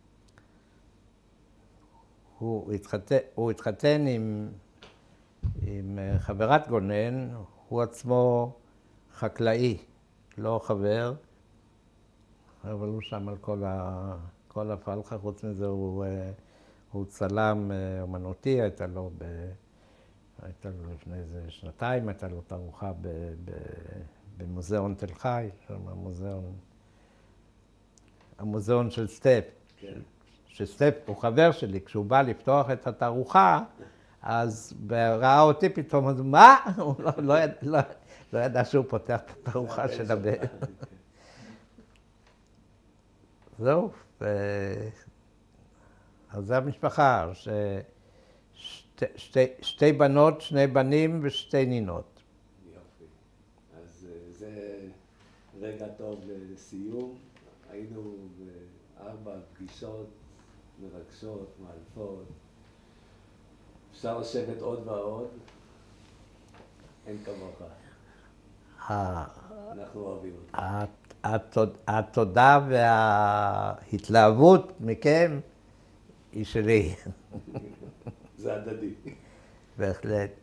הוא התחתן, הוא התחתן עם, עם חברת גונן, הוא עצמו חקלאי, לא חבר, אבל הוא שם על כל, ה, כל הפלחה, חוץ מזה הוא, הוא צלם אומנותי, הייתה לו ב... הייתה לו לפני איזה שנתיים, הייתה לו תערוכה במוזיאון תל חי, שם המוזיאון, המוזיאון של סטפ. כן. שסטפ הוא חבר שלי, כשהוא בא לפתוח את התערוכה, אז ראה אותי פתאום, אז מה? הוא לא, לא, ידע, לא, לא ידע שהוא פותח את התערוכה של הבן. זהו. ו... אז זו המשפחה, ש... שתי, שתי, שתי בנות, שני בנים ושתי נינות. יופי. אז זה רגע טוב לסיום. היינו בארבע פגישות מרגשות, מאלפות. אפשר לשבת עוד ועוד. אין כמוך. אנחנו אוהבים אותך. התודה וההתלהבות מכם היא שלי. זה הדדי. בהחלט.